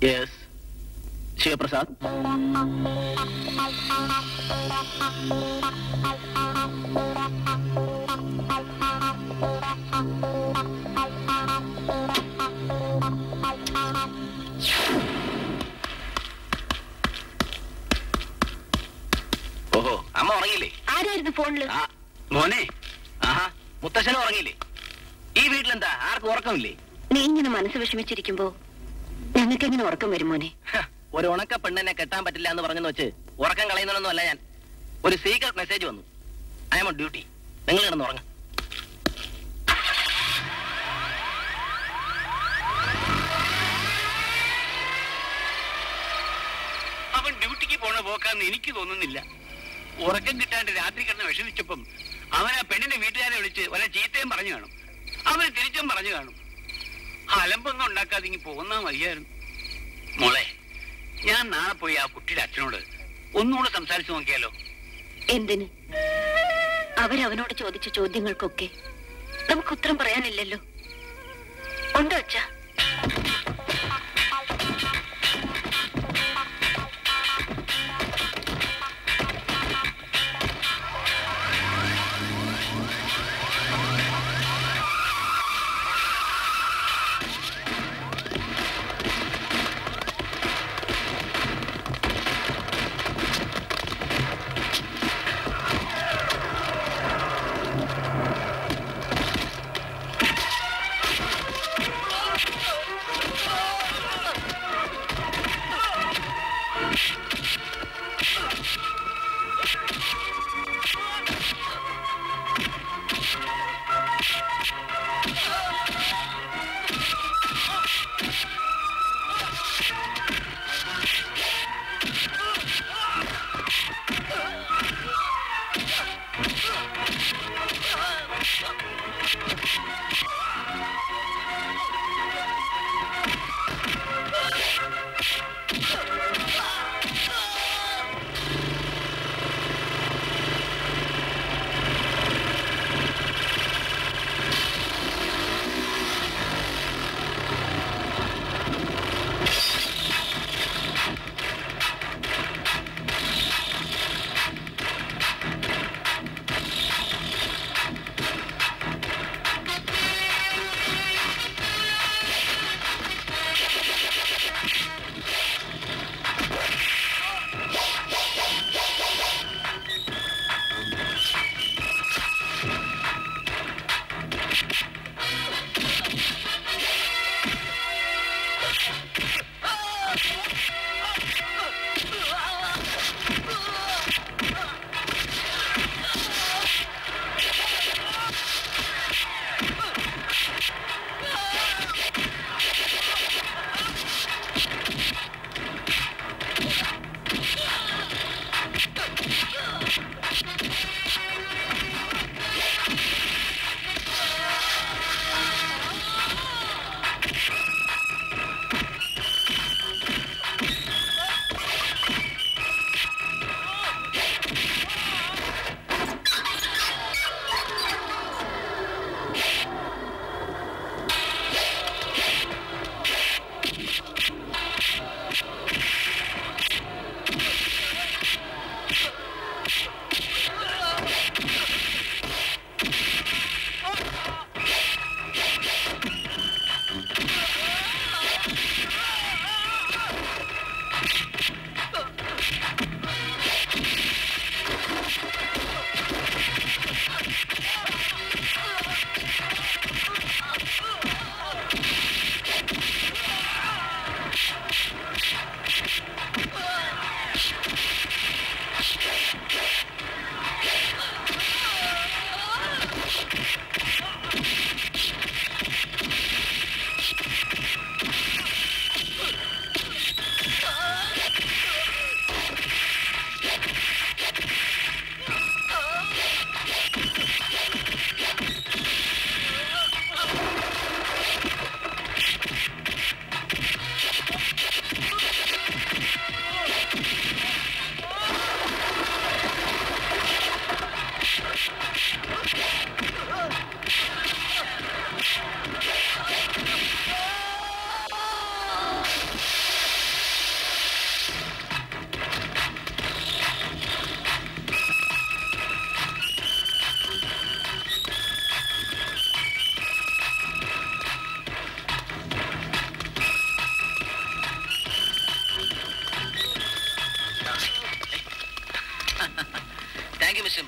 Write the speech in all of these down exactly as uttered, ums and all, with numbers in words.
Yes, Sivaprasad. ഓഹോ, അമ്മ ഉറങ്ങിയില്ലേ? ആരായിരുന്നു ഫോണില്? മോനെ. ആഹാ, മുത്തശ്ശനും ഉറങ്ങിയില്ലേ? ഈ വീട്ടിലെന്താ ആർക്കും ഉറക്കമില്ലേ? നീ ഇങ്ങനെ മനസ്സ് വിഷമിച്ചിരിക്കുമ്പോ ഞങ്ങൾക്ക് എങ്ങനെ ഉറക്കം വരും മോനെ? ഒരു ഉണക്ക പെണ്ണിനെ കെട്ടാൻ പറ്റില്ല എന്ന് പറഞ്ഞെന്ന് വെച്ച് ഉറക്കം കളയുന്നതൊന്നും അല്ല ഞാൻ. ഒരു സീക്രട്ട് മെസ്സേജ് വന്നു. I am on duty. നിങ്ങൾ കിടന്ന് ഉറങ്ങും. അവൻ ഡ്യൂട്ടിക്ക് പോണ പോക്കാന്ന് എനിക്ക് തോന്നുന്നില്ല. ഉറക്കം കിട്ടാണ്ട് രാത്രി കിടന്ന് വിഷമിച്ചപ്പം അവൻ ആ പെണ്ണിന്റെ വീട്ടുകാരെ വിളിച്ച് വല്ല ചീത്തയും പറഞ്ഞു കാണും. അവന് തിരിച്ചും പറഞ്ഞു കാണും. അലമ്പൊന്നും ഉണ്ടാക്കാതെ ഇങ്ങി പോകുന്ന മതിയായിരുന്നു. മോളെ, ഞാൻ നാളെ പോയി ആ കുട്ടിയുടെ അച്ഛനോട് ഒന്നുകൂടെ സംസാരിച്ചു നോക്കിയാലോ? എന്തിന്? അവരവനോട് ചോദിച്ച ചോദ്യങ്ങൾക്കൊക്കെ നമുക്ക് ഉത്തരം പറയാനില്ലല്ലോ. ഉണ്ടോ അച്ഛാ?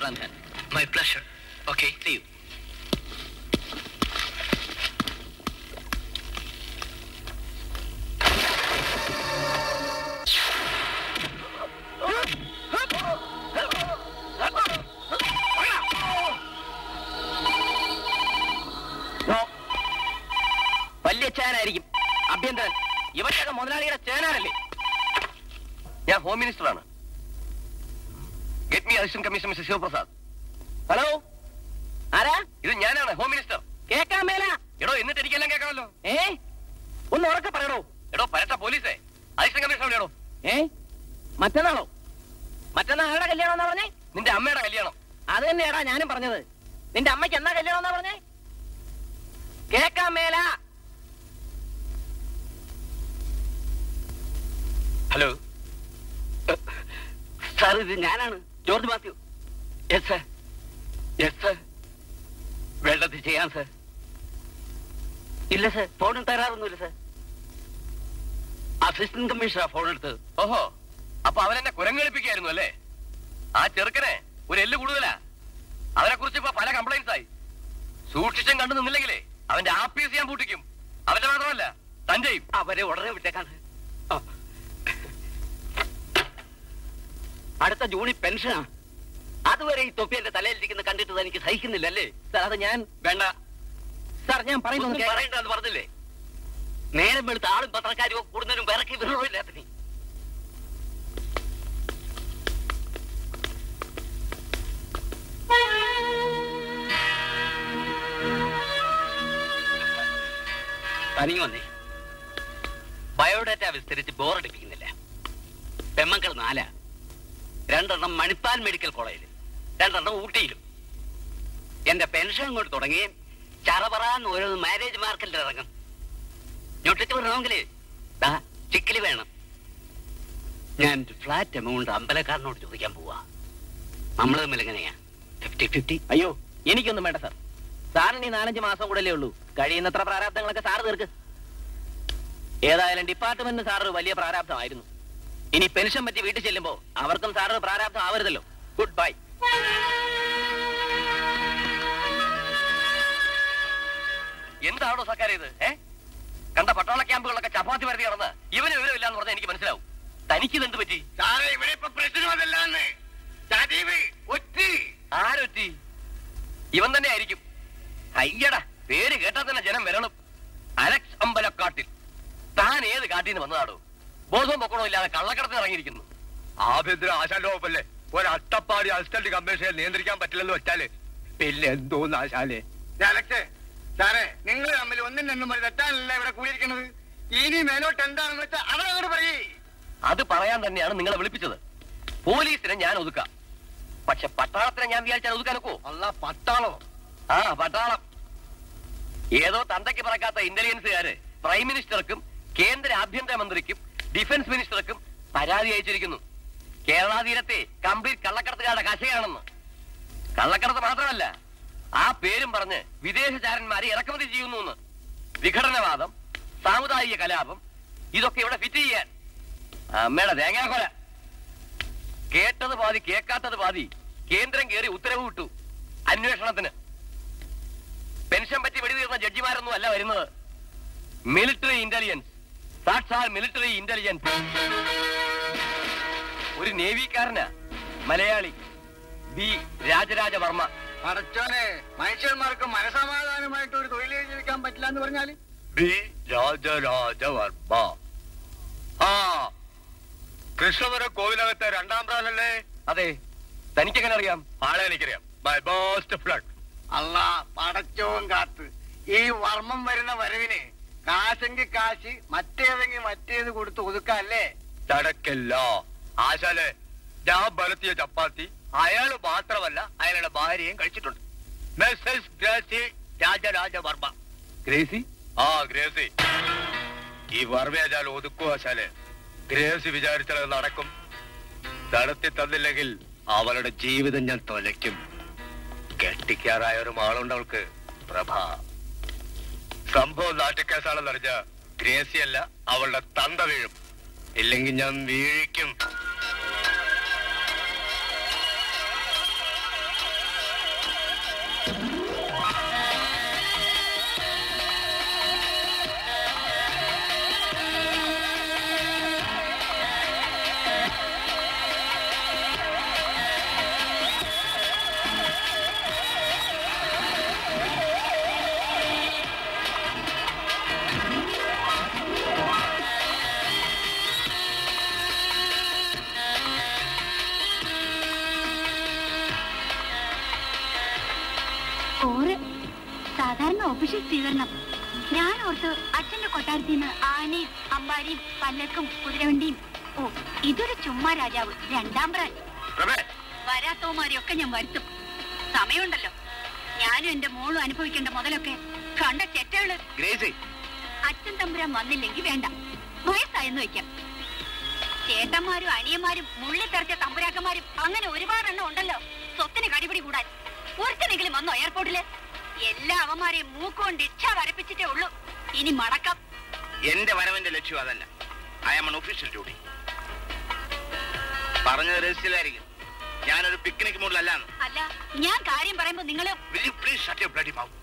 Imran Khan. My pleasure. Okay, See you. വലിയ ചേനായിരിക്കും അഭ്യന്തരൻ. ഇവറ്റൊക്കെ മുതലാളിയുടെ ചേനാനല്ലേ? ഞാൻ ഹോം മിനിസ്റ്ററാണ്. Get me assistant commissioner mister Shivaprasad. Hello, ആരാ? ഇത് ഞാനാണ്, ഹോം മിനിസ്റ്റർ. കേക്കാൻ മേല. എടോ, എന്നിട്ട് എനിക്കെല്ലാം കേൾക്കാമല്ലോ. ഏ ഒന്ന് ഉറക്കെ പറയണോ? എടോ, പരട്ട പോലീസേ, അസിസ്റ്റന്റ് കമ്മീഷണർ എവിടെയാണോ? ഏ മറ്റന്നാളോ? മറ്റന്നാൾ ആരുടെ കല്യാണം എന്നാ പറഞ്ഞേ? നിന്റെ അമ്മയുടെ കല്യാണം. അത് തന്നെയാടാ ഞാനും പറഞ്ഞത്. നിന്റെ അമ്മയ്ക്ക് എന്നാ കല്യാണം എന്നാ പറഞ്ഞേ? കേക്കാൻ മേല. ഹലോ സാർ, ഇത് ഞാനാണ്, George Mathew. Yes sir, yes sir. വേണ്ടത് ചെയ്യാം സർ. ഇല്ല സർ, ഫോൺ തരാറൊന്നുമില്ല സർ. അസിസ്റ്റന്റ് കമ്മീഷണറാ ഫോൺ എടുത്തത്. ഓഹോ, അപ്പൊ അവനെന്നെ കുരങ്ങെളിപ്പിക്കായിരുന്നു അല്ലേ? ആ ചെറുക്കനെ ഒരു എല്ല് കൂടുതലാ. അവനെ കുറിച്ച് ഇപ്പൊ പല കംപ്ലൈന്റ്സ് ആയി. സൂക്ഷിച്ചും കണ്ടു നിന്നില്ലെങ്കിലേ അവന്റെ ആപ്പീസ് ഞാൻ പൂട്ടിക്കും. അവന്റെ മാത്രമല്ല തന്റെയും. അവരെ ഉടനെ വിട്ടേക്കാണ്. അടുത്ത ജൂണിൽ പെൻഷനാ. അതുവരെ ഈ തൊപ്പി എന്റെ തലയിലിരിക്കുന്ന കണ്ടിട്ട് എനിക്ക് സഹിക്കുന്നില്ലല്ലേ സാർ? അത് ഞാൻ വേണ്ട സാർ, ഞാൻ പറയുന്നത് പറയണ്ടെന്ന് പറഞ്ഞില്ലേ? നേരം വെളുത്ത ആളും പത്രക്കാരും കൂടുന്നതിനും വിറക്കി വിറവില്ലാത്ത തനിയും വന്നേ. ബയോഡാറ്റ വിസ്തരിച്ച് ബോറടിപ്പിക്കുന്നില്ല. പെമ്മക്കൾ നാലാ. രണ്ടെണ്ണം മണിപ്പാൽ മെഡിക്കൽ കോളേജിലും രണ്ടെണ്ണം ഊട്ടിയിലും. എന്റെ പെൻഷൻ ഇങ്ങോട്ട് തുടങ്ങി ചറപറാന്ന് ഓരോ മാരേജ് മാർക്കറ്റിൽ ഇറങ്ങും. ഞൊട്ടിട്ട് വരണമെങ്കിലേ ദാ ചിക്കിലി വേണം. ഞാൻ ഫ്ലാറ്റ് എമൗണ്ട് അമ്പലക്കാരനോട് ചോദിക്കാൻ പോവാ. നമ്മൾ തമ്മിൽ എങ്ങനെയാ? Fifty fifty? അയ്യോ, എനിക്കൊന്നും വേണ്ട സാർ. സാറിന് ഈ നാലഞ്ച് മാസം കൂടല്ലേ ഉള്ളൂ. കഴിയുന്നത്ര പ്രാരാബ്ദങ്ങളൊക്കെ സാറ് തീർക്ക്. ഏതായാലും ഡിപ്പാർട്ട്മെന്റിന് സാറ് വലിയ പ്രാരാബ്ദമായിരുന്നു. ഇനി പെൻഷൻ പറ്റി വീട്ടിൽ ചെല്ലുമ്പോ അവർക്കും സാറിന് പ്രാരാബ്ദം ആവരുതല്ലോ. Good bye. എന്താണോ സർക്കാർ ഇത്? ഏ കണ്ട പട്ടാള ക്യാമ്പുകളൊക്കെ ചപ്പാത്തി വരുത്തി നടന്ന് ഇവന് വിവരമില്ല എന്ന് പറഞ്ഞാൽ എനിക്ക് മനസ്സിലാവും. തനിക്കിത് എന്ത് പറ്റി? സാറേ, ഇവിടെ ഇപ്പൊ പ്രശ്നം അതല്ലാന്ന്. ആരൊറ്റി? ഇവൻ തന്നെ ആയിരിക്കും. അയ്യടാ, പേര് കേട്ടാൽ തന്നെ ജനം വരണം. അലക്സ് അമ്പലക്കാട്ടിൽ. താൻ ഏത് കാട്ടിൽ നിന്ന് വന്നതാടോ? ബോധവും പൊക്കണോ ഇല്ലാതെ കള്ളക്കടത്തിന് ഇറങ്ങിയിരിക്കുന്നു. ആഭ്യന്തര ആശാന്റെ വകുപ്പല്ലേ ഒരു അട്ടപ്പാടി അസിസ്റ്റന്റ് കമ്മീഷനെ നിയന്ത്രിക്കാൻ പറ്റില്ലെന്ന് വെച്ചാല് പിന്നെ എന്തോന്ന് ആശാലേ? അലക്സേ സാറേ, നിങ്ങൾ തമ്മിൽ ഒന്നും രണ്ടും മതി തെറ്റാനല്ല ഇവിടെ കൂടിയിരിക്കുന്നത്. ഇനി മേലോട്ട് എന്താണെന്ന് വെച്ചാൽ അവരങ്ങോട്ട് പറയേ. അത് പറയാൻ തന്നെയാണ് നിങ്ങളെ വിളിപ്പിച്ചത്. പോലീസിനെ ഞാൻ ഒതുക്കാം, പക്ഷെ പട്ടാളത്തിനെ ഞാൻ വിചാരിച്ചാൽ ഒതുക്കാനൊക്കോ? അല്ല, പട്ടാളോ? ആ, പട്ടാളം. ഏതോ തന്തയ്ക്ക് പറക്കാത്ത ഇന്റലിജൻസുകാര് പ്രൈം മിനിസ്റ്റർക്കും കേന്ദ്ര ആഭ്യന്തരമന്ത്രിക്കും ഡിഫൻസ് മിനിസ്റ്റർക്കും പരാതി അയച്ചിരിക്കുന്നു. കേരള തീരത്തെ കംപ്ലീറ്റ് കള്ളക്കടത്തുകാരുടെ കശയാണെന്ന്. കള്ളക്കടത്ത് മാത്രമല്ല, ആ പേരും പറഞ്ഞ് വിദേശചാരന്മാരെ ഇറക്കുമതി ചെയ്യുന്നു. വിഘടനവാദം, സാമുദായിക കലാപം, ഇതൊക്കെ ഇവിടെ ഫിറ്റ് ചെയ്യാൻ. അമ്മയുടെ തേങ്ങാക്കൊല. കേട്ടത് പാതി കേൾക്കാത്തത് പാതി കേന്ദ്രം കയറി ഉത്തരവ് വിട്ടു അന്വേഷണത്തിന്. പെൻഷൻ പറ്റി വെടിതീർന്ന ജഡ്ജിമാരൊന്നും അല്ല വരുന്നത്. മിലിറ്ററി ഇന്റലിജൻസ്, സാക്ഷാൽ മിലിറ്ററി ഇന്റലിജൻസ്. ഒരു നേവിക്കാരനാ, മലയാളി, ബി രാജരാജവർമ്മ. അടച്ചോനെ, മനുഷ്യന്മാർക്ക് മനസമാധാനമായിട്ട് ഒരു തൊഴിൽ ജീവിക്കാൻ പറ്റില്ല എന്ന് പറഞ്ഞാല് ബി രാജരാജവർമ്മ. ആ, കൃഷ്ണപുരം കോവിലകത്തെ രണ്ടാം പ്രാണല്ലേ? അതെ. തനിക്കെങ്ങനെ അറിയാം? ആളെ എനിക്കറിയാം. My best friend. അല്ല, പടച്ചവും കാത്ത് ഈ വർമ്മം വരുന്ന വരവിന് കാശെങ്കിൽ കാശ്, മറ്റേതെങ്കിൽ മറ്റേത് കൊടുത്ത് ഒതുക്കല്ലേ? നടക്കില്ല ആശാലെ. ഞാൻ ബലത്തിയ ചപ്പാത്തി അയാള് മാത്രമല്ല അയാളുടെ ഭാര്യയും കഴിച്ചിട്ടുണ്ട്. മിസ്സസ് ഗ്രേസി രാജരാജവർമ്മ. ഗ്രേസി? ആ, ഗ്രേസി. ഈ വർമ്മയാൽ ഒതുക്കും ആശാലെ. ഗ്രേസി വിചാരിച്ചാൽ നടക്കും. നടത്തി തന്നില്ലെങ്കിൽ അവളുടെ ജീവിതം ഞാൻ തൊലയ്ക്കും. കെട്ടിക്കാറായ ഒരു മാളുണ്ട് അവൾക്ക്, പ്രഭ. സംഭവം നാട്ടുക്കേസാണെന്ന് അറിഞ്ഞ ഗ്രേസിയല്ല അവളുടെ തന്ത വീഴും. ഇല്ലെങ്കിൽ ഞാൻ വീഴിക്കും. ഒഫീഷ്യൽ സ്വീകരണം. ഞാൻ ഓർത്ത് അച്ഛന്റെ കൊട്ടാരത്തിൽ നിന്ന് ആനയും അമ്പാരിയും പല്ലക്കും കുതിരവണ്ടിയും. ഓ, ഇതൊരു ചുമ്മാ രാജാവ്, രണ്ടാം പ്രാൻ. വരാത്തവന്മാരെയൊക്കെ ഞാൻ വരുത്തും. സമയമുണ്ടല്ലോ. ഞാനും എന്റെ മോളും അനുഭവിക്കേണ്ട മുതലൊക്കെ കണ്ട ചെറ്റകള്. അച്ഛൻ തമ്പുരാൻ വന്നില്ലെങ്കിൽ വേണ്ട, വയസ്സായെന്ന് വെക്കാം. ചേട്ടന്മാരും അനിയന്മാരും മുള്ളിത്തെറിച്ച തമ്പുരാക്കന്മാരും അങ്ങനെ ഒരുപാടെണ്ണം ഉണ്ടല്ലോ സ്വത്തിന് കടിപിടി കൂടാൻ. ഒരുത്തനെങ്കിലും വന്നോ എയർപോർട്ടില്? എല്ലാ അവന്മാരെയും മൂക്കൊണ്ട് ഇച്ഛ വരപ്പിച്ചിട്ടേ ഉള്ളൂ. ഇനി മടക്കം. എന്റെ വരവിന്റെ ലക്ഷ്യം അതല്ല. I am an official duty. പറഞ്ഞത് രഹസ്യമായിരിക്കും. ഞാനൊരു പിക്നിക് മൂഡിലല്ലാന്ന്. അല്ല, ഞാൻ കാര്യം പറയുമ്പോ നിങ്ങള് please shut your bloody mouth.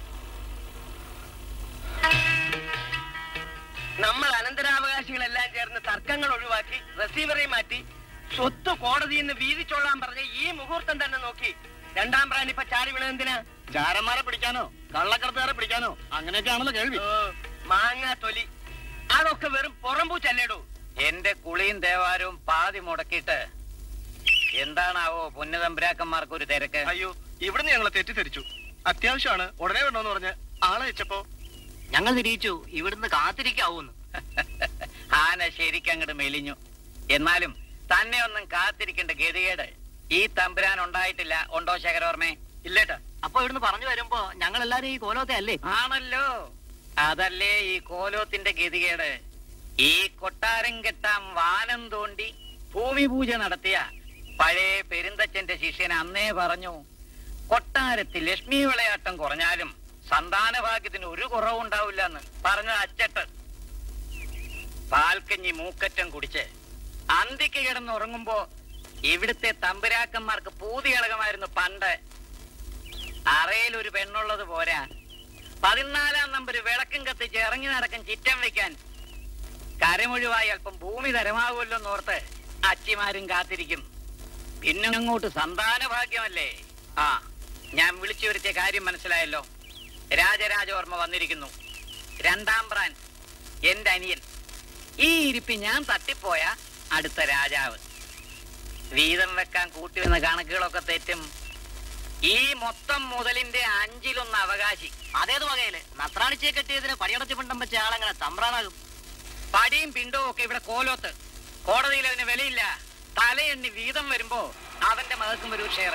നമ്മൾ അനന്തരാവകാശികളെല്ലാം ചേർന്ന് തർക്കങ്ങൾ ഒഴിവാക്കി റിസീവറെ മാറ്റി സ്വത്ത് കോടതിയിൽ നിന്ന് വീതിച്ചോളാൻ പറഞ്ഞ ഈ മുഹൂർത്തം തന്നെ നോക്കി രണ്ടാം പ്രാൻ ഇപ്പൊ ചാടി വീണതെന്തിനാ? ചാരന്മാരെ പിടിക്കാനോ കള്ളക്കടത്തുകാരെ പിടിക്കാനോ അങ്ങനെയൊക്കെയാണല്ലോ കേൾവി. മാങ്ങാ തൊലി അതൊക്കെ വെറും പുറംപൂച്ചല്ലേടൂ. എന്റെ കുളിയും ദേവാരവും പാതി മുടക്കിയിട്ട് എന്താണാവോ പുന്നതമ്പുരാക്കന്മാർക്ക് ഒരു തിരക്ക്? അയ്യോ, ഇവിടുന്ന് ഞങ്ങളെ തെറ്റിദ്ധരിച്ചു. അത്യാവശ്യമാണ്, ഉടനെ വരണമെന്ന് പറഞ്ഞ് ആളെ വെച്ചപ്പോ ഞങ്ങൾ നിരീക്ഷിച്ചു ഇവിടുന്ന് കാത്തിരിക്കാവൂന്ന്. ആന ശരിക്കങ്ങോട്ട് മെലിഞ്ഞു. എന്നാലും തന്നെ ഒന്നും കാത്തിരിക്കേണ്ട ഗതികേട് ഈ തമ്പുരാൻ ഉണ്ടായിട്ടില്ല. ഉണ്ടോ ശേഖരവർമ്മേ? ഇല്ലേട്ടാ. അപ്പൊ ഇവിടുന്ന് പറഞ്ഞു വരുമ്പോ ഞങ്ങൾ എല്ലാരും ഈ കോലോത്തെ അല്ലേ? ആണല്ലോ. അതല്ലേ ഈ കോലോത്തിന്റെ ഗതികേട്. ഈ കൊട്ടാരം കെട്ടാൻ വാനം തോണ്ടി ഭൂമി പൂജ നടത്തിയ പഴയ പെരുന്തച്ഛന്റെ ശിഷ്യൻ അന്നേ പറഞ്ഞു, കൊട്ടാരത്തിൽ ലക്ഷ്മി വിളയാട്ടം കുറഞ്ഞാലും സന്താന ഭാഗ്യത്തിന് ഒരു കുറവുണ്ടാവില്ല എന്ന് പറഞ്ഞ അച്ചട്ട്. പാൽക്കഞ്ഞി മൂക്കറ്റം കുടിച്ച് അന്തിക്ക് കിടന്നുറങ്ങുമ്പോ ഇവിടുത്തെ തമ്പുരാക്കന്മാർക്ക് പൂതികളകമായിരുന്നു പണ്ട്. അറയിൽ ഒരു പെണ്ണുള്ളത് പോരാ, പതിനാലാം നമ്പർ വിളക്കും കത്തിച്ച് ഇറങ്ങി നടക്കും ചിറ്റം വെക്കാൻ. കരമൊഴിവായി അല്പം ഭൂമി തരമാകുമല്ലോ എന്നോർത്ത് അച്ചിമാരും കാത്തിരിക്കും. പിന്നെ അങ്ങോട്ട് സന്താന ഭാഗ്യമല്ലേ. ആ, ഞാൻ വിളിച്ചു വരുത്തിയ കാര്യം മനസ്സിലായല്ലോ. രാജരാജവർമ്മ വന്നിരിക്കുന്നു. രണ്ടാം പ്രാൻ എന്റെ അനിയൻ. ഈ ഇരിപ്പി ഞാൻ തട്ടിപ്പോയ അടുത്ത രാജാവ്. വീതം വെക്കാൻ കൂട്ടിവന്ന കണക്കുകളൊക്കെ തെറ്റും. ഈ മൊത്തം മുതലിന്റെ അഞ്ചിലൊന്ന് അവകാശി. അതേത് വകയില്? നത്രാണിച്ചയെ കെട്ടിയതിന് പടിയടച്ചു പിണ്ടം വെച്ച ആളങ്ങനെ തമ്പ്രാനാകും. പടിയും പിണ്ടവും ഒക്കെ ഇവിടെ കോലോത്ത്. കോടതിയിൽ അതിന് വിലയില്ല. തലയെണ്ണി വീതം വരുമ്പോ അവന്റെ മകൾക്കും ഒരു ഷെയർ.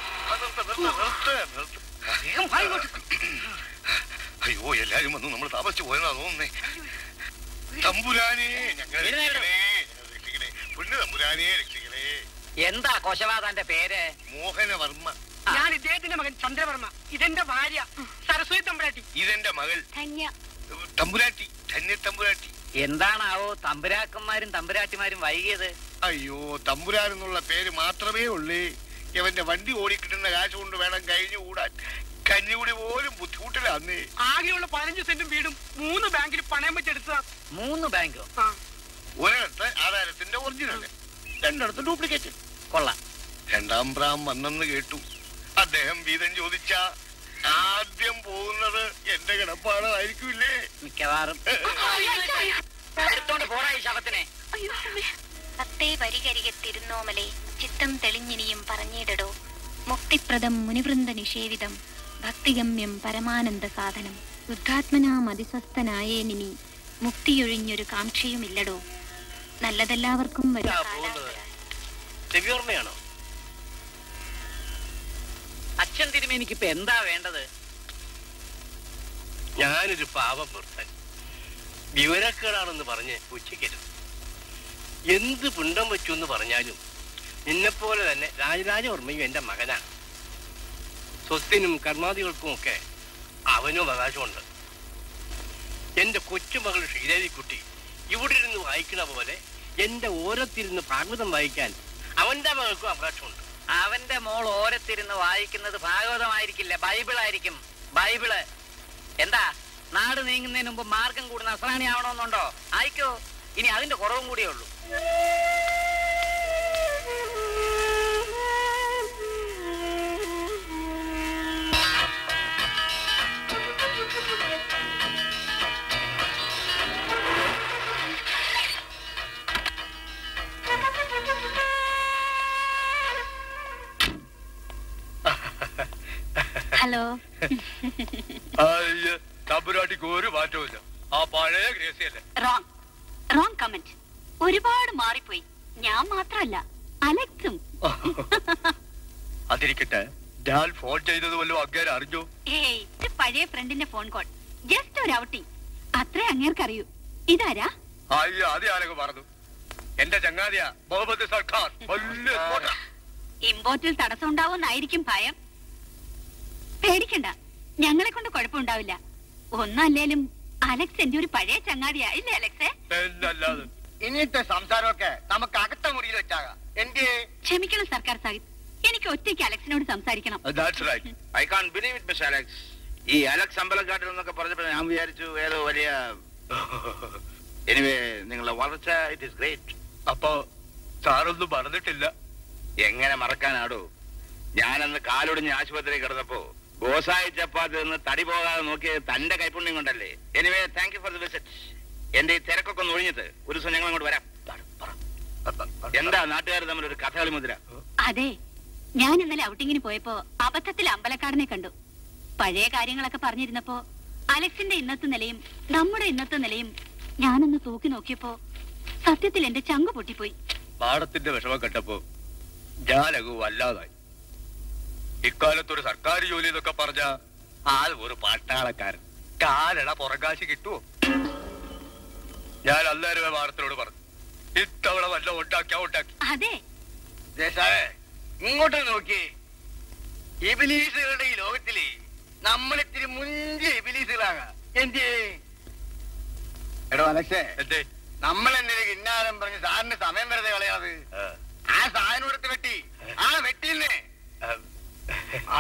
അയ്യോ, എല്ലാരും വന്നു. നമ്മൾ താമസിച്ചു പോയെന്നാ തോന്നുന്നേ. തമ്പുരാനെ ഞങ്ങളെ രക്ഷിക്കണേ, പൊന്നു തമ്പുരാനെ രക്ഷിക്കണേ. എന്താ കോശവാദന്റെ പേര്? മോഹനവർമ്മ. ഞാൻ ഇദ്ദേഹത്തിന്റെ മകൻ ചന്ദ്രവർമ്മ. ഇതെന്റെ ഭാര്യ സരസ്വതി തമ്പുരാട്ടി. ഇതെന്റെ മകൾ ധന്യ. തമ്പുരാട്ടി, ധന്യ തമ്പുരാട്ടി. എന്താണാവോ തമ്പുരാക്കന്മാരും തമ്പുരാട്ടിമാരും വൈകിയത്? അയ്യോ, തമ്പുരാൻ എന്നുള്ള പേര് മാത്രമേ ഉള്ളേ. ഇവന്റെ വണ്ടി ഓടിക്കിട്ടുന്ന കാശ് കൊണ്ട് വേണം കഴിഞ്ഞുകൂടാൻ. കഞ്ഞികൂടി പോലും ബുദ്ധിമുട്ടിലാന്നേ. ആകെയുള്ള പതിനഞ്ച് സെന്റും വീടും മൂന്ന് ബാങ്കിൽ പണയം വെച്ചെടുത്തതാ. മൂന്ന് ബാങ്കോ? ഒരിടത്ത് ആധാരത്തിന്റെ ഒറിജിനൽ, രണ്ടിടത്ത് ഡ്യൂപ്ലിക്കേറ്റ്. കൊള്ളാം. രണ്ടാം പ്രാം വന്നെന്ന് കേട്ടു. അദ്ദേഹം വീതം ചോദിച്ച ആദ്യം പോകുന്നത് എന്റെ കിടപ്പാടായിരിക്കില്ലേ? മിക്കവാറും. എടുത്തോണ്ട് പോടാ ഈ ശവത്തിനെ. പത്തേ വരികരികത്തിരുന്നോമലെ ചിത്തം തെളിഞ്ഞിനിയും പറഞ്ഞിടടോ. മുക്തിപ്രദം മുനിവൃന്ദ നിഷേവിതം ഭക്തിഗമ്യം പരമാനന്ദ സാധനം. ബുദ്ധാത്മനാം അതിസ്വസ്ഥനായേനിനി മുക്തിയൊഴിഞ്ഞൊരു കാംക്ഷയുമില്ലടോ. നല്ലതെല്ലാവർക്കും വരും. രവിവർമ്മയാണോ? അച്ഛൻ തിരുമേനിക്കിപ്പോ എന്താ വേണ്ടത്? ഞാനൊരു പാവം വൃദ്ധൻ, വിവരക്കേടാണെന്ന് പറഞ്ഞ് പുച്ഛിക്കരുത്. എന്ത് പിണ്ടം വെച്ചു എന്ന് പറഞ്ഞാലും നിന്നെപ്പോലെ തന്നെ രാജരാജവർമ്മയും എന്റെ മകനാണ്. സ്വത്തിനും കർമാദികൾക്കും ഒക്കെ അവനും അവകാശമുണ്ട്. എന്റെ കൊച്ചുമകൾ ശ്രീദേവിക്കുട്ടി ഇവിടെ ഇരുന്ന് വായിക്കണ പോലെ എന്റെ ഓരത്തിരുന്ന് ഭാഗവതം വായിക്കാൻ അവന്റെ മകൾക്കും അവകാശമുണ്ട്. അവന്റെ മോൾ ഓരത്തിരുന്ന് വായിക്കുന്നത് ഭാഗവതമായിരിക്കില്ല, ബൈബിളായിരിക്കും. ബൈബിള്. എന്താ നാട് നീങ്ങുന്നതിന് മുമ്പ് മാർഗം കൂടി നസ്രാണി ആവണമെന്നുണ്ടോ? ആയിക്കോ, ഇനി അതിന്റെ കുറവും കൂടിയേ ഉള്ളൂ. ഹലോ. തമ്പുരാട്ടിക്ക് ഒരു മാറ്റവും ആ പഴയ ഗ്രേസിയല്ലേ. Wrong wrong comment. ഒരുപാട് മാറിപ്പോയി. ഞാൻ മാത്രമല്ല, അലക്സും. അതിരിക്കട്ടെ, ഞാൻ ഫോൺ ചെയ്തത് വല്ലതും അങ്ങേരെ അറിഞ്ഞോ? ഏയ്, ഇത് പഴയ ഫ്രണ്ടിന്റെ ഫോൺ കോൾ. ജസ്റ്റ് ഒരു ഔട്ടിംഗ്, അത്രേ അങ്ങേർക്കറിയൂ. ഇതാരാ? അയ്യോ, അത് ഞാനൊക്കെ പറഞ്ഞു. എന്റെ ചങ്ങാതിയാ മുഹമ്മദ് സർക്കാർ. ഇമ്പോർട്ടിൽ തടസ്സം ഉണ്ടാവുമെന്നായിരിക്കും ഭയം. പേടിക്കണ്ട, ഞങ്ങളെ കൊണ്ട് കുഴപ്പമുണ്ടാവില്ല. ഒന്നല്ലേലും അലക്സ് എന്റെ ഒരു പഴയ ചങ്ങാതിയാ, ഇല്ലേ അലക്സേ? എന്നല്ലാതെ. ഇനിയത്തെ സംസാരമൊക്കെ നമുക്ക് അകത്ത മുറിയിൽ വെച്ചാകാം. എന്റെ ക്ഷമിക്കണം സർക്കാർ സാഹിബ്, എനിക്ക് ഒറ്റയ്ക്ക് അലക്സിനോട് സംസാരിക്കണം. I can believe it mister Alex. ഈ അലക്സ് അമ്പലക്കാട്ടിൽ നിന്നൊക്കെ പറഞ്ഞപ്പോൾ ഞാൻ വിചാരിച്ചു ഏതോ വലിയ എനിവേ നിങ്ങളുടെ വളർച്ച ഇറ്റ് ഈസ് ഗ്രേറ്റ്. അപ്പൊ സാറൊന്നും പറഞ്ഞിട്ടില്ല. എങ്ങനെ മറക്കാനാടോ? ഞാനന്ന് കാലൊടിഞ്ഞ് ആശുപത്രി കിടന്നപ്പോ ഗോസായി ചപ്പാത്തിൽ നിന്ന് തടി പോകാതെ നോക്കിയത് തന്റെ കൈപ്പുണ്യം കൊണ്ടല്ലേ. Anyway thank you for the visit. എന്റെ ഈ തിരക്കൊക്കെ ഒന്ന് ഒഴിഞ്ഞിട്ട് ഒരു ദിവസം ഞങ്ങൾ അങ്ങോട്ട് വരാം. എന്താ നാട്ടുകാർ തമ്മിൽ ഒരു കഥകളി മുദ്ര? അതെ, ഞാൻ ഇന്നലെ ഔട്ടിങ്ങിന് പോയപ്പോ അബദ്ധത്തിൽ അമ്പലക്കാരനെ കണ്ടു. പഴയ കാര്യങ്ങളൊക്കെ പറഞ്ഞിരുന്നപ്പോ അലക്സിന്റെ ഇന്നത്തെ നിലയും നമ്മുടെ ഇന്നത്തെ നിലയും ഞാനൊന്ന് തൂക്കി നോക്കിയപ്പോ സത്യത്തിൽ എന്റെ ചങ്ക് പൊട്ടിപ്പോയി. പാടത്തിന്റെ വിഷമം കണ്ടപ്പോ ഞാനങ്ങ് വല്ലാതായി. ഇക്കാലത്തൊരു സർക്കാർ ജോലി എന്നൊക്കെ പറഞ്ഞ ആൾ ഒരു പട്ടാളക്കാരൻ. കാലട പുറകാശി കിട്ടുവോ? ഞാൻ അന്നേരമേ വാർത്തയോട് പറഞ്ഞു, ഇത്തവണ വല്ല ഉണ്ടാക്കിയാ ഉണ്ടാക്കി. അതെ, ഇങ്ങോട്ട് നോക്കി. ഇബിലീസുകളുടെ ഈ ലോകത്തില് നമ്മളിത്തിരി മുന്തിയ ഇബിലീസുകളാകാം. എന്തേ എടോ അലക്സേ, എന്തേ നമ്മളെന്തിനും ഇന്നാരം പറഞ്ഞ് സാറിന് സമയം വെറുതെ കളയാത്. ആ സാധനം എടുത്ത് വെട്ടി ആ വെട്ടിന്നെ. ആ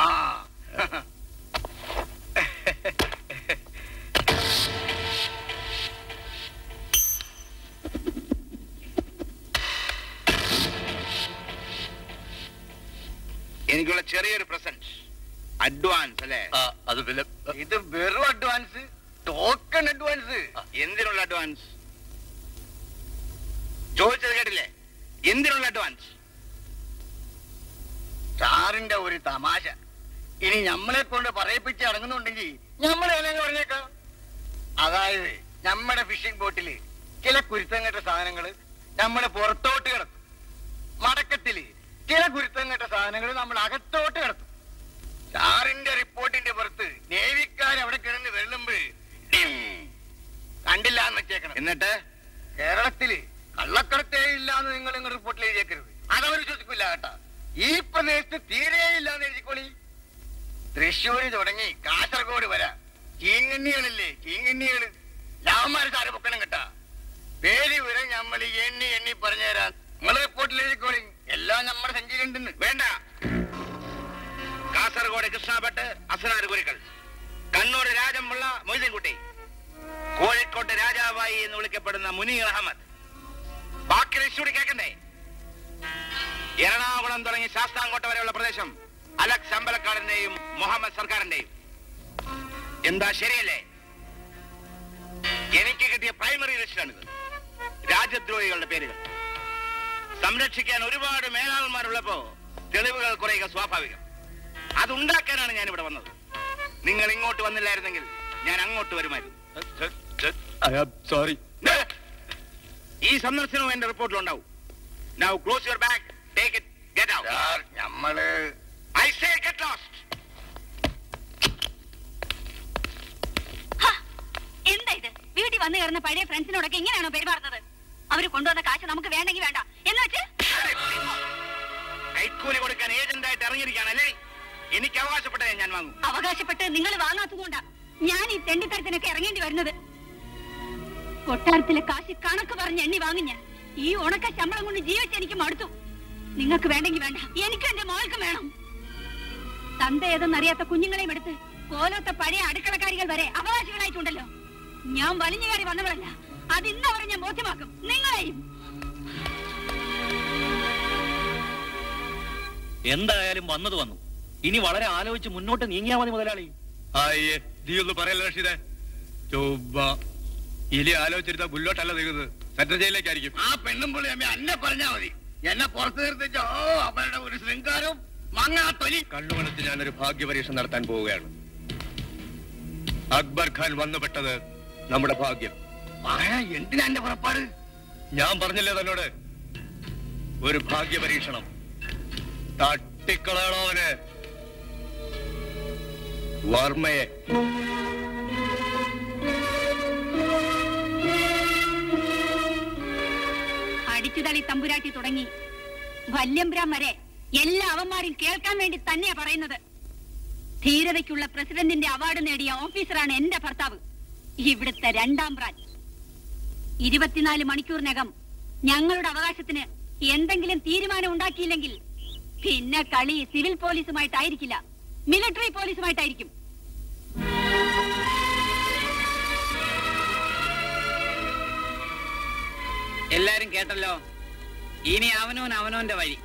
എനിക്കുള്ള ചെറിയൊരു പ്രസന്റ് അഡ്വാൻസ് അല്ലേ? അത് ഇത് വെറും അഡ്വാൻസ്, ടോക്കൺ അഡ്വാൻസ്. എന്തിനുള്ള അഡ്വാൻസ്? ചോദിച്ചത് കേട്ടില്ലേ? എന്തിനുള്ള അഡ്വാൻസ്? സാറിന്റെ ഒരു തമാശ ഇനി നമ്മളെ കൊണ്ട് പറയിപ്പിച്ച് അടങ്ങുന്നുണ്ടെങ്കിൽ നമ്മളെ പറഞ്ഞേക്കാം. അതായത് നമ്മുടെ ഫിഷിംഗ് ബോട്ടില് ചില കുരുത്തം കെട്ട സാധനങ്ങള് നമ്മള് പുറത്തോട്ട് കിടത്തും. മടക്കത്തില് ചില കുരുത്തം കെട്ട സാധനങ്ങൾ നമ്മൾ അകത്തോട്ട് കിടത്തും. സാറിന്റെ റിപ്പോർട്ടിന്റെ പുറത്ത് നേവിക്കാർ അവിടെ കിടന്ന് വെള്ളുമ്പോ കണ്ടില്ല എന്ന് വെച്ചേക്കണം. എന്നിട്ട് കേരളത്തില് കള്ളക്കടത്തേ ഇല്ല എന്ന് നിങ്ങൾ നിങ്ങൾ റിപ്പോർട്ടിൽ എഴുതിയേക്കരുത്. അതവർ വിശ്വസിക്കില്ല കേട്ടാ. ഈ പ്രദേശത്ത് തീരെ ഇല്ലാന്ന് എഴുതിക്കോളി. തൃശ്ശൂര് തുടങ്ങി കാസർഗോഡ് വരാ ചീങ്കണ്ണികളില്ലേ, ചീങ്കണ്ണികള് ലാവന്മാര് സാറ് പൊക്കണം കേട്ടാ. പേര് വരെ നമ്മൾ എണ്ണി എണ്ണി പറഞ്ഞു തരാൻ നിങ്ങൾ റിപ്പോർട്ടിൽ എഴുതിക്കോളി. എല്ലാം നമ്മുടെ സഞ്ചിയിലുണ്ടെന്ന്. വേണ്ട. കാസർഗോഡ് കൃഷ്ണഭട്ട്, അസനാർ കുരിക്കൾ, കണ്ണൂർ രാജംപിള്ള മൊയ്തീൻകുട്ടി, കോഴിക്കോട്ട് രാജാവായി എന്ന് വിളിക്കപ്പെടുന്ന മുനീർ അഹമ്മദ്. ബാക്കി ലിസ്റ്റൂടി കേൾക്കണ്ടേ? എറണാകുളം തുടങ്ങി ശാസ്താംകോട്ട വരെയുള്ള പ്രദേശം അലക്സ് അമ്പലക്കാടിന്റെയും മുഹമ്മദ് സർക്കാരിന്റെയും. എന്താ ശരിയല്ലേ? എനിക്ക് കിട്ടിയ പ്രൈമറി ലിസ്റ്റാണിത്. രാജ്യദ്രോഹികളുടെ പേരുകൾ സംരക്ഷിക്കാൻ ഒരുപാട് മേലാളന്മാരുള്ളപ്പോ തെളിവുകൾ കുറയുക സ്വാഭാവികം. അതുണ്ടാക്കാനാണ് ഞാൻ ഇവിടെ വന്നത്. നിങ്ങൾ ഇങ്ങോട്ട് വന്നില്ലായിരുന്നെങ്കിൽ ഞാൻ അങ്ങോട്ട് വരുമായിരുന്നു. സോറി. ഈ സന്ദർശനവും എന്റെ റിപ്പോർട്ടിലുണ്ടാവും. Now close your bag, take it, get out. നമ്മള് I say get lost. എന്താ ഇത്? വീട്ടിൽ വന്നു കയറുന്ന പഴയ ഫ്രണ്ട്സിനോടൊക്കെ ഇങ്ങനെയാണോ പെരുമാറുന്നത്? അവര് കൊണ്ടുവന്ന കാശ് നമുക്ക് വേണ്ടെങ്കിൽ വേണ്ട എന്ന് വെച്ച് കൈക്കൂലി കൊടുക്കാൻ ഏജന്റായിട്ട് ഇറങ്ങിയിരിക്കുകയാണല്ലേ? എനിക്ക് അവകാശപ്പെട്ടതേ ഞാൻ വാങ്ങും. അവകാശപ്പെട്ട് നിങ്ങൾ വാങ്ങാത്തതുകൊണ്ടാ ഞാൻ ഈ തെണ്ടിത്തരത്തിനൊക്കെ ഇറങ്ങേണ്ടി വരുന്നത്. കൊട്ടാരത്തിലെ കാശ് കണക്ക് പറഞ്ഞ് എണ്ണി വാങ്ങി ഞാൻ. ഈ ഉണക്ക ശമ്പളം കൊണ്ട് ജീവിച്ച് എനിക്ക് മടുത്തു. നിങ്ങൾക്ക് വേണ്ടെങ്കിൽ വേണ്ട, എനിക്കും എന്റെ മോൾക്കും വേണം. തന്ത ഏതെന്നറിയാത്ത കുഞ്ഞുങ്ങളെയും എടുത്ത് പോലത്തെ പഴയ അടുക്കളക്കാരികൾ വരെ അവകാശികളായിട്ടുണ്ടല്ലോ. ഞാൻ വലിഞ്ഞു കയറി വന്നവളല്ല. അത് ഇന്നവരെ ഞാൻ ബോധ്യമാക്കും നിങ്ങളെയും. എന്തായാലും വന്നത് വന്നു. ഇനി വളരെ ആലോചിച്ച് മുന്നോട്ട് നീങ്ങിയാ മതി മുതലാളി. അയ്യേ, നീ ഒന്ന് പറയല്ലോ റഷീദേ. ചൊവ്വ ഇനി ആലോചിച്ചിരുന്ന മുന്നോട്ടല്ല നീങ്ങുന്നത്, സെൻട്രൽ ജയിലിലേക്കായിരിക്കും. ആ പെണ്ണും പുള്ളി അമ്മ എന്നെ പറഞ്ഞാ മതി. എന്നെ പുറത്തു നിർത്തിച്ചോ അവരുടെ ഒരു ശൃംഗാരവും മങ്ങാത്തൊലി. കണ്ണുമനത്ത് ഞാനൊരു ഭാഗ്യപരീക്ഷ നടത്താൻ പോവുകയാണ്. അക്ബർ ഖാൻ വന്നുപെട്ടത് നമ്മുടെ ഭാഗ്യം. എന്തിനാ എന്റെ പുറപ്പാട്? ഞാൻ പറഞ്ഞില്ലേ തന്നോട്, ഒരു ഭാഗ്യപരീക്ഷണം. തട്ടിക്കളയണോവന് വർമ്മയെ. അടിച്ചുതളി തമ്പുരാട്ടി തുടങ്ങി വല്യംബ്രാം വരെ എല്ലാ അവന്മാരും കേൾക്കാൻ വേണ്ടി തന്നെയാ പറയുന്നത്. ധീരതയ്ക്കുള്ള പ്രസിഡന്റിന്റെ അവാർഡ് നേടിയ ഓഫീസറാണ് എന്റെ ഭർത്താവ്, ഇവിടുത്തെ രണ്ടാം ബ്രാഞ്ച്. ഇരുപത്തിനാല് മണിക്കൂറിനകം ഞങ്ങളുടെ അവകാശത്തിന് എന്തെങ്കിലും തീരുമാനം ഉണ്ടാക്കിയില്ലെങ്കിൽ പിന്നെ കളി സിവിൽ പോലീസുമായിട്ടായിരിക്കില്ല, മിലിറ്ററി പോലീസുമായിട്ടായിരിക്കും. എല്ലാരും കേട്ടല്ലോ. ഇനി അവനോൻ അവനോന്റെ വഴി.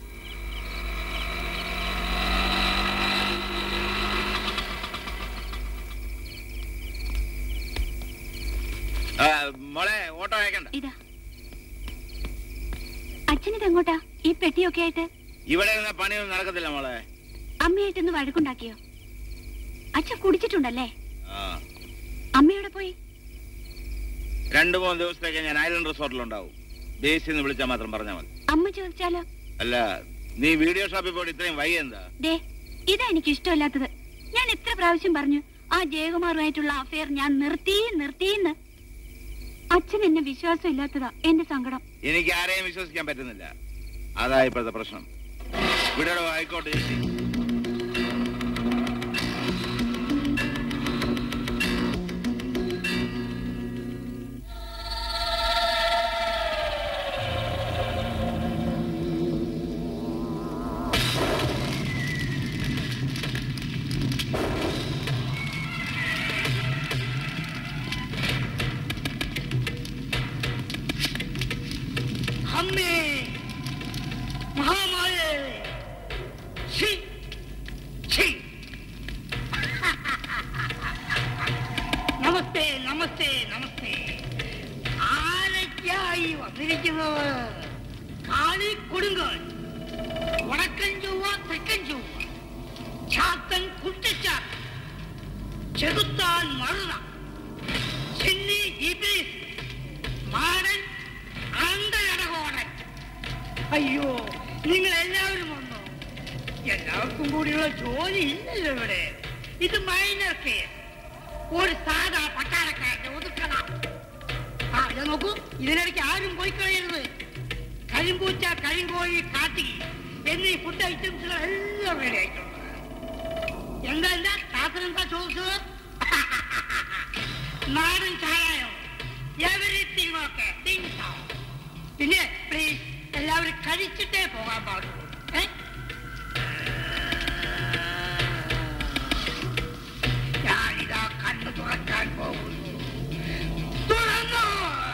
മോളെ ഓട്ടോ അയക്കണ്ട. ഇതാ അച്ഛനിത് എങ്ങോട്ടാ ഈ പെട്ടിയൊക്കെ ആയിട്ട്? ഇവിടെ ഇരുന്ന പണിയൊന്നും നടക്കത്തില്ല മോളെ. അമ്മയായിട്ടൊന്ന് വഴക്കുണ്ടാക്കിയോ? അച്ഛൻ കുടിച്ചിട്ടുണ്ടല്ലേ? അമ്മയോടെ പോയി? രണ്ടു മൂന്ന് ദിവസത്തേക്ക് ഞാൻ ഐലൻഡ് റിസോർട്ടിലുണ്ടാവും. ബേസിൽ നിന്ന് വിളിച്ചാൽ മാത്രം പറഞ്ഞാൽ മതി. അമ്മ ചോദിച്ചാലോ? അല്ല, നീ വീഡിയോ ഷോപ്പിൽ പോയിട്ട് ഇത്രയും വൈകി എന്താ? ദേ, ഇതാ എനിക്ക് ഇഷ്ടമല്ലാത്തത്. ഞാൻ എത്ര പ്രാവശ്യം പറഞ്ഞു ആ ജയകുമാറുമായിട്ടുള്ള അഫെയർ ഞാൻ നിർത്തി നിർത്തിയെന്ന്. അച്ഛൻ എന്നെ വിശ്വാസം ഇല്ലാത്തതാ എന്റെ സങ്കടം. എനിക്ക് ആരെയും വിശ്വസിക്കാൻ പറ്റുന്നില്ല, അതാ ഇപ്പോഴത്തെ പ്രശ്നം. ഇവിടെ ആയിക്കോട്ടെ ചേച്ചി. നമസ്തേ നമസ്തേ നമസ്തേ. ആരൊക്കെയായി വന്നിരിക്കുന്നത്? കാളി കൊടുങ്കാൽ, വടക്കൻ ചൊവ്വ, തെക്കൻ ചൊവ്വ, ചാത്തൻ കുട്ടിച്ചാത്തൻ, ചെകുത്താൻ മറുത, ചിന്നി ഇബ്ലീസ്, മാടൻ അന്തരടകോടൻ. അയ്യോ, നിങ്ങൾ എല്ലാവരും വന്നോ? എല്ലാവർക്കും കൂടിയുള്ള ജോലി ഇല്ലല്ലോ ഇവിടെ. ഇത് മൈനർ കേസ്, ഒരു സാധാ പട്ടാളക്കാരന്റെ ഒതുക്കണ. ആ ഇത് നോക്കൂ, ഇതിനിടയ്ക്ക് ആരും പോയി കളയരുത്. കരിമ്പൂച്ച, കരിങ്കോഴി, കാട്ടി എന്നീ ഫുഡ് ഐറ്റംസുകൾ എല്ലാം റെഡി ആയിട്ടുണ്ട്. എന്താ എന്താ ശാസ്ത്രഎന്താ ചോദിച്ചത്? നാടൻ ചാരായോ? Everything okay. പിന്നെ പ്ലീസ് എല്ലാവരും കഴിച്ചിട്ടേ പോകാൻ പാടുള്ളൂ. ഏ ഞാനിതാ കണ്ണു തുറക്കാൻ പോകുന്നു. തുറന്നു.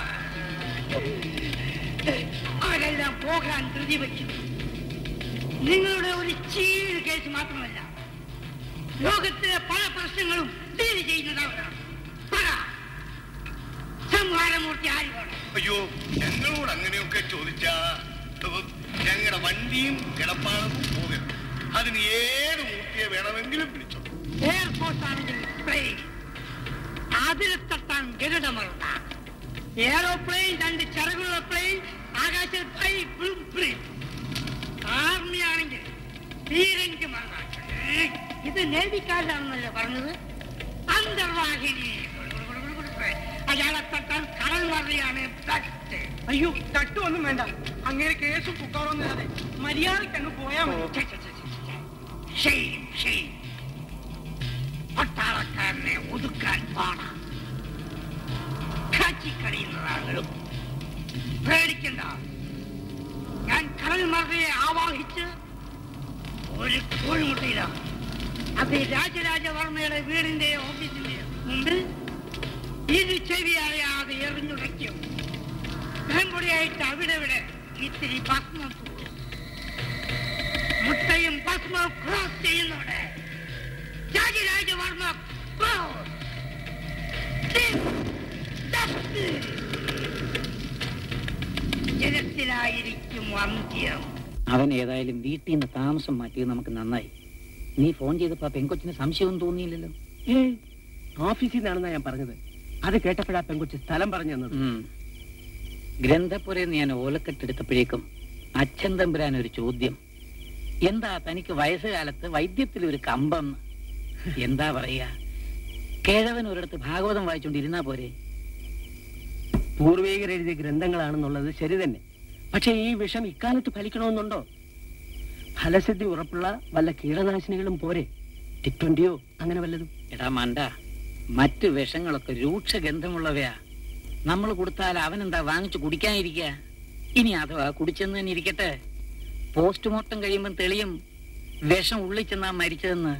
അവരെല്ലാം പോകാൻ ധൃതി വയ്ക്കും. നിങ്ങളുടെ ഒരു ചീഴ് കേസ് മാത്രമല്ല, ലോകത്തിലെ പല പ്രശ്നങ്ങളും ഡീൽ ചെയ്യുന്നതവരാണ്. പറ, സംഹാരമൂർത്തി ആര് വേണം? അയ്യോ, ഞങ്ങളോട് അങ്ങനെയൊക്കെ ചോദിച്ചാ ഞങ്ങളുടെ വണ്ടിയും കിടപ്പാളവും പോകരുത്. അതിന് ഏത് മൂർത്തിയെ വേണമെങ്കിലും പിടിച്ചോ. എയർഫോഴ്സ് ആണെങ്കിൽ പ്ലെയിൻ, അതിൽ തട്ടാൻ ഗരുഡമറുണ്ട എയറോപ്ലെയിൻ, രണ്ട് ചിറകുള്ള പ്ലെയിൻ, ആകാശത്തായി ആർമി ആണെങ്കിൽ പീരങ്കി മറന്ന. ഇത് നേവിക്കാരിലാണെന്നല്ലേ പറഞ്ഞത്? അന്തർവാഹിനി. അയാളെ തട്ടാൻ കടൽ മറിയാണ് ബെസ്റ്റ്. അയ്യോ, തട്ടുമൊന്നും വേണ്ട. അങ്ങനെ കേസും കുക്കാറൊന്നുമില്ലാതെ മര്യാദക്കങ്ങ് പോയാ മതി. പട്ടാളക്കാരനെ ഒതുക്കാൻ പാടാം. കാച്ചിക്കറിയുന്നതാണ്. പേടിക്കണ്ട, ഞാൻ കടൽ മറയെ ആവാഹിച്ച് ഒരു കോഴിമുട്ടയിലാണ്. അത് രാജരാജവർമ്മയുടെ വീടിന്റെ ഓഫീസിന്റെ മുമ്പിൽ ഇരു ചെവി അറിയാതെ എറിഞ്ഞുടയ്ക്കും. ായിട്ട് അവിടെ ഇവിടെ ഇത്തിരി ഭസ്മം തൂക്കും. മുട്ടയും ഭസ്മവും ക്രോസ് ചെയ്യുന്നോടെ രാജരാജവർമ്മ ജലത്തിലായിരിക്കും അന്ത്യം. അവൻ ഏതായാലും വീട്ടിൽ നിന്ന് താമസം മാറ്റിയത് നമുക്ക് നന്നായി. നീ ഫോൺ ചെയ്തപ്പോ ആ പെൺകൊച്ചിന് സംശയമൊന്നും തോന്നിയില്ലല്ലോ? ഏയ്, ഓഫീസിൽ നിന്നാണെന്നാ ഞാൻ പറഞ്ഞത്. അത് കേട്ടപ്പോഴാ പെൺകൊച്ചി സ്ഥലം പറഞ്ഞു തന്നത്. ഗ്രന്ഥപുരന്ന് ഞാൻ ഓലക്കെട്ടെടുത്തപ്പോഴേക്കും അച്ഛൻ തമ്പുരാൻ ഒരു ചോദ്യം, എന്താ തനിക്ക് വയസ്സുകാലത്ത് വൈദ്യത്തിൽ ഒരു കമ്പം? എന്താ പറയാ, കേഴവൻ ഒരിടത്ത് ഭാഗവതം വായിച്ചോണ്ടിരുന്നാ പോരെ? പൂർവികർ എഴുതിയ ഗ്രന്ഥങ്ങളാണെന്നുള്ളത് ശരി തന്നെ. പക്ഷെ ഈ വിഷം ഇക്കാലത്ത് ഫലിക്കണമെന്നുണ്ടോ? ഫലസിദ്ധി ഉറപ്പുള്ള വല്ല കീടനാശിനികളും പോരെ? ടിറ്റ്വന്റിയോ അങ്ങനെ വല്ലതും? എടാ മണ്ട, മറ്റു വിഷങ്ങളൊക്കെ രൂക്ഷഗന്ധമുള്ളവയാ. നമ്മൾ കൊടുത്താൽ അവനെന്താ വാങ്ങിച്ചു കുടിക്കാനിരിക്ക? ഇനി അഥവാ കുടിച്ചെന്ന് തന്നെ ഇരിക്കട്ടെ, പോസ്റ്റ്മോർട്ടം കഴിയുമ്പം തെളിയും വിഷം ഉള്ളിൽ ചെന്നാ മരിച്ചതെന്ന്.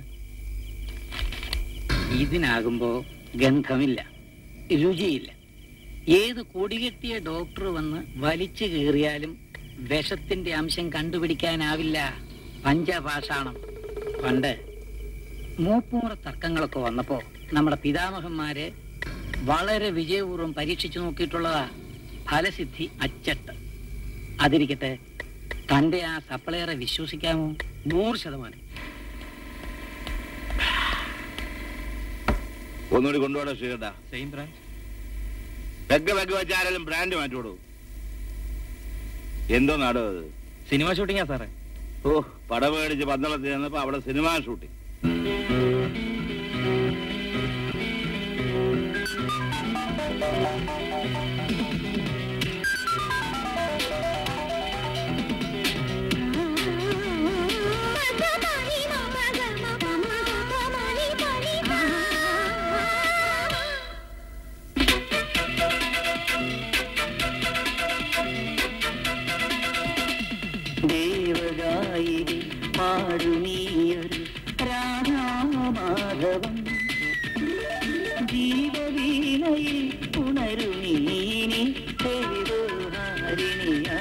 ഇതിനാകുമ്പോ ഗന്ധമില്ല, രുചിയില്ല. ഏത് കൊടികെട്ടിയ ഡോക്ടർ വന്ന് വലിച്ചു കീറിയാലും വിഷത്തിന്റെ അംശം കണ്ടുപിടിക്കാനാവില്ല. പഞ്ചപാഷാണം. പണ്ട് മൂപ്പുമുറ തർക്കങ്ങളൊക്കെ വന്നപ്പോ നമ്മുടെ പിതാമഹന്മാര് വളരെ വിജയപൂർവ്വം പരീക്ഷിച്ചു നോക്കിയിട്ടുള്ളതാ ഫലസിദ്ധി അച്ചട്ട്. അതിരിക്കട്ടെ, തന്റെ ആ സപ്ലയറെ വിശ്വസിക്കാമോ? നൂറ് ശതമാനം. ഒന്നുകൂടി കൊണ്ടുപോടാ ശ്രീകണ്ഠ. Same brand. പെഗ് പെഗ് വെച്ച് ആരെങ്കിലും ബ്രാൻഡ് മാറ്റിവിടൂ. എന്തോ നാടോ അത്? സിനിമ ഷൂട്ടിങ്ങാ സാറേ. ഓ, പടം മേടിച്ച് പന്തളത്തിൽ ചെന്നപ്പോ അവിടെ സിനിമ ഷൂട്ടിങ്. ദേവഗായിനി പാടുനീയൊരു രാധാമാധവം, ജീവവീണയിൽ ഉണരുനീനി ദേവഹാരിണിയാ.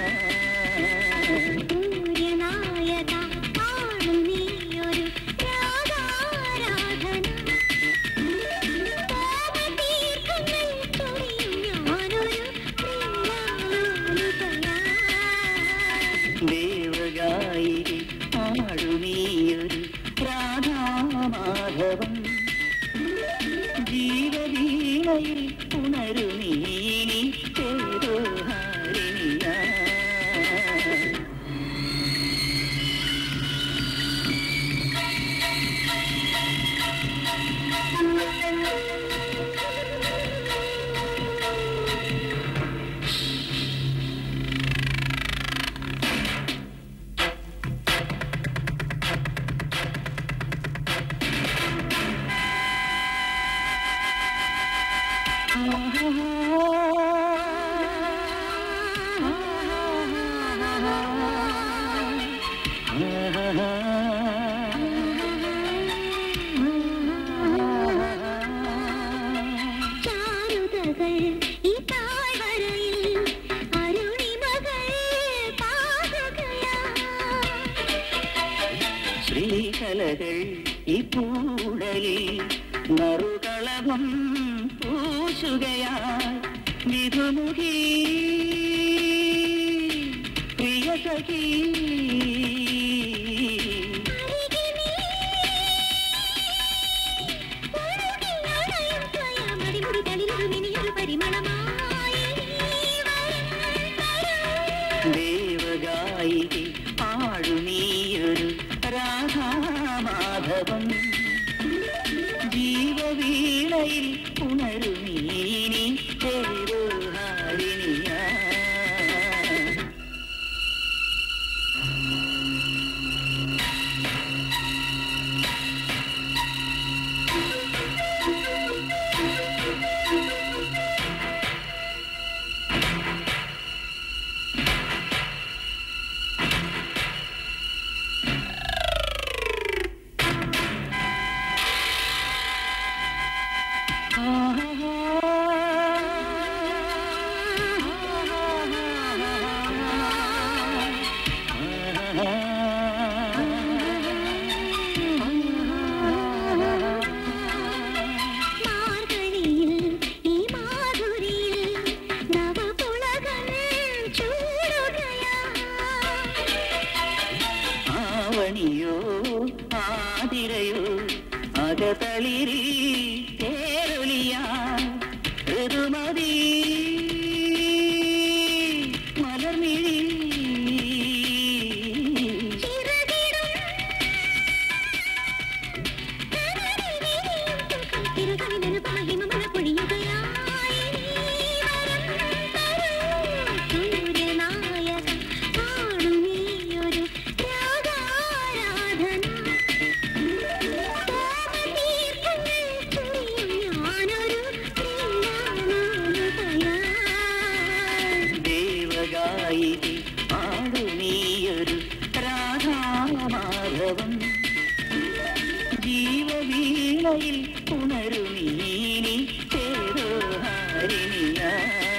ദേവഗായിനി പാടുനീയൊരു രാധാമാധവം, ജീവവീണയിൽ ഉണരുനീനി ദേവഹാരിണിയാ. ശ്രീകലകൾ ഈ പൂടലിൽ നറുകളഭം പൂശുകയായി വിധുമുഖി പ്രിയസഖി. ദേവഗായിനി പാടുനീയൊരു രാധാമാധവം, ജീവവീണയിൽ ഉണരുനീനി ദേവഹാരിണിയാ. ആവണിയോ ആതിരയോ അകതളിരി കേരളിയാ ഋതുമതി മലർമിഴി ജീവവീണയിൽ പുനരുമീനി ചേരോ ഹരിണിയാ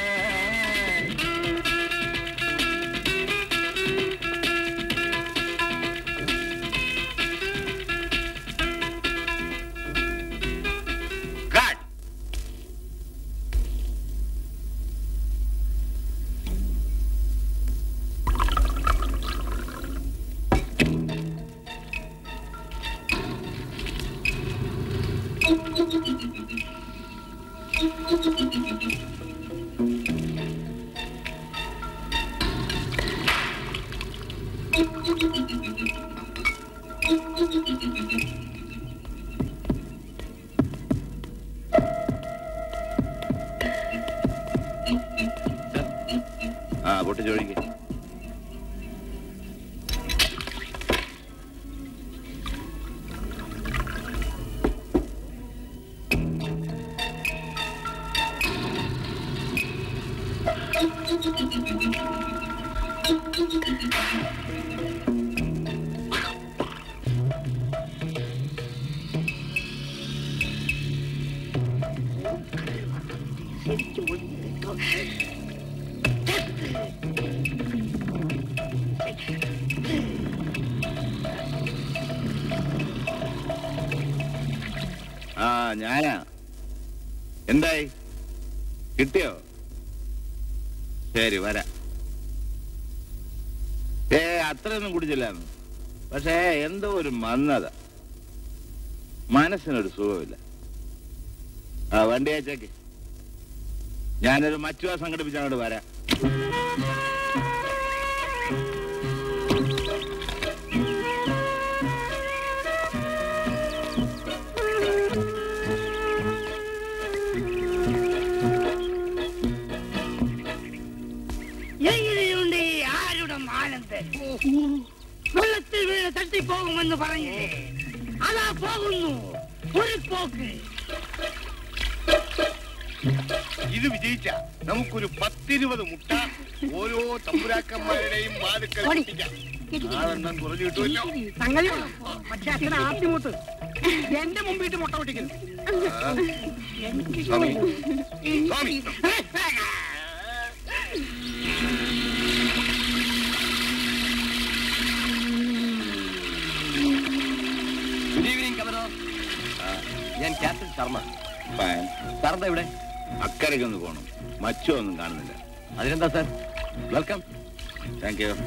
ആ പൊട്ടി ചോദിക്ക. ആ ഞാനാ. എന്തായി, കിട്ടിയോ? ശരി വരാ. ഏ അത്രയൊന്നും കുടിച്ചില്ലാന്ന്, പക്ഷേ എന്തോ ഒരു മന്ദത, മനസ്സിനൊരു സുഖമില്ല. ആ വണ്ടി അയച്ചേക്ക്, ഞാനൊരു മച്ചുവ സംഘടിപ്പിച്ച് അങ്ങോട്ട് വരാം. എങ്ങനെയുണ്ട് ആരുടെ മാനന്തൻ? വെള്ളത്തിൽ വീണ് തട്ടിപ്പോകുമെന്ന് പറഞ്ഞില്ലേ, അതാ പോകുന്നു ഒരു പോക്ക്. ഇത് വിജയിച്ച നമുക്കൊരു പത്തിരുപത് മുട്ട ഓരോ തമ്പുരാക്കന്മാരുടെയും വാതുക്കൽ കിട്ടിക്കാം. ആളെണ്ണം കുറഞ്ഞു കിട്ടുമല്ലോ. സംഗതി പക്ഷെ അച്ഛൻ ആദ്യമൂത്ത് എന്റെ മുമ്പിട്ട് മുട്ട പൊട്ടിക്കുന്നു. സ്വാമി സ്വാമി ഗുഡ് ഈവനിങ് കമനോർ. ഞാൻ ക്യാപ്റ്റൻ ശർമ്മ. സാറിന്റെ ഇവിടെ അക്കരയ്ക്ക് ഒന്ന് പോകണം, മച്ചു ഒന്നും കാണുന്നില്ല. അതിനെന്താ സാർ, വെൽക്കം. Thank you.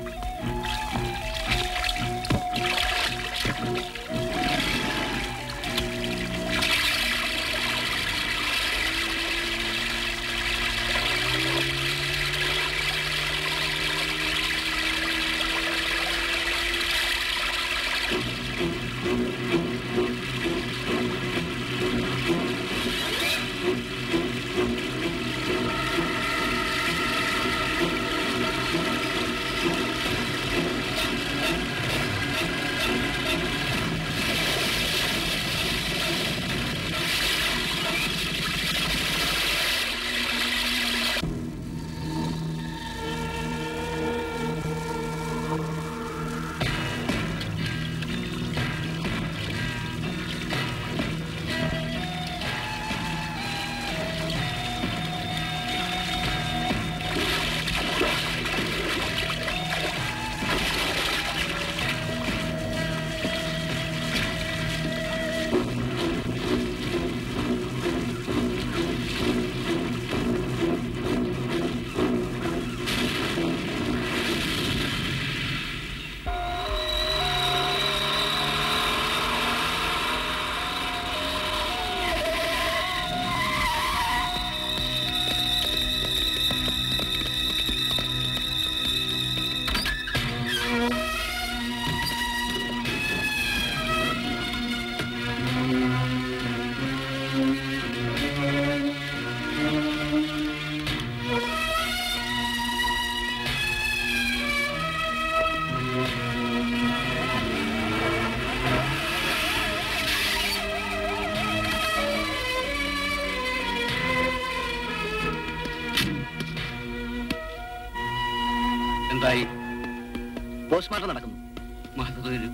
എന്തായി? പോസ്റ്റ്മോർട്ടം നടക്കുന്നു. മഹദൂര്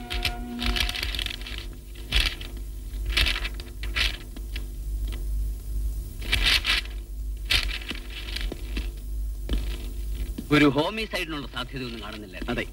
ഒരു ഹോമിസൈഡിനുള്ള സാധ്യതയൊന്നും കാണുന്നില്ല. അതെ,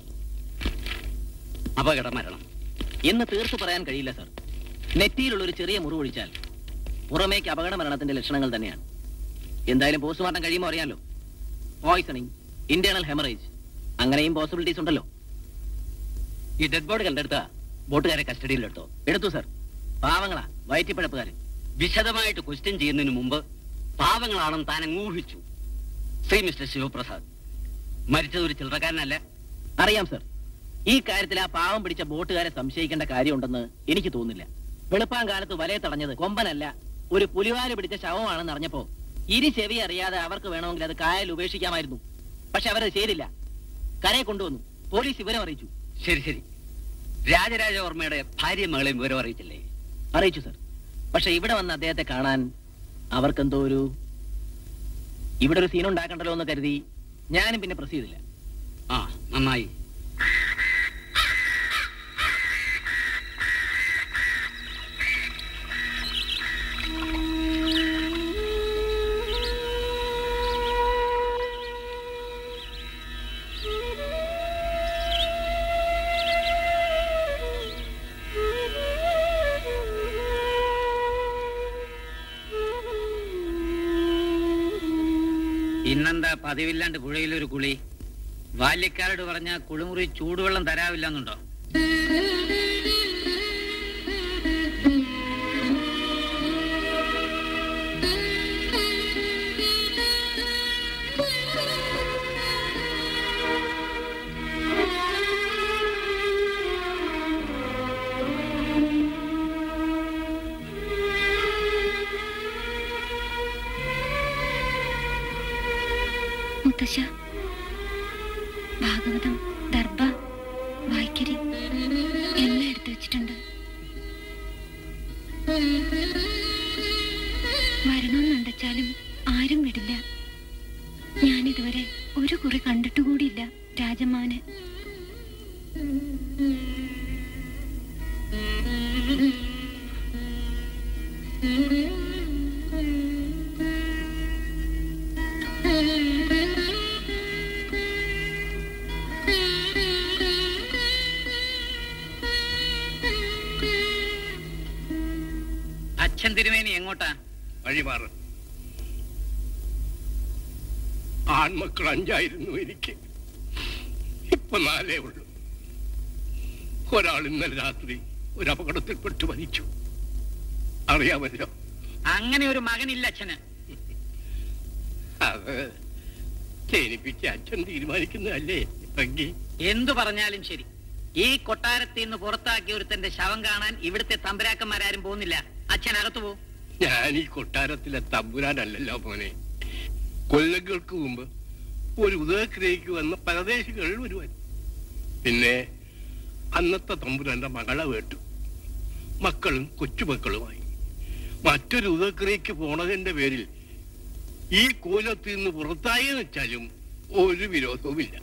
അപകട മരണം എന്ന് തീർത്തു പറയാൻ കഴിയില്ല സർ. നെറ്റിയിലുള്ള ഒരു ചെറിയ മുറിവൊഴിച്ചാൽ പുറമേക്ക് അപകട മരണത്തിന്റെ ലക്ഷണങ്ങൾ തന്നെയാണ്. എന്തായാലും പോസ്റ്റ്മോർട്ടം കഴിയുമ്പോൾ അറിയാമല്ലോ. പോയിസണിങ്, ഇന്റേണൽ ഹെമറേജ്, അങ്ങനെയും പോസിബിലിറ്റീസ് ഉണ്ടല്ലോ. ഈ ഡെഡ് ബോഡി കണ്ടെടുത്ത ബോട്ടുകാരെ കസ്റ്റഡിയിലെടുത്തോ? എടുത്തു സർ. പാവങ്ങളാ, വയറ്റിപ്പഴപ്പുകാരൻ. വിശദമായിട്ട് ക്വസ്റ്റ്യൻ ചെയ്യുന്നതിന് മുമ്പ് പാവങ്ങളാണെന്ന് താൻ അങ്ങ് ഊഹിച്ചു. ശ്രീ മിസ്റ്റർ ശിവപ്രസാദ്, മരിച്ചത് ഒരു ചില്ലറക്കാരനല്ല. അറിയാം സർ. ഈ കാര്യത്തിൽ ആ പാവം പിടിച്ച ബോട്ടുകാരെ സംശയിക്കേണ്ട കാര്യമുണ്ടെന്ന് എനിക്ക് തോന്നുന്നില്ല. വെളുപ്പാൻ കാലത്ത് വലയെ തടഞ്ഞത് കൊമ്പനല്ല, ഒരു പുലിവാല് പിടിച്ച ശവമാണെന്ന് അറിഞ്ഞപ്പോ ഇരി ചെവി അറിയാതെ അവർക്ക് വേണമെങ്കിൽ അത് കായൽ ഉപേക്ഷിക്കാമായിരുന്നു. പക്ഷെ അവരത് ചെയ്തില്ല. കരയെ കൊണ്ടുവന്നു. പോലീസ് വിവരം അറിയിച്ചു. ശരി ശരി. രാജരാജവർമ്മയുടെ ഭാര്യ മകളെയും വിവരം അറിയിച്ചില്ലേ? അറിയിച്ചു സർ. പക്ഷെ ഇവിടെ വന്ന് അദ്ദേഹത്തെ കാണാൻ അവർക്കെന്തോ ഒരു ഇവിടെ ഒരു സീൻ ഉണ്ടാക്കണ്ടല്ലോ എന്ന് കരുതി ഞാനും പിന്നെ പ്രസ് ചെയ്തില്ല. ആ, നന്നായി. ഇന്നെന്താ പതിവില്ലാണ്ട് പുഴയിലൊരു കുളി? ബാല്യക്കാരോട് പറഞ്ഞ കുളിമുറി ചൂടുവെള്ളം തരാവില്ലെന്നുണ്ടോ? മുത്തശ്ശ, ഭാഗവതം, ദർഭ, വായ്ക്കരി എല്ലാം എടുത്തു വെച്ചിട്ടുണ്ട്. വരണമെന്നുണ്ടെച്ചാലും ആരും വിടില്ല. ഞാനിതുവരെ ഒരു കുറി കണ്ടിട്ടുകൂടിയില്ല രാജമ്മാവനെ. അച്ഛൻ തിരുമേനി എങ്ങോട്ടാ? വഴിമാറ്. ആൺമക്കൾ അഞ്ചായിരുന്നു എനിക്ക്, ഇപ്പൊ നാലേ ഉള്ളൂ. ഒരാൾ ഇന്നലെ രാത്രി ഒരു അപകടത്തിൽപ്പെട്ട് മരിച്ചു. അറിയാമല്ലോ. അങ്ങനെ ഒരു മകനില്ല അച്ഛന്. അത് ജനിപ്പിച്ച അച്ഛൻ തീരുമാനിക്കുന്നതല്ലേ ഭംഗി? എന്തു പറഞ്ഞാലും ശരി, ഈ കൊട്ടാരത്തിൽ നിന്ന് പുറത്താക്കിയ ഒരുത്തന്റെ ശവം കാണാൻ ഇവിടുത്തെ തമ്പുരാക്കന്മാരും പോകുന്നില്ല. അച്ഛൻ അകത്തു പോകും. ഞാൻ ഈ കൊട്ടാരത്തിലെ തമ്പുരാനല്ലല്ലോ മോനെ. കൊല്ലങ്ങൾക്ക് മുമ്പ് ഒരു ഉദയക്രിയക്ക് വന്ന പരദേശികൾ ഒരുവൻ. പിന്നെ അന്നത്തെ തമ്പുരാന്റെ മകളെ വേട്ടു. മക്കളും കൊച്ചുമക്കളുമായി മറ്റൊരു ഉദയക്രിയക്ക് പോണതിന്റെ പേരിൽ ഈ കോലത്തിൽ നിന്ന് പുറത്തായി വെച്ചാലും ഒരു വിരോധവുമില്ല.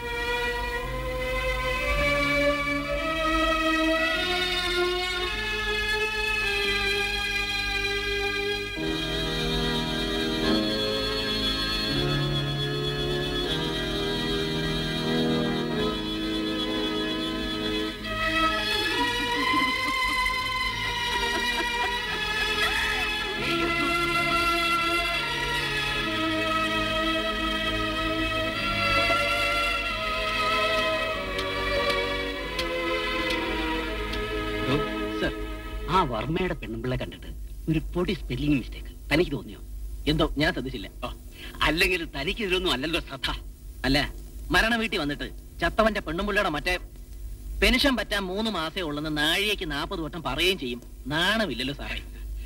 ആ വർമ്മയുടെ പെണ്ണുമ്പിള്ള കണ്ടിട്ട് ഒരു പൊടി സ്പെല്ലിംഗ് മിസ്റ്റേക്ക് തനിക്ക് തോന്നിയോ? എന്തോ ഞാൻ ശ്രദ്ധിച്ചില്ല. അല്ലെങ്കിൽ തനിക്ക് ഇതിലൊന്നും അല്ലല്ലോ ശ്രദ്ധ. അല്ല, മരണ വീട്ടിൽ വന്നിട്ട് ചത്തവന്റെ പെണ്ണുമ്പിള്ളയുടെ മറ്റേ പെൻഷൻ പറ്റാൻ മൂന്ന് മാസേ ഉള്ളെന്ന് നാഴികയ്ക്ക് നാൽപ്പത് വട്ടം പറയുകയും ചെയ്യും. നാണമില്ലല്ലോ സാറേ.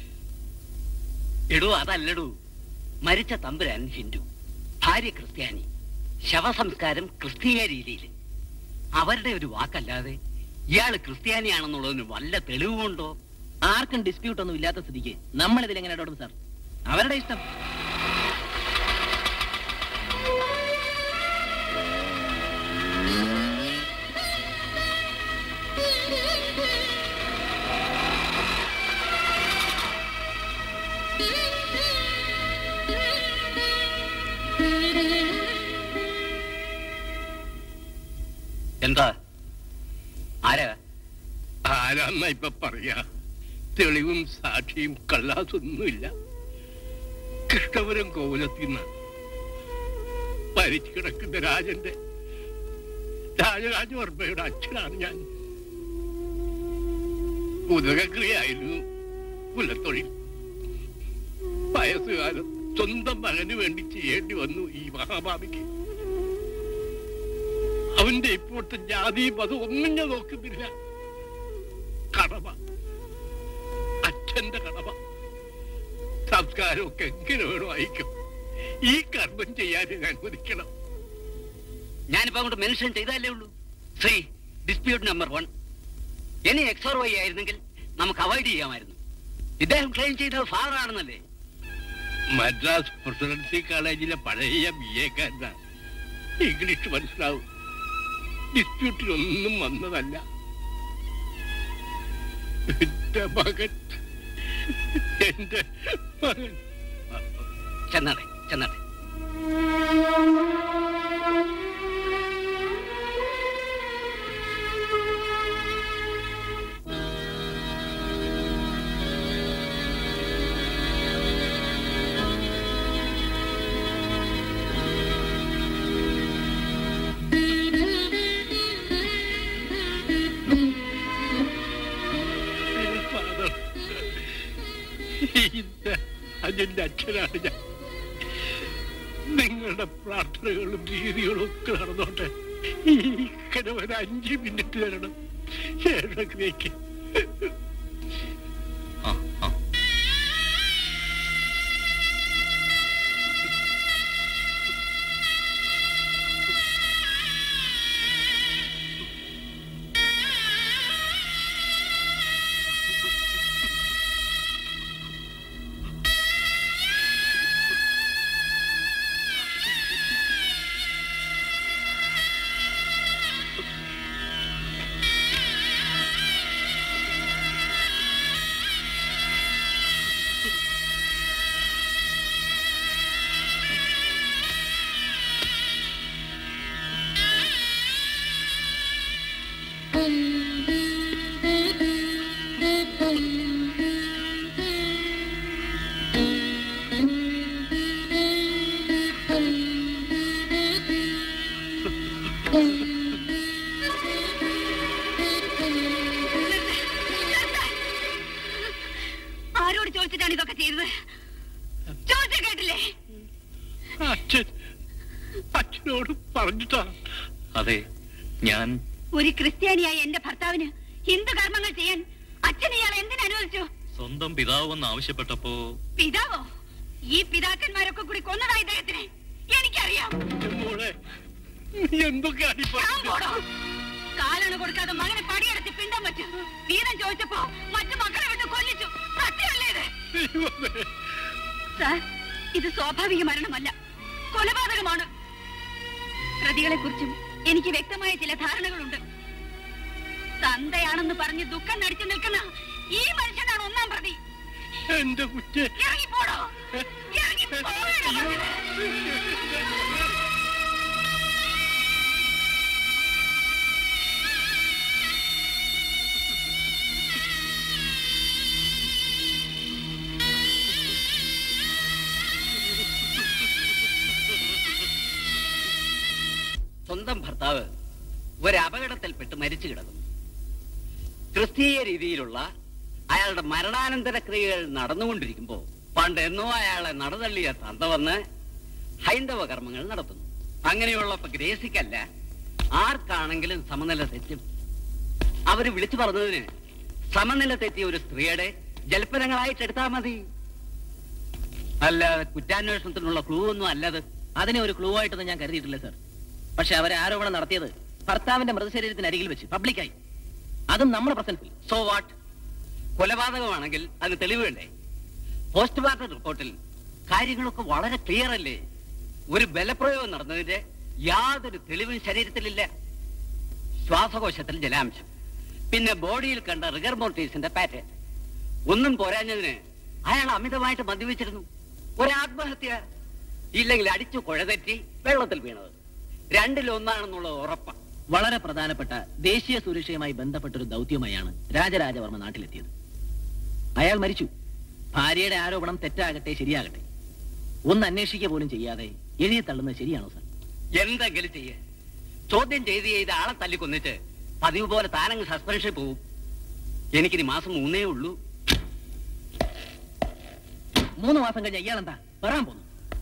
എടോ അതല്ലടോ, മരിച്ച തമ്പുരാൻ ഹിന്ദു, ഭാര്യ ക്രിസ്ത്യാനി, ശവസംസ്കാരം ക്രിസ്തീയ രീതിയിൽ. അവരുടെ ഒരു വാക്കല്ലാതെ ഇയാള് ക്രിസ്ത്യാനിയാണെന്നുള്ളതിന് വല്ല തെളിവുണ്ടോ? ആർക്കും ഡിസ്പ്യൂട്ട് ഒന്നും ഇല്ലാത്ത സ്ഥിതിക്ക് നമ്മൾ ഇതിൽ എങ്ങനെ ഇടപെടും സാർ? അവരുടെ ഇഷ്ടം. എന്താ? ആരാ? ആരാന്ന ഇപ്പൊ പറയാ? തെളിവും സാക്ഷിയും കള്ളാസൊന്നുമില്ല. കൃഷ്ണപുരം കോവിലത്തിന്ന് മരിച്ചു കിടക്കുന്ന രാജന്റെ രാജരാജവർമ്മയുടെ അച്ഛനാണ് ഞാൻ. ഉദകക്രിയായിരുന്നു കുലത്തൊഴിൽ. വയസ്സുകാലം സ്വന്തം മകന് വേണ്ടി ചെയ്യേണ്ടി വന്നു ഈ മഹാഭാവിക്ക്. അവന്റെ ഇപ്പോഴത്തെ ജാതിയും അത് ഒന്നും ഞാൻ നോക്കുന്നില്ല. കടമ, അച്ഛന്റെ കടമ. സംസ്കാരമൊക്കെ എങ്ങനെ വേണോ അയക്കും. ഈ കർമ്മം ചെയ്യാൻ ഞാൻ അനുവദിക്കണം. ഞാനിപ്പോ അങ്ങോട്ട് മെൻഷൻ ചെയ്താലേ ഉള്ളൂ. ശ്രീ ഡിസ്പ്യൂട്ട് നമ്പർ വൺ. ഇനി എക്സോർ വൈ ആയിരുന്നെങ്കിൽ നമുക്ക് അവോയ്ഡ് ചെയ്യാമായിരുന്നു. ഇദ്ദേഹം ക്ലെയിം ചെയ്തത് ഫാദർ ആണെന്നല്ലേ? മദ്രാസ് പ്രസിഡൻസി കോളേജിലെ പഴയ ബി എക്കാരനാ. ഇംഗ്ലീഷ് മനസ്സിലാവും. ഡിസ്പ്യൂട്ടിനൊന്നും വന്നതല്ല. എന്റെ മകൻ എന്റെ മകൻ ചെന്നാട്ടെ ചെന്നാട്ടെ. അതിന്റെ അച്ഛനാണ് ഞാൻ. നിങ്ങളുടെ പ്രാർത്ഥനകളും രീതികളും ഒക്കെ നടന്നോട്ടെ. ഈ കിഴവൻ അഞ്ച് മിനിറ്റ് തരണം ശേഷക്രിയക്ക്. ആരോട് ചോദിച്ചിട്ടാണ് ഇതൊക്കെ ചെയ്തത്? ചോദിച്ച കേട്ടില്ലേ? അച്ഛൻ അച്ഛനോട് പറഞ്ഞിട്ടാ. അതെ, ഞാൻ ഒരു ക്രിസ്ത്യാനിയായ എന്റെ ഭർത്താവിന് ഹിന്ദു കർമ്മങ്ങൾ ചെയ്യാൻ അച്ഛൻ ഇയാൾ എന്തിനനുവദിച്ചു? സ്വന്തം പിതാവ് വന്ന് ആവശ്യപ്പെട്ടപ്പോ. പിതാവോ? ഈ പിതാക്കന്മാരൊക്കെ കൂടി കൊന്നതാ ഇദ്ദേഹത്തിനെ എനിക്കറിയാം. എന്തൊക്കെയാണ് കാലാണ് കൊടുക്കാതെ മകനെ പടിയെടുത്ത് പിണ്ടം പറ്റു. വീരം ചോദിച്ചപ്പോ മറ്റു മക്കളെ വിട്ട് കൊല്ലിച്ചു. സത്യമല്ലേ ഇത്? സാർ, ഇത് സ്വാഭാവിക മരണമല്ല, കൊലപാതകമാണ്. പ്രതികളെ കുറിച്ചും എനിക്ക് വ്യക്തമായ ചില ധാരണകളുണ്ട്. തന്തയാണെന്ന് പറഞ്ഞ് ദുഃഖം നടിച്ചു നിൽക്കുന്ന ഈ മനുഷ്യനാണ് ഒന്നാം പ്രതി. എന്റെ കുറ്റേ ഇറങ്ങിപ്പോടോ, ഇറങ്ങിപ്പോടോ. സ്വന്തം ഭർത്താവ് ഒരു അപകടത്തിൽപ്പെട്ട് മരിച്ചു കിടക്കുന്നു. ക്രിസ്തീയ രീതിയിലുള്ള അയാളുടെ മരണാനന്തര ക്രിയകൾ നടന്നുകൊണ്ടിരിക്കുമ്പോ പണ്ട് എന്നോ അയാളെ നടതള്ളിയ തന്ത വന്ന് ഹൈന്ദവ കർമ്മങ്ങൾ നടത്തുന്നു. അങ്ങനെയുള്ളപ്പോ ഗ്രേസിക്കല്ല ആർക്കാണെങ്കിലും സമനില തെറ്റും. അവര് വിളിച്ചു പറഞ്ഞതിന് സമനില തെറ്റിയ ഒരു സ്ത്രീയുടെ ജൽപ്പനങ്ങളായിട്ട് എടുത്താൽ മതി. അല്ലാതെ കുറ്റാന്വേഷണത്തിനുള്ള ക്ലൂ ഒന്നും അല്ലത്. അതിനെ ഒരു ക്ലൂ ആയിട്ടൊന്നും ഞാൻ കരുതിയിട്ടില്ല സാർ. പക്ഷെ അവരെ ആരോപണം നടത്തിയത് ഭർത്താവിന്റെ മൃതശരീരത്തിന് അരികിൽ വെച്ച് പബ്ലിക്കായി, അതും നമ്മുടെ പ്രസൻസിൽ. So what? കൊലപാതകമാണെങ്കിൽ അത് തെളിവ് വേണ്ടേ? പോസ്റ്റ്മോർട്ടം റിപ്പോർട്ടിൽ കാര്യങ്ങളൊക്കെ വളരെ ക്ലിയർ അല്ലേ? ഒരു ബലപ്രയോഗം നടന്നതിന്റെ യാതൊരു തെളിവും ശരീരത്തിലില്ല. ശ്വാസകോശത്തിൽ ജലാംശം, പിന്നെ ബോഡിയിൽ കണ്ട റിഗർ മോർട്ടീസിന്റെ പാറ്റേൺ. ഒന്നും പോരാഞ്ഞതിന് അയാൾ അമിതമായിട്ട് മദ്യപിച്ചിരുന്നു. ഒരാത്മഹത്യ, ഇല്ലെങ്കിൽ അടിച്ചു കുഴതെറ്റി വെള്ളത്തിൽ വീണത്. രണ്ടിലൊന്നാണെന്നുള്ളത് ഉറപ്പാണ്. വളരെ പ്രധാനപ്പെട്ട ദേശീയ സുരക്ഷയുമായി ബന്ധപ്പെട്ട ഒരു ദൗത്യമായാണ് രാജരാജവർമ്മ നാട്ടിലെത്തിയത്. അയാൾ മരിച്ചു. ഭാര്യയുടെ ആരോപണം തെറ്റാകട്ടെ ശരിയാകട്ടെ ഒന്ന് അന്വേഷിക്കുക പോലും ചെയ്യാതെ എഴുതി തള്ളുന്നത് ശരിയാണോ സർ? എന്തെങ്കിലും ചെയ്യേ. ചോദ്യം ചെയ്ത് ചെയ്ത് ആളെ തല്ലിക്കൊന്നിട്ട് പതിവ് പോലെ താനങ്ങ് സസ്പെൻഷൻ പോവും. എനിക്കിനി മാസം മൂന്നേ ഉള്ളൂ. മൂന്ന് മാസം കഴിഞ്ഞ ഇയാളെന്താ വരാൻ പോന്നു?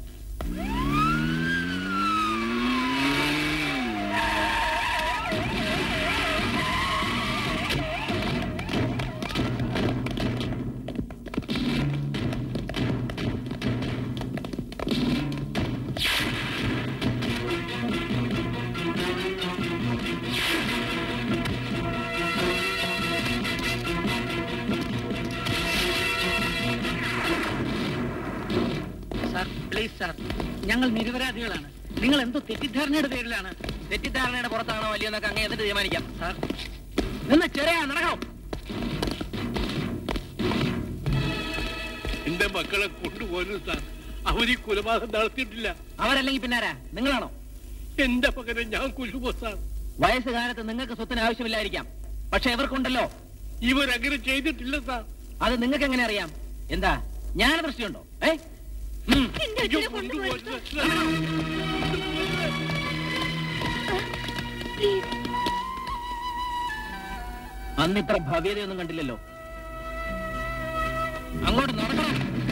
സാർ, ഞങ്ങൾ നിരപരാധികളാണ്. നിങ്ങൾ എന്തോ തെറ്റിദ്ധാരണയുടെ പേരിലാണ്. തെറ്റിദ്ധാരണയുടെ പുറത്താണോ വലിയ എന്നൊക്കെ അങ്ങനെ എന്നിട്ട് തീരുമാനിക്കാം. സാർ നിന്ന് ചെറിയ നടക്കണം. എന്റെ മക്കളെ കൊണ്ടുപോലും സാർ, അവര് കൊലപാതകം നടത്തിയിട്ടില്ല. അവരല്ലെങ്കിൽ പിന്നാരാ? നിങ്ങളാണോ? എന്റെ മകനെ ഞാൻ കൊല്ലുമോ സാർ? വയസ്സുകാലത്ത് നിങ്ങൾക്ക് സ്വത്തിന് ആവശ്യമില്ലായിരിക്കാം, പക്ഷെ ഇവർക്കുണ്ടല്ലോ. ഇവരങ്ങനെ ചെയ്തിട്ടില്ല സാർ. അത് നിങ്ങൾക്ക് എങ്ങനെ അറിയാം? എന്താ ജ്ഞാനദൃഷ്ടിയുണ്ടോ? ഏ അന്നിത്ര ഭവ്യതയൊന്നും കണ്ടില്ലല്ലോ. അങ്ങോട്ട് നടക്കണം.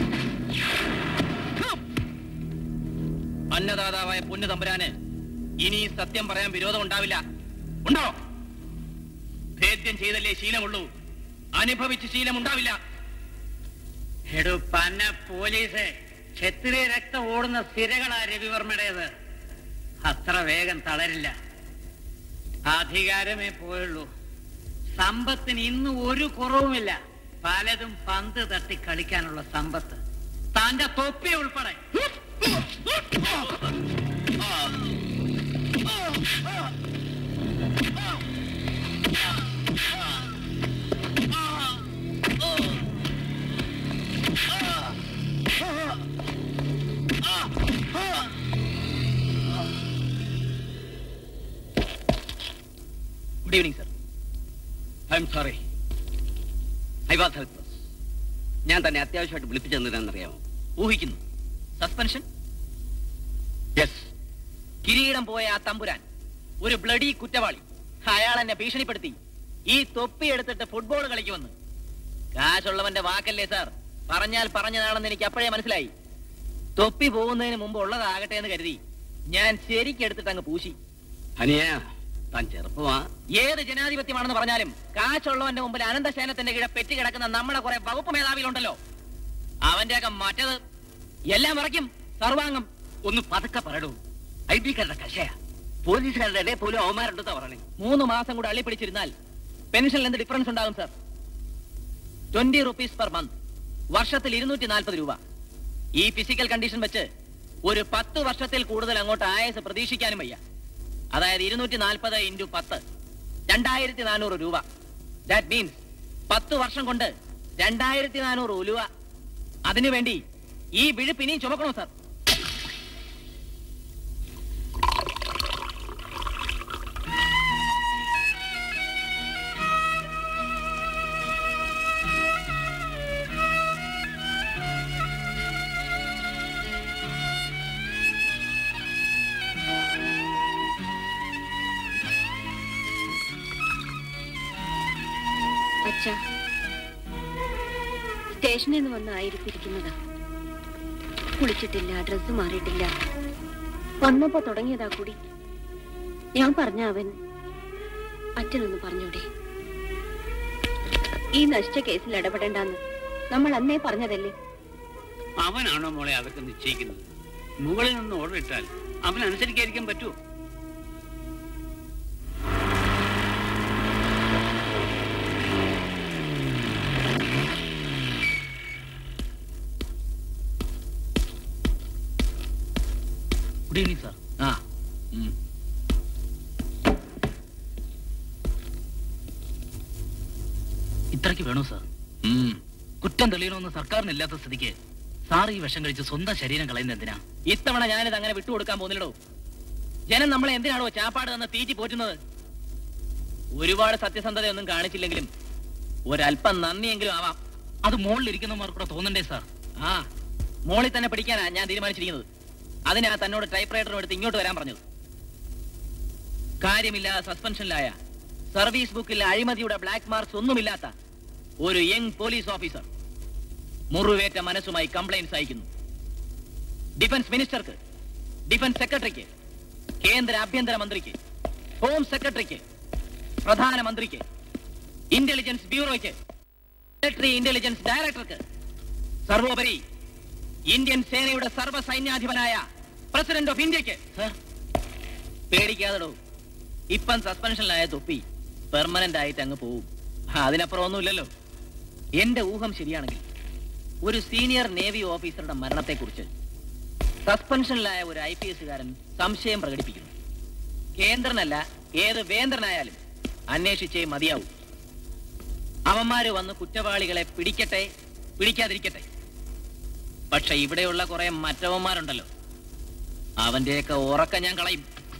അന്നദാതാവായ പൊന്നു തമ്പുരാന് ഇനി സത്യം പറയാൻ വിരോധം ഉണ്ടാവില്ല. ഉണ്ടോ? ഭേദ്യം ചെയ്തല്ലേ ശീലമുള്ളൂ, അനുഭവിച്ച് ശീലമുണ്ടാവില്ല. എടോ പന്ന പോലീസെ, ക്ഷത്രിയ രക്തം ഓടുന്ന സ്ഥിരകളാ രവിവർമ്മയുടേത്. അത്ര വേഗം തളരില്ല. അധികാരമേ പോയുള്ളൂ. സമ്പത്തിന് ഇന്ന് ഒരു കുറവുമില്ല. പലതും പന്ത് തട്ടി കളിക്കാനുള്ള സമ്പത്ത്. തന്റെ തൊപ്പി ഉൾപ്പെടെ. Good evening sir. I am sorry, I was helpless. ഞാൻ തന്നെ അത്യാവശ്യമായിട്ട് വിളിപ്പിച്ചെന്നറിയാമോ? ഊഹിക്കുന്നു. സസ്പെൻഷൻ? യെസ്. കിരീടം പോയ ആ തമ്പുരാൻ ഒരു ബ്ലഡി കുറ്റവാളി. അയാൾ എന്നെ ഭീഷണിപ്പെടുത്തി ഈ തൊപ്പി എടുത്തിട്ട് ഫുട്ബോൾ കളിക്കുമെന്ന്. കാശുള്ളവന്റെ വാക്കല്ലേ സാർ, പറഞ്ഞാൽ പറഞ്ഞതാണെന്ന് എനിക്ക് അപ്പോഴേ മനസ്സിലായി. തൊപ്പി പോകുന്നതിന് മുമ്പ് ഉള്ളതാകട്ടെ എന്ന് കരുതി ഞാൻ ശരിക്കെടുത്തിട്ട് അങ്ങ് പൂശി. അനിയാ, താൻ ചെറുപ്പമാ. ഏത് ജനാധിപത്യമാണെന്ന് പറഞ്ഞാലും കാശുള്ളവന്റെ മുമ്പിൽ അനന്തശയനത്തിന്റെ കീഴെ പെറ്റി കിടക്കുന്ന നമ്മുടെ കുറെ വകുപ്പ് മേധാവികളുണ്ടല്ലോ, അവന്റെയൊക്കെ മറ്റത് എല്ലാം മറയ്ക്കും. സർവാംഗം. ഒന്ന് പതുക്കെ പറയൂ. ഐ ബിക്കാരുടെ കശയ പോലീസുകാരുടെ ഇടയിൽ പോലും അവന്മാരുണ്ടെന്നാ പറയണേ. മൂന്ന് മാസം കൂടെ അള്ളിപ്പിടിച്ചിരുന്നാൽ പെൻഷനിൽ എന്ത് ഡിഫറൻസ് ഉണ്ടാകും സാർ? ട്വന്റി റുപ്പീസ് പെർ മന്ത്, വർഷത്തിൽ ഇരുന്നൂറ്റി നാൽപ്പത് രൂപ. ഈ ഫിസിക്കൽ കണ്ടീഷൻ വെച്ച് ഒരു പത്ത് വർഷത്തിൽ കൂടുതൽ അങ്ങോട്ട് ആയസ് പ്രതീക്ഷിക്കാനും വയ്യ. അതായത് ഇരുന്നൂറ്റി നാൽപ്പത് ഇൻറ്റു പത്ത്, രണ്ടായിരത്തി നാനൂറ് രൂപ. ദാറ്റ് മീൻസ് പത്ത് വർഷം കൊണ്ട് രണ്ടായിരത്തി നാനൂറ് ഉലുവ. അതിനുവേണ്ടി ഈ വിഴുപ്പ് ഇനിയും ചുമക്കണോ സാർ? അച്ഛാ, സ്റ്റേഷനിൽ നിന്ന് വന്ന് ആയിരിപ്പിരിക്കുന്നതാ. കുളിച്ചിട്ടില്ല, ഡ്രസ്സ് മാറിയിട്ടില്ല. വന്നപ്പോ തുടങ്ങിയതാ കൂടി. ഞാൻ പറഞ്ഞ അവൻ അച്ഛനൊന്ന് പറഞ്ഞൂടെ? ഈ നശിച്ച കേസിൽ ഇടപെടേണ്ടെന്ന് നമ്മൾ അന്നേ പറഞ്ഞതല്ലേ? അവനാണോ മോളെ അതൊക്കെ നിശ്ചയിക്കുന്നത്? മുകളിൽ നിന്ന് ഓർഡർ ഇട്ടാൽ അവനനുസരിക്കാതിരിക്കാൻ പറ്റുമോ? Good evening sir. ആ ഇത്രയ്ക്ക് വേണോ സാർ? കുറ്റം തെളിയണമെന്ന് സർക്കാരിനില്ലാത്ത സ്ഥിതിക്ക് സാർ ഈ വിഷം കഴിച്ച് സ്വന്തം ശരീരം കളയുന്ന എന്തിനാ? ഇത്തവണ ഞാനിത് അങ്ങനെ വിട്ടുകൊടുക്കാൻ പോകുന്നില്ലടോ. ജനം നമ്മളെ എന്തിനാണോ ചാപ്പാട് തന്ന് തീറ്റി പോറ്റുന്നത്? ഒരുപാട് സത്യസന്ധതയൊന്നും കാണിച്ചില്ലെങ്കിലും ഒരല്പം നന്ദിയെങ്കിലും ആവാം. അത് മുകളിലിരിക്കുന്നവർക്ക് കൂടെ തോന്നണ്ടേ സാർ? ആ, മോളിൽ തന്നെ പിടിക്കാനാ ഞാൻ തീരുമാനിച്ചിരിക്കുന്നത്. അതിനാ തന്നോട് ടൈപ്പ് റൈറ്ററും എടുത്ത് ഇങ്ങോട്ട് വരാൻ പറഞ്ഞത്. കാര്യമില്ലാതെ സസ്പെൻഷനിലായ, സർവീസ് ബുക്കിൽ അഴിമതിയുടെ ബ്ലാക്ക് മാർക്സ് ഒന്നുമില്ലാത്ത ഒരു യങ് പോലീസ് ഓഫീസർ മുറിവേറ്റ മനസ്സുമായി കംപ്ലൈന്റ്സ് അയക്കുന്നു. ഡിഫൻസ് മിനിസ്റ്റർക്ക്, ഡിഫൻസ് സെക്രട്ടറിക്ക്, കേന്ദ്ര ആഭ്യന്തര മന്ത്രിക്ക്, ഹോം സെക്രട്ടറിക്ക്, പ്രധാനമന്ത്രിക്ക്, ഇന്റലിജൻസ് ബ്യൂറോയ്ക്ക്, മിലിറ്ററി ഇന്റലിജൻസ് ഡയറക്ടർക്ക്, സർവോപരി ഇന്ത്യൻ സേനയുടെ സർവ്വസൈന്യാധിപനായ പ്രസിഡന്റ് ഓഫ് ഇന്ത്യക്ക്. പേടിക്കാതെടോ, ഇപ്പം സസ്പെൻഷനിലായ തൊപ്പി പെർമനന്റ് ആയിട്ട് അങ്ങ് പോവും. അതിനപ്പുറം ഒന്നുമില്ലല്ലോ. എന്റെ ഊഹം ശരിയാണെങ്കിൽ ഒരു സീനിയർ നേവി ഓഫീസറുടെ മരണത്തെക്കുറിച്ച് സസ്പെൻഷനിലായ ഒരു ഐ പി എസുകാരൻ സംശയം പ്രകടിപ്പിക്കുന്നു. കേന്ദ്രനല്ല, ഏത് വേന്ദ്രനായാലും അന്വേഷിച്ചേ മതിയാവൂ. അവന്മാര് വന്ന് കുറ്റവാളികളെ പിടിക്കട്ടെ, പിടിക്കാതിരിക്കട്ടെ. പക്ഷെ ഇവിടെയുള്ള കുറെ മറ്റവന്മാരുണ്ടല്ലോ, അവന്റെയൊക്കെ ഉറക്കം ഞാൻ കളയും.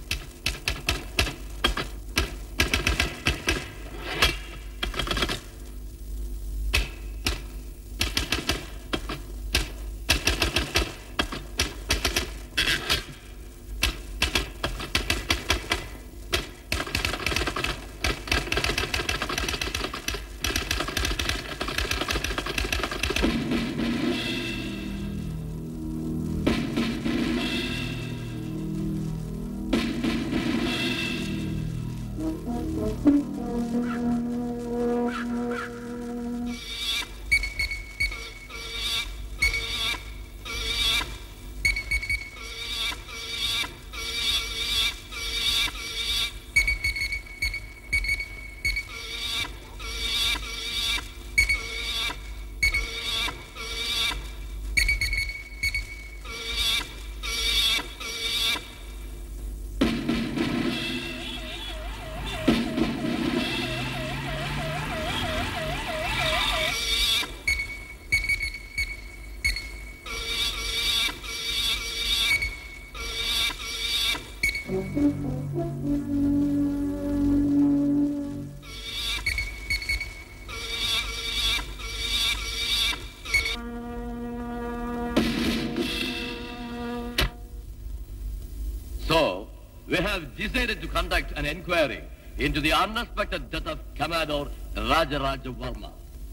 So, we have decided to conduct an inquiry into the unexpected death of Commodore Rajaraja Verma.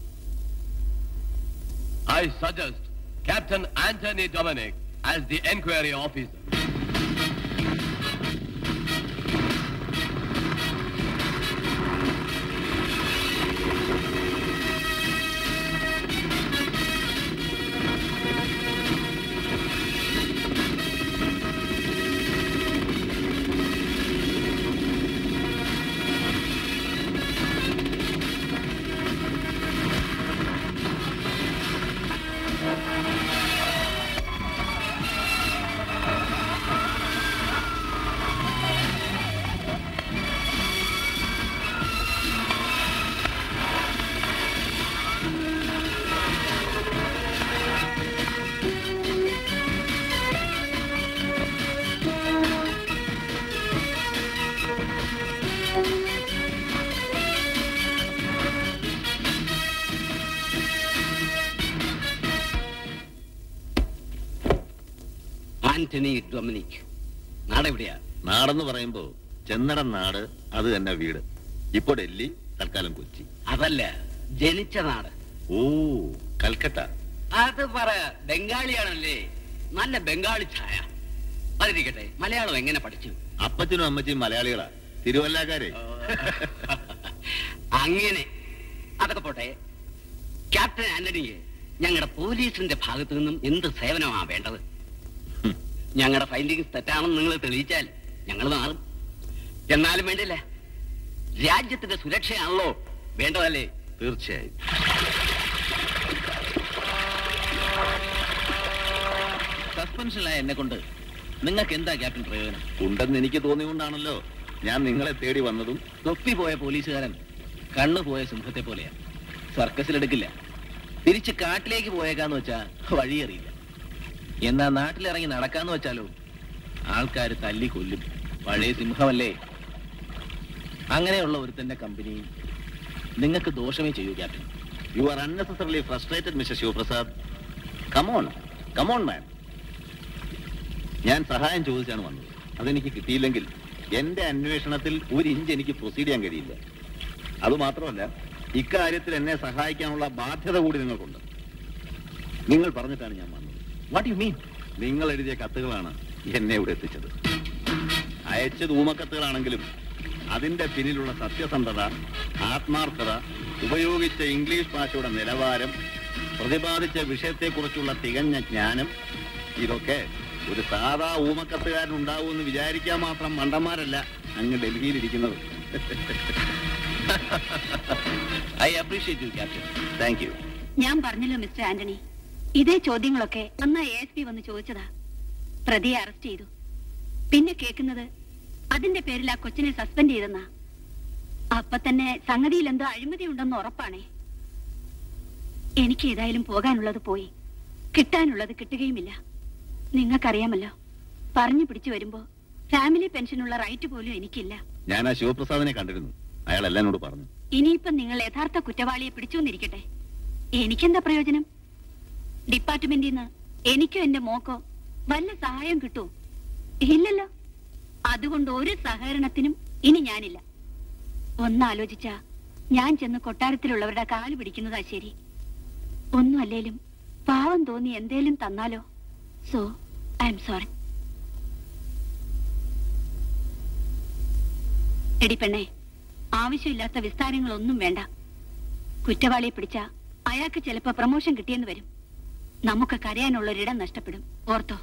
I suggest Captain Anthony Dominic as the inquiry officer. Antony Dominic. നാടെവിടെയാ? നാടെന്ന് പറയുമ്പോ ചെന്നട നാട്, അത് തന്നെ വീട്. ഇപ്പൊ ഡൽഹി, തൽക്കാലം കൊച്ചി. അതല്ല, ജനിച്ച നാട്. ഓ, കൽക്കട്ട. അത് പറ, ബംഗാളിയാണല്ലേ? നല്ല ബംഗാളി ഛായ. അതിരിക്കട്ടെ, മലയാളം എങ്ങനെ പഠിച്ചു? അപ്പച്ചനും അമ്മച്ചിയും മലയാളികളാ, തിരുവല്ലക്കാരെ. അങ്ങനെ അതൊക്കെ പോട്ടെ. ക്യാപ്റ്റൻ ആന്റണിക്ക് ഞങ്ങളുടെ പോലീസിന്റെ ഭാഗത്തു നിന്നും എന്ത് സേവനമാണ് വേണ്ടത്? ഞങ്ങളുടെ ഫൈൻഡിങ്സ് തെറ്റാണെന്ന് നിങ്ങൾ തെളിയിച്ചാൽ ഞങ്ങൾ മാറും. എന്നാലും വേണ്ടില്ല, രാജ്യത്തിന്റെ സുരക്ഷയാണല്ലോ വേണ്ടതല്ലേ? തീർച്ചയായും. സസ്പെൻഷനിലായ എന്നെ കൊണ്ട് നിങ്ങൾക്ക് എന്താ ക്യാപ്റ്റൻ പ്രയോജനം? ഉണ്ടെന്ന് എനിക്ക് തോന്നിയുകൊണ്ടാണല്ലോ ഞാൻ നിങ്ങളെ തേടി വന്നതും. തൊപ്പി പോയ പോലീസുകാരൻ കണ്ണു പോയ സിംഹത്തെ പോലെയാ. സർക്കസിലെടുക്കില്ല. തിരിച്ച് കാട്ടിലേക്ക് പോയേക്കാന്ന് വെച്ചാ വഴിയറിയില്ല. എന്നാ നാട്ടിലിറങ്ങി നടക്കാന്ന് വെച്ചാലോ ആൾക്കാർ തല്ലി കൊല്ലും. പഴയ സിംഹമല്ലേ. അങ്ങനെയുള്ള ഒരുത്തന്റെ കമ്പനി നിങ്ങൾക്ക് ദോഷമേ ചെയ്യൂ captain. You are unnecessarily frustrated mister Shivaprasad. Come on come on man. ഞാൻ സഹായം ചോദിച്ചാണ് വന്നത്. അതെനിക്ക് കിട്ടിയില്ലെങ്കിൽ എന്റെ അന്വേഷണത്തിൽ ഒരു ഇഞ്ച് എനിക്ക് പ്രൊസീഡ് ചെയ്യാൻ കഴിയില്ല. അതുമാത്രമല്ല, ഇക്കാര്യത്തിൽ എന്നെ സഹായിക്കാനുള്ള ബാധ്യത കൂടി നിങ്ങൾക്കുണ്ട്. നിങ്ങൾ പറഞ്ഞിട്ടാണ് ഞാൻ വന്നത്. What you mean? നിങ്ങൾ എഴുതിയ കത്തുകളാണ് എന്നെ ഇവിടെ എത്തിച്ചത്. അയച്ചത് ഊമക്കത്തുകളാണെങ്കിലും അതിന്റെ പിന്നിലുള്ള സത്യസന്ധത, ആത്മാർത്ഥത, ഉപയോഗിച്ച ഇംഗ്ലീഷ് ഭാഷയുടെ നിലവാരം, പ്രതിപാദിച്ച വിഷയത്തെക്കുറിച്ചുള്ള തികഞ്ഞ ജ്ഞാനം, ഇതൊക്കെ ഒരു സാധാ ഊമക്കത്തുകാരൻ ഉണ്ടാവുമെന്ന് വിചാരിക്കാൻ മാത്രം മണ്ടന്മാരല്ല അങ്ങ് ഡൽഹിയിലിരിക്കുന്നത്. I appreciate you captain. Thank you. ഞാൻ പറഞ്ഞല്ലോ മിസ്റ്റർ ആന്റണി, ഇതേ ചോദ്യങ്ങളൊക്കെ അന്ന് എ എസ് പി വന്ന് ചോദിച്ചതാ. പ്രതിയെ അറസ്റ്റ് ചെയ്തു. പിന്നെ കേൾക്കുന്നത് അതിന്റെ പേരിൽ ആ കൊച്ചിനെ സസ്പെൻഡ് ചെയ്തെന്നാ. അപ്പൊ തന്നെ സംഗതിയിൽ എന്തോ അഴിമതി ഉണ്ടെന്ന് ഉറപ്പാണേ. എനിക്ക് ഏതായാലും പോകാനുള്ളത് പോയി, കിട്ടാനുള്ളത് കിട്ടുകയുമില്ല. നിങ്ങൾക്കറിയാമല്ലോ, പറഞ്ഞു പിടിച്ചു വരുമ്പോ ഫാമിലി പെൻഷനുള്ള റൈറ്റ് പോലും എനിക്കില്ല. ഞാൻ ആ ശിവപ്രസാദിനെ കണ്ടിരുന്നു. അയാൾ എല്ലാം എന്നോട് പറഞ്ഞു. ഇനിയിപ്പം നിങ്ങൾ യഥാർത്ഥ കുറ്റവാളിയെ പിടിച്ചുവന്നിരിക്കട്ടെ. എനിക്കെന്താ പ്രയോജനം? ഡിപ്പാർട്ട്മെന്റിൽ നിന്ന് എനിക്കോ എന്റെ മോക്കോ വല്ല സഹായം കിട്ടുമോ? ഇല്ലല്ലോ. അതുകൊണ്ട് ഒരു സഹകരണത്തിനും ഇനി ഞാനില്ല. ഒന്നാലോചിച്ച ഞാൻ ചെന്ന് കൊട്ടാരത്തിലുള്ളവരുടെ കാല് പിടിക്കുന്നതാ ശരി. ഒന്നും അല്ലേലും പാവം തോന്നി എന്തേലും തന്നാലോ. So I am sorry. എടി പെണ്ണേ, ആവശ്യമില്ലാത്ത വിസ്താരങ്ങളൊന്നും വേണ്ട. കുറ്റവാളിയെ പിടിച്ച അയാൾക്ക് ചിലപ്പോ പ്രമോഷൻ കിട്ടിയെന്ന് വരും. നമുക്ക് കരയാനുള്ളൊരിടം നഷ്ടപ്പെടും. ഓർത്തോ?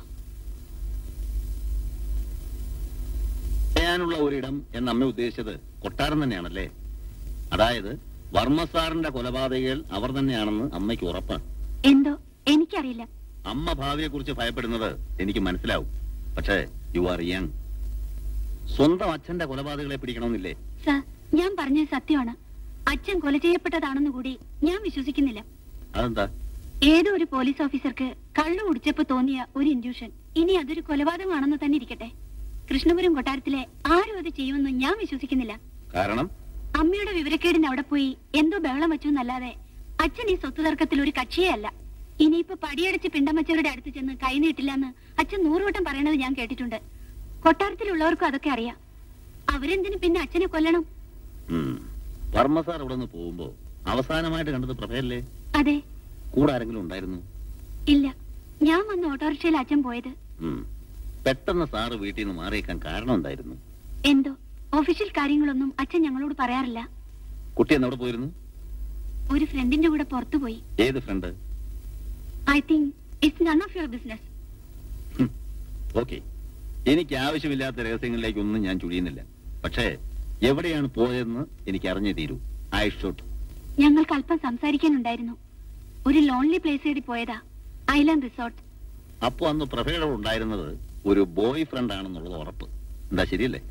കരയാനുള്ള ഒരിടം എന്ന് അമ്മ ഉദ്ദേശിച്ചത് കൊട്ടാരം തന്നെയാണല്ലേ? അതായത് വർമ്മ സാറിന്റെ കൊലപാതകികൾ അവർ തന്നെയാണെന്ന് അമ്മയ്ക്ക് ഉറപ്പാണ്. എന്തോ എനിക്കറിയില്ല. അമ്മ ഭാവിയെ കുറിച്ച് ഭയപ്പെടുന്നത് എനിക്ക് മനസ്സിലാവും. പക്ഷേ യു ആർ യങ്. സ്വന്തം അച്ഛന്റെ കൊലപാതകളെ പിടിക്കണമെന്നില്ലേ? സർ, ഞാൻ പറഞ്ഞത് സത്യമാണ്. അച്ഛൻ കൊല ചെയ്യപ്പെട്ടതാണെന്ന് കൂടി ഞാൻ വിശ്വസിക്കുന്നില്ല. അതെന്താ? ഏതോ ഒരു പോലീസ് ഓഫീസർക്ക് കള്ളു കുടിച്ചപ്പോ തോന്നിയ ഒരു ഇൻഡ്യൂഷൻ. ഇനി അതൊരു കൊലപാതകമാണെന്ന് തന്നെ ഇരിക്കട്ടെ. കൃഷ്ണപുരം കൊട്ടാരത്തിലെ ആരും അത് ചെയ്യുമെന്ന് ഞാൻ വിശ്വസിക്കുന്നില്ല. കാരണം അമ്മയുടെ വിവരക്കേടിന് അവിടെ പോയി എന്തോ ബഹളം വെച്ചു എന്നല്ലാതെ അച്ഛൻ ഈ സ്വത്ത് തർക്കത്തിൽ ഒരു കക്ഷിയേ അല്ല. ഇനിയിപ്പോ പടിയടച്ച് പിണ്ടമച്ചവരുടെ അടുത്ത് ചെന്ന് കൈനീട്ടില്ലെന്ന് അച്ഛൻ നൂറുവട്ടം പറയണത് ഞാൻ കേട്ടിട്ടുണ്ട്. കൊട്ടാരത്തിലുള്ളവർക്കും അതൊക്കെ അറിയാം. അവരെന്തിനു പിന്നെ അച്ഛനെ കൊല്ലണം? വർമ്മ സാർ ഇവിടെ നിന്ന് പോകുമ്പോ അവസാനമായിട്ട് കണ്ടത് പ്രഭയല്ലേ? അതെ. കൂടെ ആരെങ്കിലും ഉണ്ടായിരുന്നു? ഇല്ല, ഞാൻ വന്ന ഓട്ടോറിക്ഷയിൽ അച്ഛൻ പോയത്. പെട്ടെന്ന് സാറ് വീട്ടിൽ നിന്ന് മാറിയേക്കാൻ കാരണം എന്തായിരുന്നു? എന്തോ ഒഫീഷ്യൽ കാര്യങ്ങളൊന്നും അച്ഛൻ ഞങ്ങളോട് പറയാറില്ല. കുട്ടി എന്നവിടെ പോയിരുന്നു? ഒരു ഫ്രണ്ടിന്റെ കൂടെ പുറത്തു പോയി. ഏത് friend? I think it's none of your business. Okay, എനിക്ക് ആവശ്യമില്ലാത്ത രഹസ്യങ്ങളിലേക്ക് ഒന്നും ഞാൻ ചുഴിയുന്നില്ല. പക്ഷേ എവിടെയാണ് പോയതെന്ന് എനിക്ക് അറിഞ്ഞേ തീരൂ. I should. ഞങ്ങൾക്ക് അല്പം സംസാരിക്കാനുണ്ടായിരുന്നു. ഒരു ലോൺലി പ്ലേസ് തേടി പോയതാ, ഐലാൻഡ് റിസോർട്ട്. അപ്പൊ അന്ന് പ്രഭയുടെ ഉണ്ടായിരുന്നത് ഒരു ബോയ് ഫ്രണ്ട് ആണെന്നുള്ളത് ഉറപ്പ്. എന്താ ശരിയല്ലേ?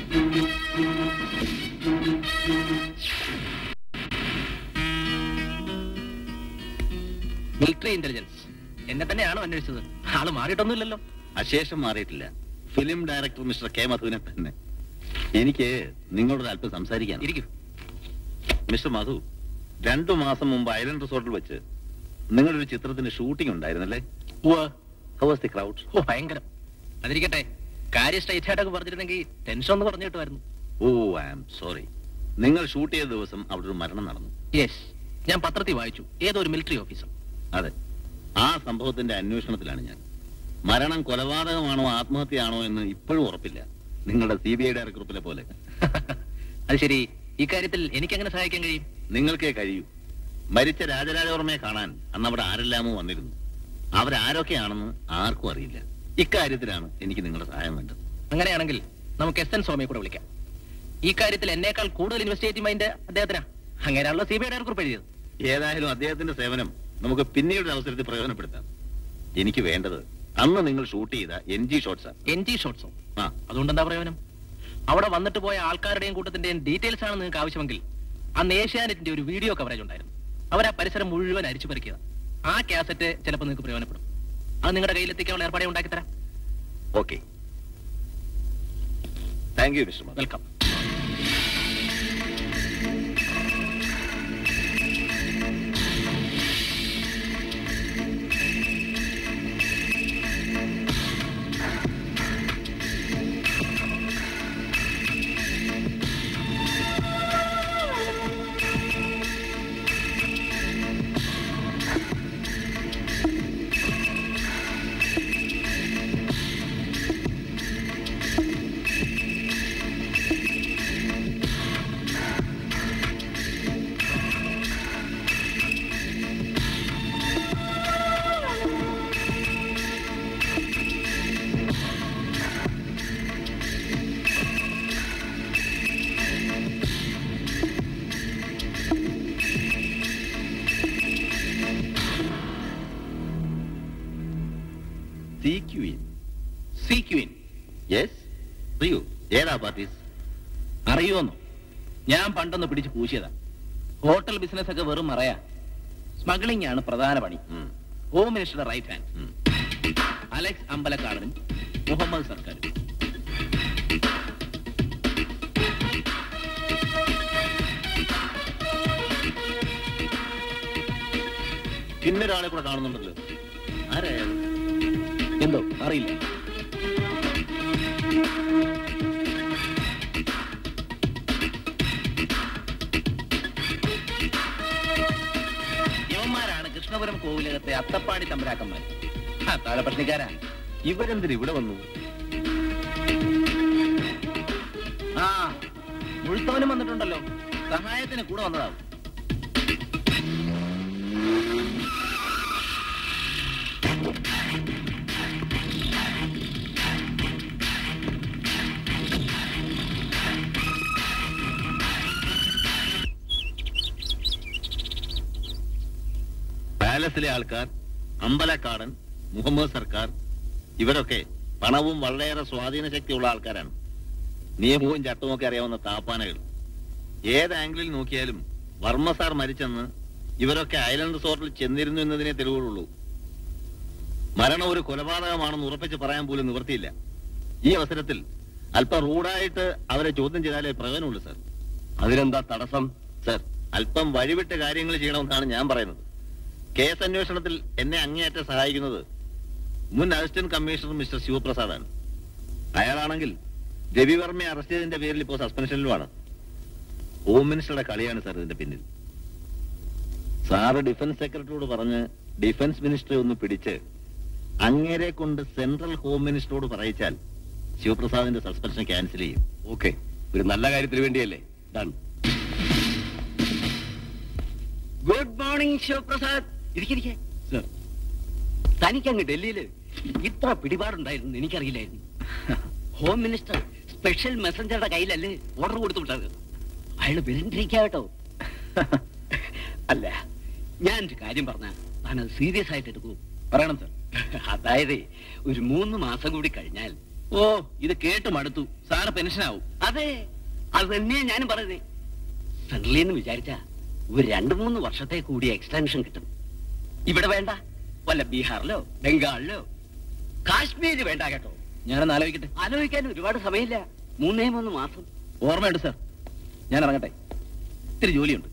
മിലിറ്ററി ഇന്റലിജൻസ് എന്നെ തന്നെയാണോ അന്വേഷിച്ചത്? ആള് മാറിയിട്ടൊന്നുമില്ലല്ലോ. അശേഷം മാറിയിട്ടില്ല. ഫിലിം ഡയറക്ടർ മിസ്റ്റർ കെ മധുവിനെ തന്നെ. എനിക്ക് നിങ്ങളോട് അല്പം സംസാരിക്കാൻ. മിസ്റ്റർ മധു, രണ്ടു മാസം മുമ്പ് ഐലൻഡ് റിസോർട്ടിൽ വെച്ച് നിങ്ങളൊരു ചിത്രത്തിന് ഷൂട്ടിംഗ് ഉണ്ടായിരുന്നല്ലേ? ക്രൗഡ് ഭയങ്കരം. അതിരിക്കട്ടെ, കാര്യം സ്ട്രൈറ്റ് ആയിട്ടൊക്കെ പറഞ്ഞിരുന്നെങ്കിൽ ടെൻഷൻ ഒന്ന് പറഞ്ഞു കിട്ടുമായിരുന്നു. Oh, I am sorry. നിങ്ങൾ ഷൂട്ട് ചെയ്ത ദിവസം അവിടെ ഒരു മരണം നടന്നു. യെസ്, ഞാൻ പത്രത്തിൽ വായിച്ചു. ഏതോ ഒരു മിലിറ്ററി ഓഫീസർ. അതെ, ആ സംഭവത്തിന്റെ അന്വേഷണത്തിലാണ് ഞാൻ. മരണം കൊലപാതകമാണോ ആത്മഹത്യയാണോ എന്ന് ഇപ്പോഴും ഉറപ്പില്ല. നിങ്ങളുടെ സി ബി ഐ ഡയറക്ടറെ പോലെ. അത് ശരി, ഇക്കാര്യത്തിൽ എനിക്ക് എങ്ങനെ സഹായിക്കാൻ കഴിയും? നിങ്ങൾക്കേ കഴിയൂ. മരിച്ച രാജരാജവർമ്മയെ കാണാൻ അന്ന് അവിടെ ആരെല്ലാമോ വന്നിരുന്നു. അവരാരൊക്കെയാണെന്ന് ആർക്കും അറിയില്ല. ഇക്കാര്യത്തിലാണ് എനിക്ക് നിങ്ങളുടെ സഹായം വേണ്ടത്. അങ്ങനെയാണെങ്കിൽ നമുക്ക് എസ് എൻ സ്വാമിയെ കൂടെ വിളിക്കാം. ഈ കാര്യത്തിൽ എന്നേക്കാൾ കൂടുതൽ ഇൻവെസ്റ്റിഗേറ്റീവ് മൈൻഡ് അദ്ദേഹത്തിനാ. അങ്ങനെയാണല്ലോ സി ബി ഐ ഡയറക്ടർ എഴുതിയത്. ഏതായാലും അദ്ദേഹത്തിന്റെ സേവനം നമുക്ക് പിന്നീട് അവസരത്തിൽ പ്രയോജനപ്പെടുത്താം. എനിക്ക് വേണ്ടത് അന്ന് നിങ്ങൾ ഷൂട്ട് ചെയ്ത എൻ ജി ഷോട്ട്സാ. എൻ ജി ഷോട്ട്സോ? ആ, അതുകൊണ്ട് എന്താ പ്രയോജനം? അവിടെ വന്നിട്ട് പോയ ആൾക്കാരുടെയും കൂട്ടത്തിന്റെയും ഡീറ്റെയിൽസ് ആണ് നിങ്ങൾക്ക് ആവശ്യമെങ്കിൽ അന്ന് ഏഷ്യാനെറ്റിന്റെ ഒരു വീഡിയോ കവറേജ് ഉണ്ടായിരുന്നു. അവരാ പരിസരം മുഴുവൻ അരിച്ചു പറിക്കുക. ആ കാസറ്റ് ചിലപ്പോൾ നിങ്ങൾക്ക് പ്രയോജനപ്പെടും. അത് നിങ്ങളുടെ കയ്യിലെത്തിക്കാനുള്ള ഏർപ്പാടെ ഉണ്ടാക്കി തരാം. Okay, thank you mister. Welcome. Parties? അറിയുമെന്നോ? ഞാൻ പണ്ടൊന്ന് പിടിച്ച് പൂശിയതാ. ഹോട്ടൽ ബിസിനസ് ഒക്കെ വെറും മറയാ. സ്മഗ്ലിംഗ് ആണ് പ്രധാന പണി. ഹോം മിനിസ്റ്ററുടെ റൈറ്റ് ഹാൻഡ് അലക്സ് അമ്പലക്കാടനും മുഹമ്മദ് സർക്കാരും. പിന്നൊരാളെ കൂടെ കാണുന്നുണ്ടല്ലോ. ആരായാലും എന്തോ അറിയില്ല. യവന്മാരാണ് കൃഷ്ണപുരം കോവിലകത്തെ അത്തപ്പാടി തമ്പരാക്കന്മാർ. താഴെ പ്രശ്നക്കാരാ. ഇവരെന്തിന് ഇവിടെ വന്നു? ആ മുഴുത്തവനും വന്നിട്ടുണ്ടല്ലോ. സഹായത്തിന് കൂടെ വന്നതാവും. പാലസിലെ ആൾക്കാർ, അമ്പലക്കാടൻ, മുഹമ്മദ് സർക്കാർ, ഇവരൊക്കെ പണവും വളരെയേറെ സ്വാധീന ശക്തിയുള്ള ആൾക്കാരാണ്. നിയമവും ചട്ടവും ഒക്കെ അറിയാവുന്ന താപ്പാനകൾ. ഏത് ആംഗിളിൽ നോക്കിയാലും വർമ്മ സാർ മരിച്ചെന്ന് ഇവരൊക്കെ ഐലൻഡ് റിസോർട്ടിൽ ചെന്നിരുന്നു എന്നതിനെ തെളിവുകളുള്ളൂ. മരണം ഒരു കൊലപാതകമാണെന്ന് ഉറപ്പിച്ച് പറയാൻ പോലും നിവൃത്തിയില്ല. ഈ അവസരത്തിൽ അല്പം റൂഡായിട്ട് അവരെ ചോദ്യം ചെയ്താലേ പ്രയോജനമുള്ളൂ സാർ. അതിനെന്താ തടസ്സം? സാർ, അല്പം വഴിവിട്ട് കാര്യങ്ങൾ ചെയ്യണമെന്നാണ് ഞാൻ പറയുന്നത്. കേസ് അന്വേഷണത്തിൽ എന്നെ അങ്ങേയറ്റം സഹായിക്കുന്നത് മുൻ അസിസ്റ്റന്റ് കമ്മീഷണർ മിസ്റ്റർ ശിവപ്രസാദാണ്. അയാളാണെങ്കിൽ രവിവർമ്മയെ അറസ്റ്റ് ചെയ്തതിന്റെ പേരിൽ ഇപ്പോൾ സസ്പെൻഷനിലുമാണ്. ഹോം മിനിസ്റ്ററുടെ കളിയാണ് സാർ ഇതിന്റെ പിന്നിൽ. സാറ് ഡിഫൻസ് സെക്രട്ടറിയോട് പറഞ്ഞ് ഡിഫൻസ് മിനിസ്റ്ററെ ഒന്ന് പിടിച്ച് അങ്ങേരെ കൊണ്ട് സെൻട്രൽ ഹോം മിനിസ്റ്ററോട് പറയിച്ചാൽ ശിവപ്രസാദിന്റെ സസ്പെൻഷൻ ക്യാൻസൽ ചെയ്യും. ഓക്കെ, ഒരു നല്ല കാര്യത്തിന് വേണ്ടിയല്ലേ. ഡൺ. Good morning Shivaprasad. ഇരിക്കിരിക്കെ. തനിക്കങ്ങ് ഡൽഹിയിൽ ഇത്ര പിടിപാടുണ്ടായിരുന്നു എനിക്കറിയില്ലായിരുന്നു. ഹോം മിനിസ്റ്റർ സ്പെഷ്യൽ മെസ്സഞ്ചറുടെ കയ്യിലല്ലേ ഓർഡർ കൊടുത്തു വിട്ടത്. അയാൾ വിരണ്ടിരിക്കാട്ടോ. അല്ല, ഞാനൊരു കാര്യം പറഞ്ഞ താനത് സീരിയസ് ആയിട്ട് എടുക്കൂ. പറയണം സാർ. അതായത് ഒരു മൂന്ന് മാസം കൂടി കഴിഞ്ഞാൽ. ഓ, ഇത് കേട്ട് മടുത്തു. സാറ് പെൻഷനാവും. അതെ, അത് തന്നെയാ ഞാനും പറയുന്നത്. സെൻട്രലിൽ നിന്ന് വിചാരിച്ച ഒരു രണ്ടു മൂന്ന് വർഷത്തെ കൂടി എക്സ്റ്റൻഷൻ കിട്ടും. ഇവിടെ വേണ്ട, വല്ല ബീഹാറിലോ ബംഗാളിലോ കാശ്മീര് വേണ്ട കേട്ടോ. ഞാനൊന്ന് ആലോചിക്കട്ടെ. ആലോചിക്കാൻ ഒരുപാട് സമയമില്ല. മൂന്നേ മൂന്ന് മാസം. ഓർമ്മയുണ്ട് സാർ. ഞാൻ ഇറങ്ങട്ടെ, ഇത്തിരി ജോലിയുണ്ട്.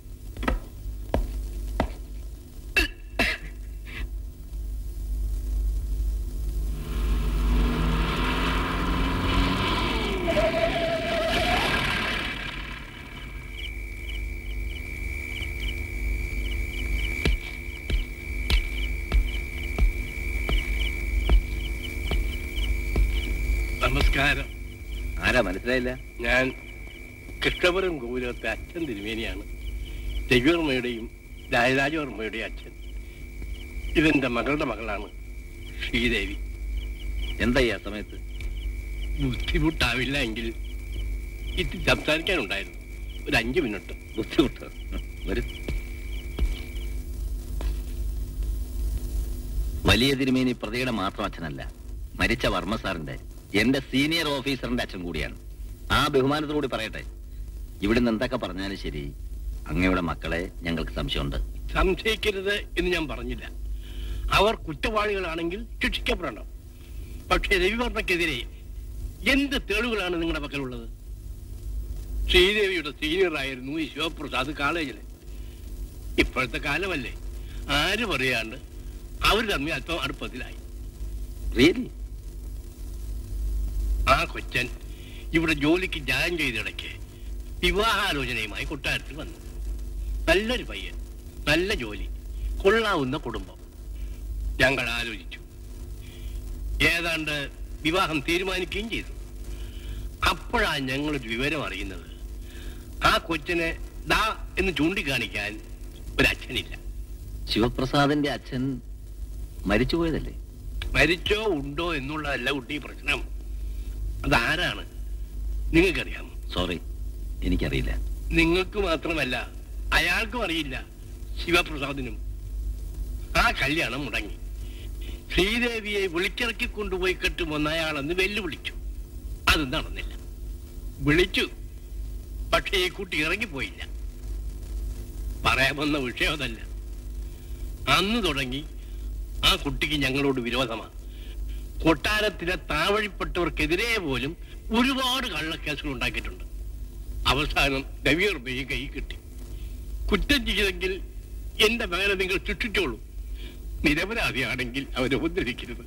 നമസ്കാരം. ആരാ മനസ്സിലായില്ല? ഞാൻ കൃഷ്ണപുരം ഗോകുലത്തെ അച്ഛൻ തിരുമേനിയാണ്. രവിവർമ്മയുടെയും രാജരാജവർമ്മയുടെയും അച്ഛൻ. ഇതെന്റെ മകളുടെ മകളാണ് ശ്രീദേവി. എന്താ ഈ ആ സമയത്ത്? ബുദ്ധിമുട്ടാവില്ല എങ്കിൽ ഇത് സംസാരിക്കാനുണ്ടായിരുന്നു. ഒരു അഞ്ചു മിനിറ്റ്. ബുദ്ധിമുട്ട് വരും. വലിയ തിരുമേനി പ്രതിയുടെ മാത്രം അച്ഛനല്ല, മരിച്ച വർമ്മ സാറിന്റെ, എന്റെ സീനിയർ ഓഫീസറിന്റെ അച്ഛൻ കൂടിയാണ്. ആ ബഹുമാനത്തോടുകൂടി പറയട്ടെ, ഇവിടുന്ന് എന്തൊക്കെ പറഞ്ഞാലും ശരി, അങ്ങയുടെ മക്കളെ ഞങ്ങൾക്ക് സംശയമുണ്ട്. സംശയിക്കരുത് എന്ന് ഞാൻ പറഞ്ഞില്ല. അവർ കുറ്റവാളികളാണെങ്കിൽ ശിക്ഷിക്കപ്പെടണം. പക്ഷേ രവിവർമ്മക്കെതിരെ എന്ത് തെളിവുകളാണ് നിങ്ങളുടെ പക്കലുള്ളത്? ശ്രീദേവിയുടെ സീനിയർ ആയിരുന്നു ഈ ശിവപ്രസാദ് കോളേജില്. ഇപ്പോഴത്തെ കാലമല്ലേ, ആര് പറയാണ്ട് അവർ തമ്മിൽ അല്പം അടുപ്പത്തിലായി. ആ കൊച്ചൻ ഇവിടെ ജോലിക്ക് ജോയിൻ ചെയ്തിടയ്ക്ക് വിവാഹാലോചനയുമായി കൊട്ടാരത്തിൽ വന്നു. നല്ലൊരു പയ്യൻ, നല്ല ജോലി, കൊള്ളാവുന്ന കുടുംബം. ഞങ്ങൾ ആലോചിച്ചു, ഏതാണ്ട് വിവാഹം തീരുമാനിക്കുകയും ചെയ്തു. അപ്പോഴാണ് ഞങ്ങളൊരു വിവരം അറിയുന്നത്, ആ കൊച്ചിനെ ദാ എന്ന് ചൂണ്ടിക്കാണിക്കാൻ ഒരച്ഛനില്ല. ശിവപ്രസാദിന്റെ അച്ഛൻ മരിച്ചുപോയതല്ലേ? മരിച്ചോ ഉണ്ടോ എന്നുള്ളതല്ല കുട്ടി പ്രശ്നം. അതാരാണ് നിങ്ങൾക്കറിയാമോ? സോറി, എനിക്കറിയില്ല. നിങ്ങൾക്ക് മാത്രമല്ല, അയാൾക്കും അറിയില്ല, ശിവപ്രസാദിനും. ആ കല്യാണം മുടങ്ങി. ശ്രീദേവിയെ വിളിച്ചിറക്കി കൊണ്ടുപോയി കെട്ടുമെന്ന് അയാളെന്ന് വെല്ലുവിളിച്ചു. അത് നടന്നില്ല. വിളിച്ചു, പക്ഷേ ഈ കുട്ടി ഇറങ്ങിപ്പോയില്ല. പറയാൻ വന്ന വിഷയം അതല്ല. അന്ന് തുടങ്ങി ആ കുട്ടിക്ക് ഞങ്ങളോട് വിരോധമാണ്. കൊട്ടാരത്തിലെ താവഴിപ്പെട്ടവർക്കെതിരെ പോലും ഒരുപാട് കള്ളക്കേസുകൾ ഉണ്ടാക്കിയിട്ടുണ്ട്. അവസാനം രവിയർമ്മയും കൈ കിട്ടി. കുറ്റം ചെയ്തെങ്കിൽ എന്റെ മകനെ നിങ്ങൾ ശിക്ഷിച്ചോളൂ, നിരപരാധിയാണെങ്കിൽ അവരെ ഉപദ്രവിക്കരുത്.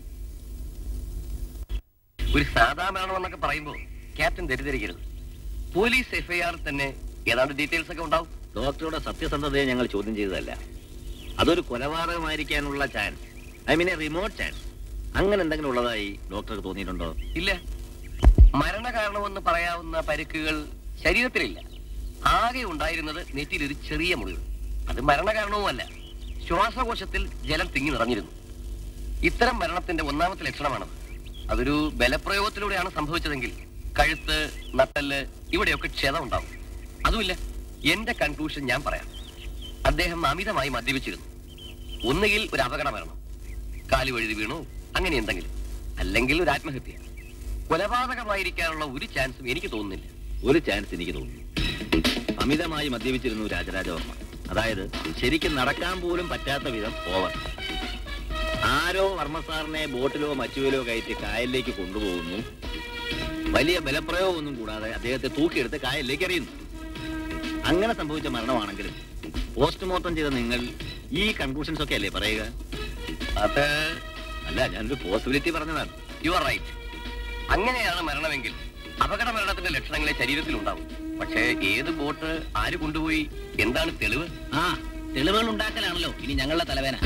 ഒരു സാധാരണമാണെന്നൊക്കെ പറയുമ്പോ ക്യാപ്റ്റൻ തെറ്റിദ്ധരിക്കരുത്. പോലീസ് എഫ്ഐആർ തന്നെ ഏതാണ്ട് ഡീറ്റെയിൽസ് ഒക്കെ ഉണ്ടാവും. ഡോക്ടറുടെ സത്യസന്ധതയെ ഞങ്ങൾ ചോദ്യം ചെയ്തതല്ല. അതൊരു കൊലപാതകമായിരിക്കാനുള്ള chance, I mean a remote chance, അങ്ങനെ എന്തെങ്കിലും ഉള്ളതായി ഡോക്ടർക്ക് തോന്നിയിട്ടുണ്ടോ? ഇല്ല. മരണകാരണമെന്ന് പറയാവുന്ന പരിക്കുകൾ ശരീരത്തിലില്ല. ആകെ ഉണ്ടായിരുന്നത് നെറ്റിയിൽ ഒരു ചെറിയ മുറിവ്. അത് മരണകാരണവുമല്ല, ശ്വാസകോശത്തിൽ ജലം തിങ്ങി നിറഞ്ഞിരുന്നു. ഇത്തരം മരണത്തിന്റെ ഒന്നാമത്തെ ലക്ഷണമാണത്. അതൊരു ബലപ്രയോഗത്തിലൂടെയാണ് സംഭവിച്ചതെങ്കിൽ കഴുത്ത്, നട്ടല് ഇവിടെയൊക്കെ ക്ഷതം ഉണ്ടാവും. അതുമില്ല. എന്റെ കൺക്ലൂഷൻ ഞാൻ പറയാം. അദ്ദേഹം അമിതമായി മദ്യപിച്ചിരുന്നു. ഒന്നുകിൽ ഒരു അപകട മരണം, കാലു വഴുതി വീണു, അങ്ങനെ എന്തെങ്കിലും, അല്ലെങ്കിൽ ഒരു ആത്മഹത്യ. കൊലപാതകമായിരിക്കാനുള്ള ഒരു ചാൻസും എനിക്ക് തോന്നുന്നില്ല. ഒരു ചാൻസ് എനിക്ക് തോന്നുന്നു. അമിതമായി മദ്യപിച്ചിരുന്നു രാജരാജവർമ്മ. അതായത് ശരിക്കും നടക്കാൻ പോലും പറ്റാത്ത വിധം ഓവർ. ആരോ വർമ്മ സാറിനെ ബോട്ടിലോ മറ്റുവിലോ കയറ്റി കായലിലേക്ക് കൊണ്ടുപോകുന്നു. വലിയ ബലപ്രയോഗമൊന്നും കൂടാതെ അദ്ദേഹത്തെ തൂക്കിയെടുത്ത് കായലിലേക്ക് എറിയുന്നു. അങ്ങനെ സംഭവിച്ച മരണമാണെങ്കിലും പോസ്റ്റ്മോർട്ടം ചെയ്ത നിങ്ങൾ ഈ കൺക്ലൂഷൻസ് ഒക്കെ അല്ലേ പറയുക? അത് അല്ല, ഞാനൊരു പോസിബിലിറ്റി പറഞ്ഞതാണ്. You are right. അങ്ങനെയാണ് മരണമെങ്കിൽ അപകട മരണത്തിന്റെ ലക്ഷണങ്ങളെ ശരീരത്തിലുണ്ടാവും. പക്ഷേ ഏത് ബോട്ട് ആര് കൊണ്ടുപോയി, എന്താണ് തെളിവ്? ആ തെളിവുകൾ ഉണ്ടാക്കലാണല്ലോ ഇനി ഞങ്ങളുടെ തലവേന.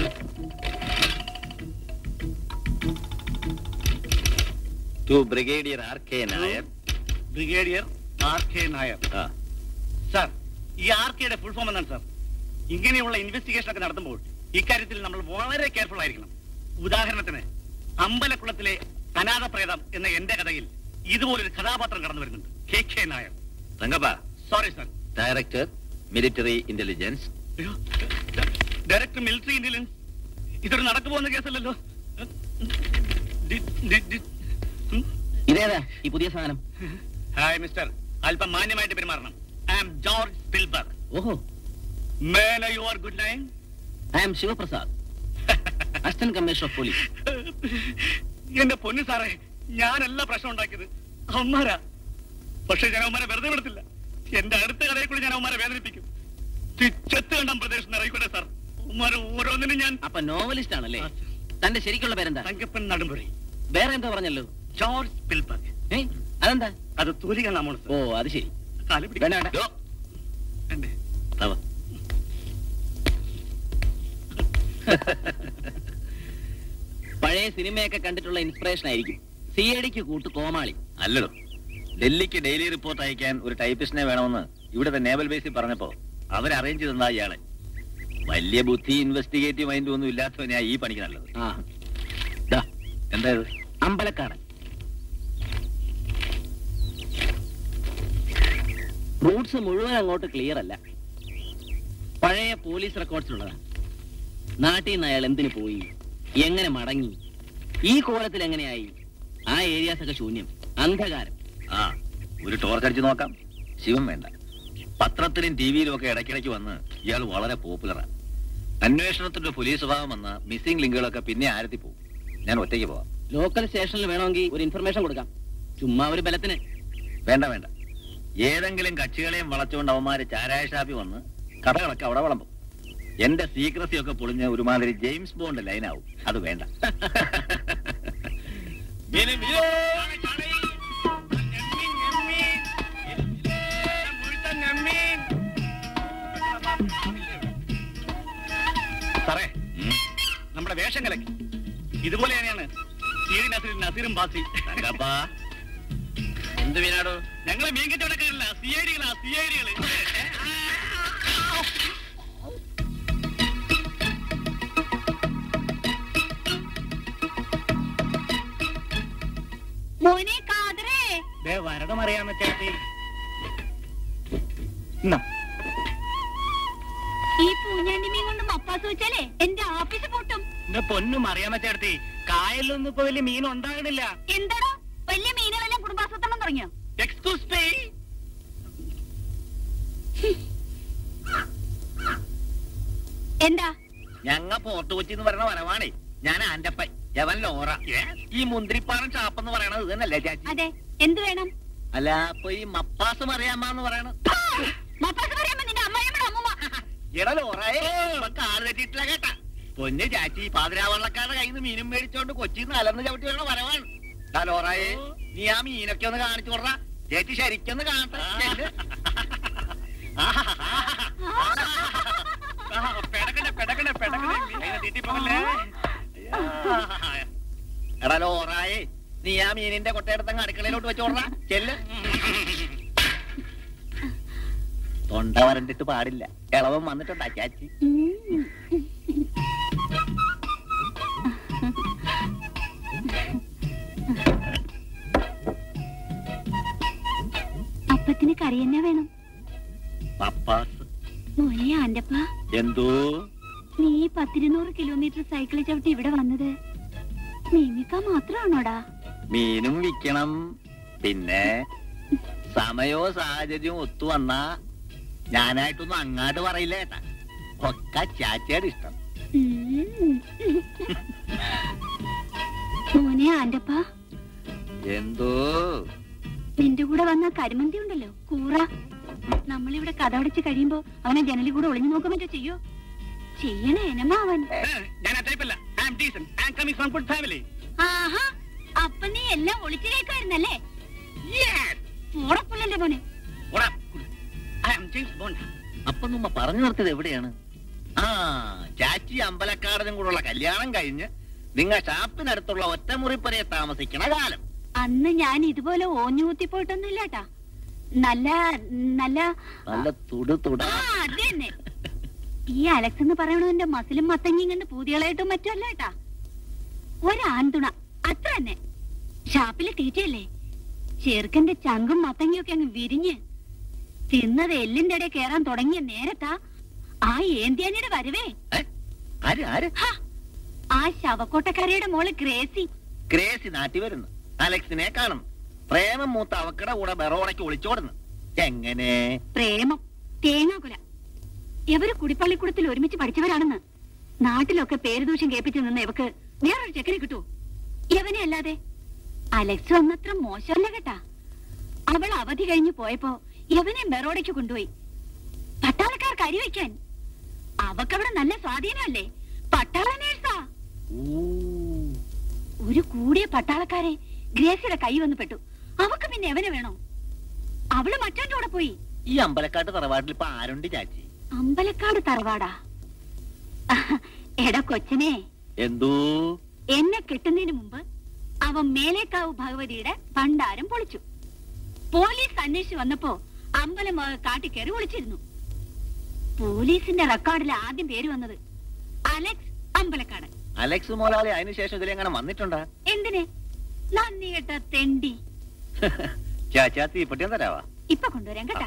To brigadier R K Nair. Brigadier R K Nair. Sir, ഈ ആർ കെയുടെ ഫുൾ ഫോം എന്താണ് സാർ? ഇങ്ങനെയുള്ള ഇൻവെസ്റ്റിഗേഷൻ ഒക്കെ നടത്തുമ്പോൾ ഇക്കാര്യത്തിൽ നമ്മൾ വളരെ കെയർഫുൾ ആയിരിക്കണം. ഉദാഹരണത്തിന് അമ്പലക്കുളത്തിലെ അനാഥ പ്രേതം എന്ന എന്റെ കഥയിൽ ഇതുപോലൊരു കഥാപാത്രം കടന്നു വരുന്നുണ്ട്, കെ കെ നായർ. തങ്കപ്പ. Sorry sir. Director military intelligence. Director military intelligence. ഇതൊരു നടക്കു പോകുന്ന കേസല്ലല്ലോ. ഇതേതാ ഈ പുതിയ സാധനം? ഹായ് മിസ്റ്റർ, അല്പം മാന്യമായിട്ട് പെരുമാറണം. I am George Spielberg. ഓഹോ. May I know your good name? I am Shivaprasad, assistant commissioner of police. എന്റെ പൊന്നു സാറേ, ഞാനല്ല പ്രശ്നം ഉണ്ടാക്കിയത്, അവന്മാരാ. പക്ഷെ ഞാൻ അവന്മാരെ വെറുതെ വിടത്തില്ല. എന്റെ അടുത്ത കടയിൽ കൂടി ഞാൻ അവന്മാരെ വേദനിപ്പിക്കും. ചെത്ത് കണ്ടാം പ്രദേശം ഇറങ്ങിക്കോട്ടെ സാർ. അവന്മാരെ ഓരോന്നിനും ഞാൻ. അപ്പൊ നോവലിസ്റ്റ് ആണല്ലേ? തന്റെ ശരിക്കുള്ള പേരെന്താ? തങ്കപ്പൻ നടുമ്പുഴി. വേറെ എന്താ പറഞ്ഞല്ലോ? George Spielberg. അതെന്താ? അത് തൂലിക നാമോ. ഓ, അത് ശരി. പഴയ സിനിമയൊക്കെ കണ്ടിട്ടുള്ള ഇൻസ്പിറേഷൻ ആയിരിക്കും. സി ഐ ഡിക്ക് കൂട്ട് കോമാളി അല്ലല്ലോ. ഡൽഹിക്ക് ഡെയിലി റിപ്പോർട്ട് അയക്കാൻ ഒരു ടൈപ്പിസ്റ്റിനെ വേണമെന്ന് ഇവിടുത്തെ നേവൽ ബേസിൽ പറഞ്ഞപ്പോ അവർ അറേഞ്ച് ചെയ്തെന്നാ ഇയാളെ. വലിയ ബുദ്ധി, ഇൻവെസ്റ്റിഗേറ്റീവ് മൈൻഡ് ഒന്നും ഇല്ലാത്തവനെയാ ഈ പണിക്ക് നല്ലത്. ആ എന്തായത്? അമ്പലക്കാടൻ. റൂട്ട്സ് മുഴുവൻ അങ്ങോട്ട് ക്ലിയർ അല്ല. പഴയ പോലീസ് റെക്കോർഡ്സിലുള്ളതാണ്. നാട്ടിൽ നിന്ന് അയാൾ എന്തിനു പോയി, എങ്ങനെ മടങ്ങി, ഈ കോലത്തിൽ എങ്ങനെയായി, ആ ഏരിയാസ് ഒക്കെ ശൂന്യം, അന്ധകാരം. ആ ഒരു ടോർച്ച് അടിച്ച് നോക്കാം. ശിവം വേണ്ട. പത്രത്തിലും ടി വിയിലും ഒക്കെ ഇടയ്ക്കിടയ്ക്ക് വന്ന് ഇയാൾ വളരെ പോപ്പുലറാണ്. അന്വേഷണത്തിന്റെ പോലീസ് സ്വഭാവം വന്ന മിസ്സിംഗ് ലിങ്കുകളൊക്കെ പിന്നെ ആരത്തി പോകും. ഞാൻ ഒറ്റയ്ക്ക് പോവാം. ലോക്കൽ സ്റ്റേഷനിൽ വേണമെങ്കിൽ ഒരു ഇൻഫർമേഷൻ കൊടുക്കാം, ചുമ്മാ ഒരു ബലത്തിന്. വേണ്ട വേണ്ട. ഏതെങ്കിലും കക്ഷികളെയും വളച്ചുകൊണ്ട് അവന്മാര് ചാരായ ഷാപ്പി വന്ന് കഥകളൊക്കെ അവിടെ വിളമ്പും. എന്റെ സീക്രസി ഒക്കെ പൊളിഞ്ഞ ഒരുമാതിരി ജെയിംസ് ബോണ്ട് ലൈനാവും. അത് വേണ്ട. സാറേ, നമ്മുടെ വേഷം കലക്കി. ഇതുപോലെ തന്നെയാണ് നസീറും ബാസി. എന്ത് മീനാടോ? ഞങ്ങളെ മീൻ കച്ചവടക്കാരല്ല, സി ഐ ഡികളാ, സി ഐ ഡികള്. വരണം അറിയാമ ചേട്ടത്തി. ഈ പൂഞ്ഞാണ്ടി മീൻ കൊണ്ട് മപ്പാസ് വെച്ചാലേ എന്റെ ആഫീസ് പൊട്ടും. എന്റെ പൊന്നും അറിയാമ ചേട്ടത്തി, കായലൊന്നും ഇപ്പൊ വലിയ മീൻ ഉണ്ടാകണില്ല. എന്താടോ വലിയ മീനുകളെല്ലാം കുടുംബാസൂത്രണം തുടങ്ങിയോ? എക്സ്ക്യൂസ് മീ, എന്താ? ഞങ്ങ പോർട്ട് കൊച്ചി എന്ന് പറയുന്ന വരവാണേ. ഞാൻ ആന്റപ്പൻ, യവൻ ലോറ. ഈ മുന്തിരിപ്പാറൻ ചാപ്പെന്ന് പറയണത് ഇതന്നല്ലേ ചാച്ചി? അതെ. എന്ത് വേണം? അല്ല, അപ്പൊ ഈ മപ്പാസ് മറിയാമ്മന്ന് പറയണ എടാ ലോറായേ, കാറ് തെറ്റിയിട്ടില്ല കേട്ടാ. പൊന്ന് ചാച്ചി, പാതിരാവള്ളക്കാരുടെ കയ്യിൽ നിന്ന് മീനും മേടിച്ചോണ്ട് കൊച്ചിന്ന് അലർന്ന് ചവിട്ടി വരണ വരവാണ്. ആ ലോറായേ, നീ ആ മീനൊക്കെ ഒന്ന് കാണിച്ചു കൊടുറാ. ചേച്ചി ശരിക്കൊന്ന് കാണട്ടെ. എടാ ലോറായേ, നീ ആ മീനിന്റെ കൊട്ടയെടുത്തങ്ങ് അടുക്കളയിലോട്ട് വെച്ചോടാ. ചെല്ല്. തൊണ്ട വരണ്ടിട്ട് പാടില്ല. ഇളവൻ വന്നിട്ടുണ്ടാ ചാച്ചി? അപ്പത്തിന് കറി തന്നെ വേണം. പപ്പാസ് മോനെ ആന്റപ്പ, എന്തോ നീ പത്തിരുന്നൂറ് കിലോമീറ്റർ സൈക്കിൾ ചവിട്ടി ഇവിടെ വന്നത് മീമിക്ക മാത്രമാണോടാ? മീനും വിൽക്കണം. പിന്നെ സമയോ സാഹചര്യവും ഒത്തു വന്നാ ഞാനായിട്ടൊന്നും അങ്ങാട്ട് പറയില്ല കേട്ടാ. ഒക്കെ ചാച്ചയുടെ ഇഷ്ടം. മോനെ ആന്റപ്പ, എന്തോ നിന്റെ കൂടെ വന്ന കരിമന്തി ഉണ്ടല്ലോ, കൂറ, നമ്മളിവിടെ കഥവടച്ച് കഴിയുമ്പോ അവനെ ജനലിൽ കൂടെ ഒളിഞ്ഞു നോക്കാൻ പറ്റോ? ചെയ്യോ? ചെയ്യണേ എനമാവൻ. ആഹാ, അപ്പൊ നീ എല്ലാം ഒളിച്ചു കേൾക്കായിരുന്നല്ലേ? ഓടപ്പുള്ളന്റെ മോനെ. അപ്പൊ നമ്മ പറഞ്ഞു നിർത്തിയത് എവിടെയാണ്? ആ, ചാച്ചി അമ്പലക്കാടനും കൂടെയുള്ള കല്യാണം കഴിഞ്ഞ് നിങ്ങ ഷാപ്പിനടുത്തുള്ള ഒറ്റമുറിപ്പരയെ താമസിക്കണ കാലം. അന്ന് ഞാൻ ഇതുപോലെ ഓഞ്ഞുകൂത്തി പോയിട്ടൊന്നുമില്ലാട്ടാ. നല്ല നല്ല നല്ല തുടു തുട. അത് തന്നെ. ഈ അലക്സ് എന്ന് പറയണതിന്റെ മസിലും മത്തങ്ങിയും കണ്ട് പൂതികളായിട്ടും മറ്റല്ല കേട്ടാ. ഒരാൺതുണ അത്ര തന്നെ. ഷാപ്പിലെ തീറ്റയല്ലേ, ചെറുക്കന്റെ ചങ്കും മത്തങ്ങിയും ഒക്കെ അങ്ങ് വിരിഞ്ഞ് തിന്നത് എല്ലിന്റെ ഇടയിൽ കേറാൻ തുടങ്ങിയ നേരത്താ ആ ഏന്ത്യാനിയുടെ വരവേ. ആ ശവക്കോട്ടക്കരയുടെ മോള് ഗ്രേസി. ഗ്രേസി നാട്ടി വരുന്നു. അലക്സിനെ കാണുന്നു. പ്രേമം മൂത്ത അവക്കടെ കൂടെ ബെറോടയ്ക്ക് ഒളിച്ചോടുന്നു. എങ്ങനെ? പ്രേമം തേങ്ങാകുല. എവര് കുടിപ്പള്ളിക്കൂടത്തിൽ ഒരുമിച്ച് പഠിച്ചവരാണെന്ന് നാട്ടിലൊക്കെ പേരുദൂഷം കേൾപ്പിച്ചു നിന്ന് ഇവക്ക് വേറൊരു ചെക്കനെ കിട്ടുവോ? യവനെ അല്ലാതെ. അലക്സ് ഒന്നത്ര മോശമല്ല കേട്ടാ. അവൾ അവധി കഴിഞ്ഞു പോയപ്പോ യവനെ ബെറോടയ്ക്ക് കൊണ്ടുപോയി പട്ടാളക്കാർ കരിവയ്ക്കാൻ. അവക്കവിടെ നല്ല സ്വാധീനമല്ലേ, പട്ടാള നേഴ്സാ. ഒരു കൂടിയ പട്ടാളക്കാരെ ഗ്രേസിയുടെ കൈ വന്ന് പെട്ടു. അവക്ക് പിന്നെ എവനെ വേണോ? അവള് മറ്റോന്റെ കൂടെ പോയി. ഈ അമ്പലക്കാട് തറവാട്ടിൽ ഇപ്പൊ ആരുണ്ട് ചാച്ചി? അമ്പലക്കാട് തറവാടാ? എടാ കൊച്ചനെ, എന്തോ എന്നെ കെട്ടുന്നതിന് മുമ്പ് അവൻ മേലേക്കാവ് ഭഗവതിയുടെ ഭണ്ഡാരം പൊളിച്ചു. പോലീസ് അന്വേഷിച്ചു വന്നപ്പോ അമ്പലം കാട്ടിക്കയറി ഒളിച്ചിരുന്നു. പോലീസിന്റെ റെക്കോർഡിൽ ആദ്യം പേര് വന്നത് അലക്സ് അമ്പലക്കാട്. അലക്സ് മോലാളി അതിനുശേഷം ഇതിലെങ്ങനെ വന്നിട്ടുണ്ടാ? എന്തിന്? നന്ദി കേട്ട തെണ്ടി. ചാച്ചാ തീപ്പെട്ടിയും തരാവാ? ഇപ്പൊ കൊണ്ടുവരാൻ കേട്ടാ.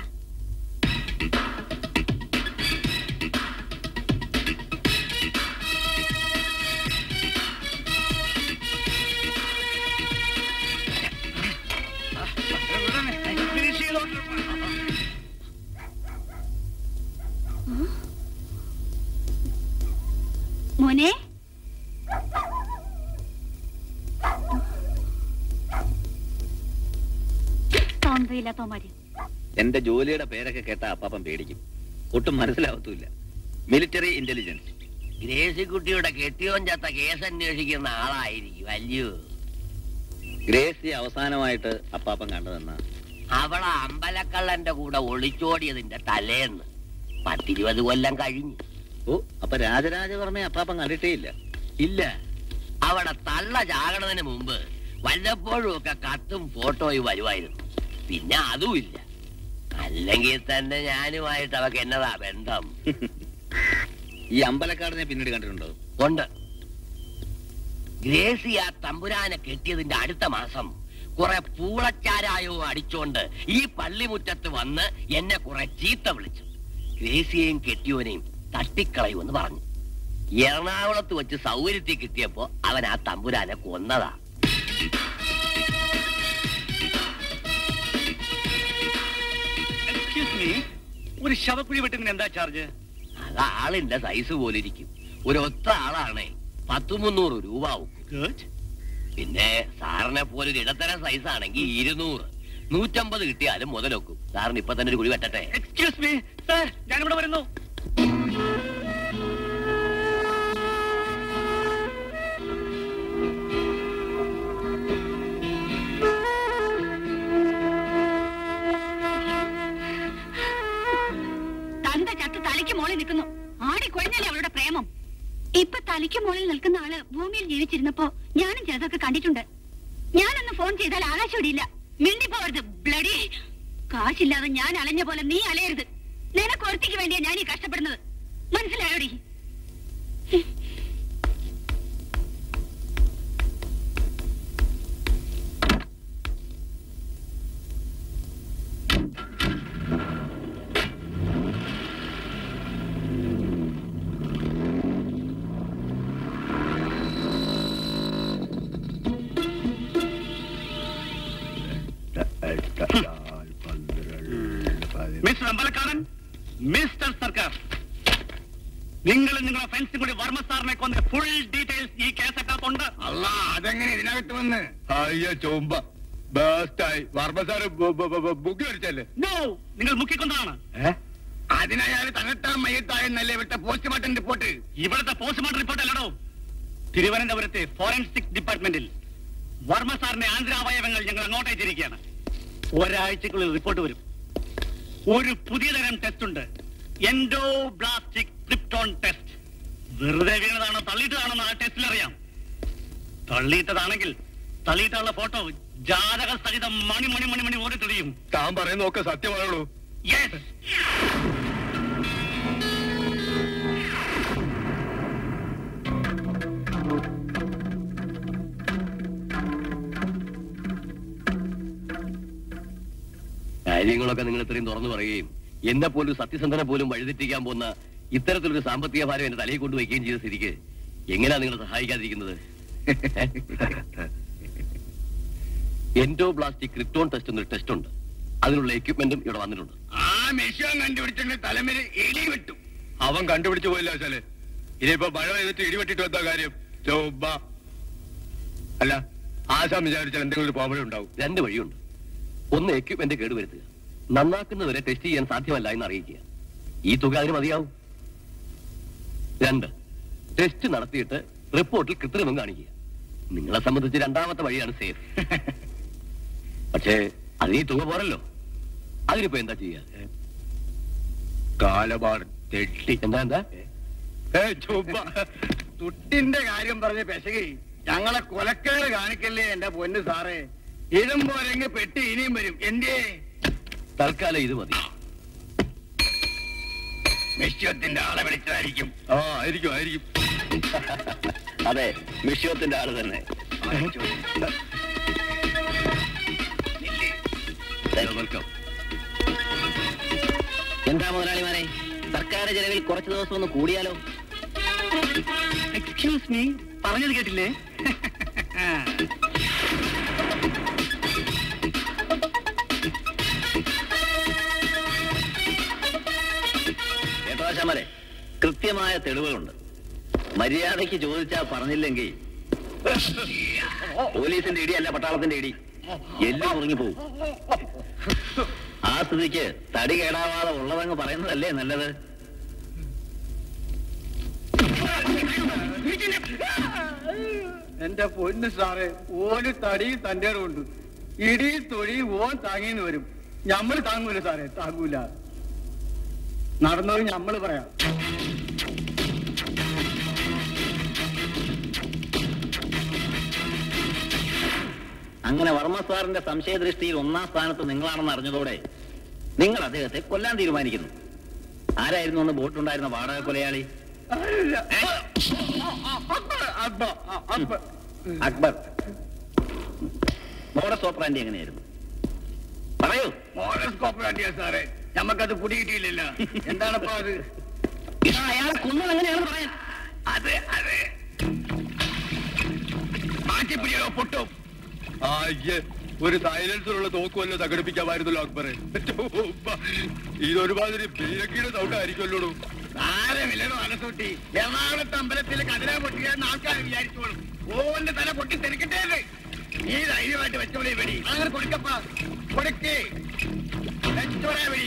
മോനെ, എന്റെ ജോലിയുടെ പേരൊക്കെ കേട്ട അപ്പാപ്പൻ പേടിക്കും. ഒട്ടും മനസ്സിലാവത്തൂല്ല. Military intelligence. ഗ്രേസിക്കുട്ടിയുടെ കെട്ടിയോൻ ചത്ത കേസ് അന്വേഷിക്കുന്ന ആളായിരിക്കും അല്ലയോ? ഗ്രേസി അവസാനമായിട്ട് അപ്പാപ്പൻ കണ്ടതെന്നാ? അവളെ അമ്പലക്കള്ളന്റെ കൂടെ ഒളിച്ചോടിയതിന്റെ തലേന്ന്. പത്തിരുപത് കൊല്ലം കഴിഞ്ഞു. ഓ, അപ്പൊ രാജരാജവർമ്മയെ അപ്പാപ്പൻ കണ്ടിട്ടേ ഇല്ല? ഇല്ല. അവിടെ തള്ള ചാകണതിന് മുമ്പ് വല്ലപ്പോഴും ഒക്കെ കത്തും ഫോട്ടോയും വരുമായിരുന്നു. പിന്നെ അതും ഇല്ല. അല്ലെങ്കിൽ തന്നെ ഞാനുമായിട്ട് അവക്ക് എന്നതാ ബന്ധം? ഈ അമ്പലക്കാടിനെ പിന്നീട് കണ്ടിട്ടുണ്ടോ? ഉണ്ട്. ഗ്രേസി ആ തമ്പുരാനെ കെട്ടിയതിന്റെ അടുത്ത മാസം കുറെ പൂളച്ചാരായോ അടിച്ചോണ്ട് ഈ പള്ളിമുറ്റത്ത് വന്ന് എന്നെ കുറെ ചീത്ത വിളിച്ചു. ഗ്രേസിയെയും കെട്ടിയോനെയും തട്ടിക്കളയുമെന്ന് പറഞ്ഞു. എറണാകുളത്ത് വെച്ച് സൗകര്യത്തിൽ കിട്ടിയപ്പോ അവൻ ആ തമ്പുരാനെ കൊന്നതാ. ഒരു ശവക്കുഴി വെട്ടുന്നതിന് എന്താ ചാർജ്? അത് ആളിന്റെ സൈസ് പോലെ ഇരിക്കും. ഒരു ഒറ്റ ആളാണേ പത്തു മുന്നൂറ് രൂപ ആവും. പിന്നെ സാറിനെ പോലെ ഒരു ഇടത്തരം സൈസ് ആണെങ്കിൽ ഇരുന്നൂറ് നൂറ്റമ്പത് കിട്ടിയാലും മുതലൊക്കും. സാറിന് ഇപ്പൊ തന്നെ ഒരു കുഴി വെട്ടട്ടെ. എക്സ്ക്യൂസ് മീ സാർ, ഞാനിവിടെ വരുന്നു. തന്ത ചത്ത് തലയ്ക്ക് മുകളിൽ നിൽക്കുന്നു. ആടി കൊഴിഞ്ഞല്ലേ അവളുടെ പ്രേമം. ഇപ്പൊ തലയ്ക്ക് മുകളിൽ നിൽക്കുന്ന ആള് ഭൂമിയിൽ ജീവിച്ചിരുന്നപ്പോ ഞാനും ചിലതൊക്കെ കണ്ടിട്ടുണ്ട്. ഞാനൊന്ന് ഫോൺ ചെയ്താൽ ആകാശം ഇടിയില്ല. മിണ്ടിപ്പോവരുത് ബ്ലഡി. കാശില്ലാതെ ഞാൻ അലഞ്ഞ പോലെ നീ അലയരുത്. നിനക്ക് ഒരുത്തിക്ക് വേണ്ടിയാ ഞാൻ ഈ കഷ്ടപ്പെടുന്നത്. മനസ്സിലായോടി? മിസ്റ്റർ അമ്പലക്കാരൻ, മിസ്റ്റർ സർക്കാർ, നിങ്ങൾ നിങ്ങളുടെ ഫ്രണ്ട്സും കൂടി വർമ്മ സാറിനെ കൊന്ന ഫുൾ ഡീറ്റെയിൽസ് ഈ കേസൊക്കെത്തുണ്ട്. അല്ല, അതെങ്ങനെ ഇതിനകത്ത് വന്ന്? അയ്യോ ചോമ്പ ബേസ്റ്റായി. വർമ്മ സാറ് ബുക്ക് അടിച്ചല്ലേ? നോ, നിങ്ങൾ മുക്കിക്കൊണ്ടാണ്. അതിനയാൾ തകട്ടാൻ മയ്യത്തായെന്നല്ലേ ഇവിടുത്തെ പോസ്റ്റ്മോർട്ടം റിപ്പോർട്ട്? ഇവിടുത്തെ പോസ്റ്റ്മോർട്ടം റിപ്പോർട്ട് അല്ലടോ. തിരുവനന്തപുരത്തെ ഫോറൻസിക് ഡിപ്പാർട്ട്മെന്റിൽ വർമ്മ സാറിന്റെ ആന്തരാവയവങ്ങൾ ഞങ്ങൾ അങ്ങോട്ട് അയച്ചിരിക്കുകയാണ്. ഒരാഴ്ചക്കുള്ളിൽ റിപ്പോർട്ട് വരും. ഒരു പുതിയ തരം ടെസ്റ്റ് ഉണ്ട്, എൻഡോബ്ലാസ്റ്റിക് ക്രിപ്റ്റോൺ ടെസ്റ്റ്. വെറുതെ വീണതാണോ തള്ളിയിട്ടതാണോ ആ ടെസ്റ്റിൽ അറിയാം. തള്ളിയിട്ടതാണെങ്കിൽ തള്ളിയിട്ടുള്ള ഫോട്ടോ ജാതക സഹിതം മണി മണി മണി മണി ഓടി തെളിയും. താൻ പറയുന്നതൊക്കെ സത്യമാണല്ലോ? യെസ്. കാര്യങ്ങളൊക്കെ നിങ്ങൾ ഇത്രയും തുറന്നു പറയുകയും എന്നെ പോലും സത്യസന്ധനെ പോലും വഴിതെറ്റിക്കാൻ പോകുന്ന ഇത്തരത്തിലൊരു സാമ്പത്തിക ഭാരം എന്റെ തലയിൽ കൊണ്ടുവയ്ക്കുകയും ചെയ്ത സ്ഥിതിക്ക് എങ്ങനെയാ നിങ്ങളെ സഹായിക്കാതിരിക്കുന്നത്? എൻഡോബ്ലാസ്റ്റിക് ക്രിപ്റ്റോൺ ടെസ്റ്റ് എന്നൊരു ടെസ്റ്റ് ഉണ്ട്. അതിനുള്ള എക്യുപ്മെന്റും ഇവിടെ വന്നിട്ടുണ്ട്. ആ മെഷീൻ കണ്ടുപിടിച്ചിട്ട് തലമിൽ എലി വെട്ടും. അവൻ കണ്ടുപിടിച്ചു പോയില്ല വെച്ചാല് ഇനിയിപ്പോ മഴ പെയ്തിട്ട് ഇടിവെട്ടിട്ട് എന്താ കാര്യം? ചോമ്പ അല്ല, ആശാം വിചാരിച്ചാൽ എന്തെങ്കിലും ഒരു പോംവഴി ഉണ്ടാവും. രണ്ട് വഴിയുണ്ട്. ഒന്ന്, എക്യുപ്മെന്റ് കേടുവരുത്തുക. നന്നാക്കുന്നവരെ ടെസ്റ്റ് ചെയ്യാൻ സാധ്യമല്ല എന്ന് അറിയിക്കുക. ഈ തുക അതിന് മതിയാവും. രണ്ട്, ടെസ്റ്റ് നടത്തിയിട്ട് റിപ്പോർട്ടിൽ കൃത്രിമം കാണിക്കുക. നിങ്ങളെ സംബന്ധിച്ച് രണ്ടാമത്തെ വഴിയാണ് സേഫ്. പക്ഷേ അതിന് ഈ തുക പോരല്ലോ. അതിനിപ്പോ എന്താ ചെയ്യാ? കാലമാണ് തെട്ടി. എന്താ എന്താ തുട്ടിന്റെ കാര്യം പറഞ്ഞ പെശകി ഞങ്ങളെ കൊലക്കേട് കാണിക്കല്ലേ എന്റെ പൊന്ന് സാറേ. ഇതും പോരെങ്കിൽ പെട്ടി ഇനിയും വരും. എന്തേ? തൽക്കാലം ഇത് മതി. മെഷ്യത്തിന്റെ ആളെ വിളിച്ചതായിരിക്കും. ആ, ആയിരിക്കും ആയിരിക്കും. അതെ, മിഷ്യത്തിന്റെ ആള് തന്നെ. വെൽക്കം. എന്താ മുതലാളിമാരെ, സർക്കാർ ചെലവിൽ കുറച്ചു ദിവസം ഒന്ന് കൂടിയാലോ? എക്സ്ക്യൂസ് മീ, പറഞ്ഞത് കേട്ടില്ലേ? കേട്ടോശാമരെ, കൃത്യമായ തെളിവുകളുണ്ട്. മര്യാദയ്ക്ക് ചോദിച്ചാൽ പറഞ്ഞില്ലെങ്കിൽ പോലീസിന്റെ ഇടിയല്ല പട്ടാളത്തിന്റെ ഇടി. എല്ലാം ഉറങ്ങിപ്പോവും. ആ സ്ഥിതിക്ക് തടി കേടാവാതെ ഉള്ളതങ്ങ് പറയുന്നതല്ലേ നല്ലത്. എന്റെ പൊന്ന് സാറേ, ഓന് തടിയും തന്റെ ഉണ്ട്. ഇടിയും തൊടിയും ഓൻ താങ്ങിന്ന് വരും. ഞമ്മള് താങ്ങൂല സാറേ, താങ്ങൂല. നടന്നത് ഞമ്മള് പറയാം. അങ്ങനെ വർമ്മ സാറിന്റെ സംശയദൃഷ്ടിയിൽ ഒന്നാം സ്ഥാനത്ത് നിങ്ങളാണെന്ന് അറിഞ്ഞതോടെ നിങ്ങൾ അദ്ദേഹത്തെ കൊല്ലാൻ തീരുമാനിക്കുന്നു. ആരായിരുന്നു അന്ന് ബോട്ടുണ്ടായിരുന്ന വാടക കൊലയാളി? അക്ബർ. മോഡസ് ഓപ്പറാൻഡി എങ്ങനെയായിരുന്നു? പറയൂ. മോഡസ് ഓപ്പറാൻഡിയാ സാറേ, ഞമ്മക്കത് പിടികിട്ടിയില്ലല്ലോ. എന്താണപ്പോ അത്? അയാളെ കൊന്നത് എങ്ങനെയാണെന്ന് പറയാൻ. അതെ അതെ, മാറ്റിപ്പിടിയോ പൊട്ടും. ഒരു സൈലൻസറുള്ള തോക്കുമല്ലോ സംഘടിപ്പിക്കാമായിരുന്നല്ലോ അക്ബറെ. ഇതൊരുമാതിരി ബീരക്കിയുടെ സൗണ്ടായിരിക്കുമല്ലോ. സാരമില്ലടോ അലസൂട്ടി. എറണാകുളത്ത് അമ്പലത്തിലെ കതിരാ പൊട്ടിയാന്ന് ആൾക്കാർ വിചാരിച്ചോളും. ഓന്റെ തല പൊട്ടി തെറിക്കട്ടേന്ന്. നീ ധൈര്യമായിട്ട് വെച്ചോളേ വെടി. അങ്ങനെ കൊടുക്കപ്പാ, കൊടുക്കേ, വെച്ചോളേ വെടി.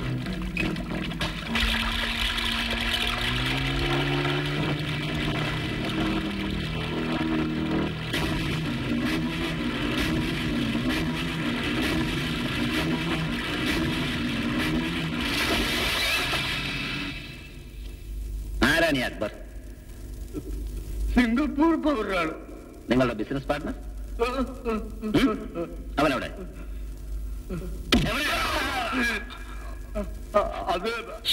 ആരാണ് ഈ അക്ബർ? സിംഗപ്പൂർ പൗരാണ്. നിങ്ങളുടെ ബിസിനസ് പാർട്ട്ണർ? അവനവിടെ? അത്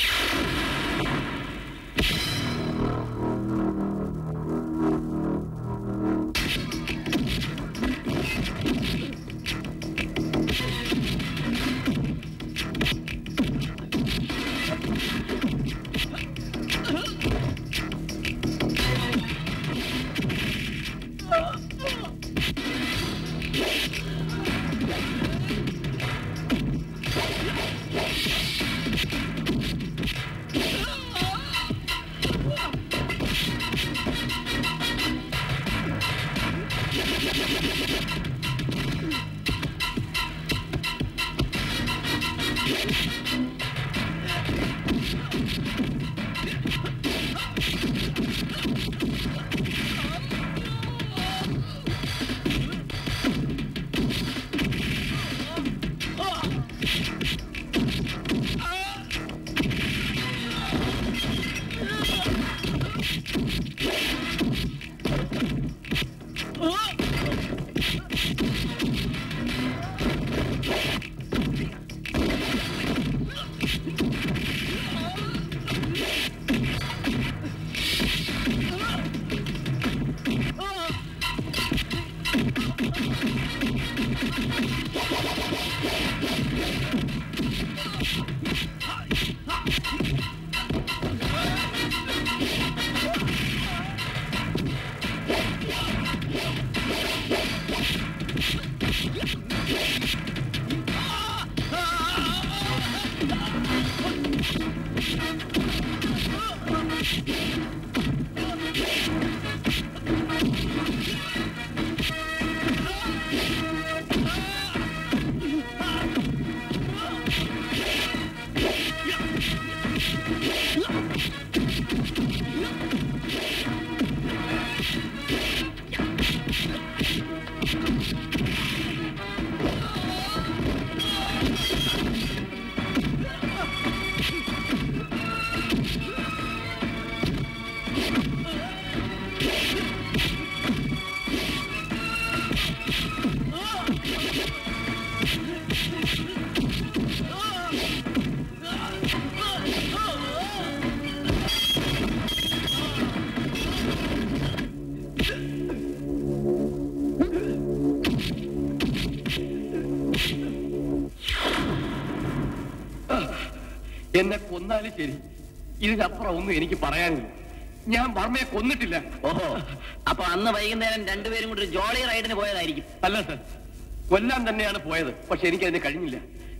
എന്നെ കൊന്നാലും ശരി, ഇതിനപ്പുറം ഒന്നും എനിക്ക് പറയാനില്ല. ഞാൻ വർമ്മയെ കൊന്നിട്ടില്ല. ഓഹോ, അപ്പൊ അന്ന് വൈകുന്നേരം രണ്ടുപേരും കൂടി ഒരു ജോളി റൈഡിന് പോയതായിരിക്കും. അല്ല സർ, കൊല്ലാൻ തന്നെയാണ് പോയത്. പക്ഷെ എനിക്ക് അതിന് കഴിഞ്ഞില്ല.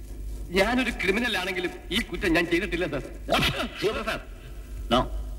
ഞാനൊരു ക്രിമിനൽ ആണെങ്കിലും ഈ കുറ്റം ഞാൻ ചെയ്തിട്ടില്ല സർ. സാർ നോ,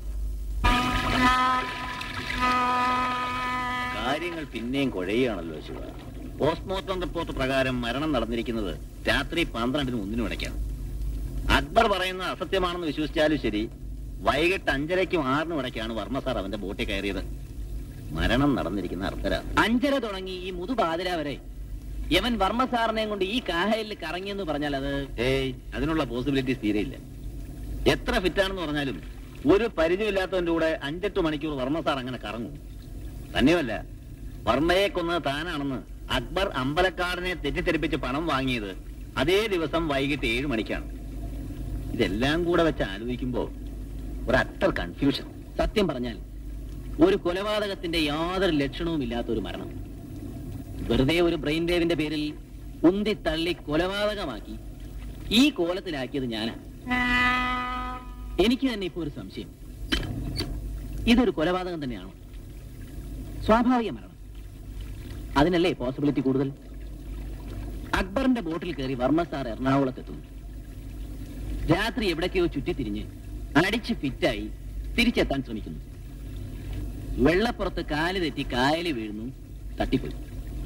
കാര്യങ്ങൾ പിന്നെയും കുഴയുകയാണല്ലോ ശിവ. പോസ്റ്റ്മോർട്ടം റിപ്പോർട്ട് പ്രകാരം മരണം നടന്നിരിക്കുന്നത് രാത്രി പന്ത്രണ്ടിന് ഒന്നിനും ഇടയ്ക്കാണ്. അക്ബർ പറയുന്നത് അസത്യമാണെന്ന് വിശ്വസിച്ചാലും ശരി, വൈകിട്ട് അഞ്ചരയ്ക്കും ആറിനും ഇടയ്ക്കാണ് വർമ്മ സാർ അവന്റെ ബോട്ടിൽ കയറിയത്. മരണം നടന്നിരിക്കുന്ന അർദ്ധരാത്രി. അഞ്ചര തുടങ്ങി ഈ മുതുപാതിര വരെ യവൻ വർമ്മ സാറിനെയും കൊണ്ട് ഈ കാഹയിൽ കറങ്ങിയെന്ന് പറഞ്ഞാൽ അത് ഏയ് അതിനുള്ള പോസിബിലിറ്റീസ് തീരെയില്ല. എത്ര ഫിറ്റാണെന്ന് പറഞ്ഞാലും ഒരു പരിചയമില്ലാത്തവന്റെ കൂടെ അഞ്ചെട്ട് മണിക്കൂർ വർമ്മ സാർ അങ്ങനെ കറങ്ങും. തന്നെയുമല്ല, വർമ്മയെ കൊന്നത് താനാണെന്ന് അക്ബർ അമ്പലക്കാരനെ തെറ്റിദ്ധരിപ്പിച്ച് പണം വാങ്ങിയത് അതേ ദിവസം വൈകിട്ട് ഏഴ് മണിക്കാണ്. ഇതെല്ലാം കൂടെ വെച്ച് ആലോചിക്കുമ്പോ ഒരു അട്ടർ കൺഫ്യൂഷൻ. സത്യം പറഞ്ഞാൽ ഒരു കൊലപാതകത്തിന്റെ യാതൊരു ലക്ഷണവും ഇല്ലാത്ത ഒരു മരണം. വെറുതെ ഒരു ബ്രെയിൻ വേവിന്റെ പേരിൽ ഉന്തി തള്ളി കൊലപാതകമാക്കി ഈ കോലത്തിലാക്കിയത് ഞാനാ. എനിക്ക് തന്നെ ഇപ്പൊ ഒരു സംശയം, ഇതൊരു കൊലപാതകം തന്നെയാണോ? സ്വാഭാവിക മരണം, അതിനല്ലേ പോസിബിലിറ്റി കൂടുതൽ. അക്ബറിന്റെ ബോട്ടിൽ കയറി വർമ്മ സാർ എറണാകുളത്തെത്തുന്നു. രാത്രി എവിടേക്കോ ചുറ്റിത്തിരിഞ്ഞ് അടിച്ച് ഫിറ്റായി തിരിച്ചെത്താൻ ശ്രമിക്കുന്നു. വെള്ളപ്പുറത്ത് കാല് തെറ്റി കായല് വീഴുന്നു, തട്ടിപ്പോയി.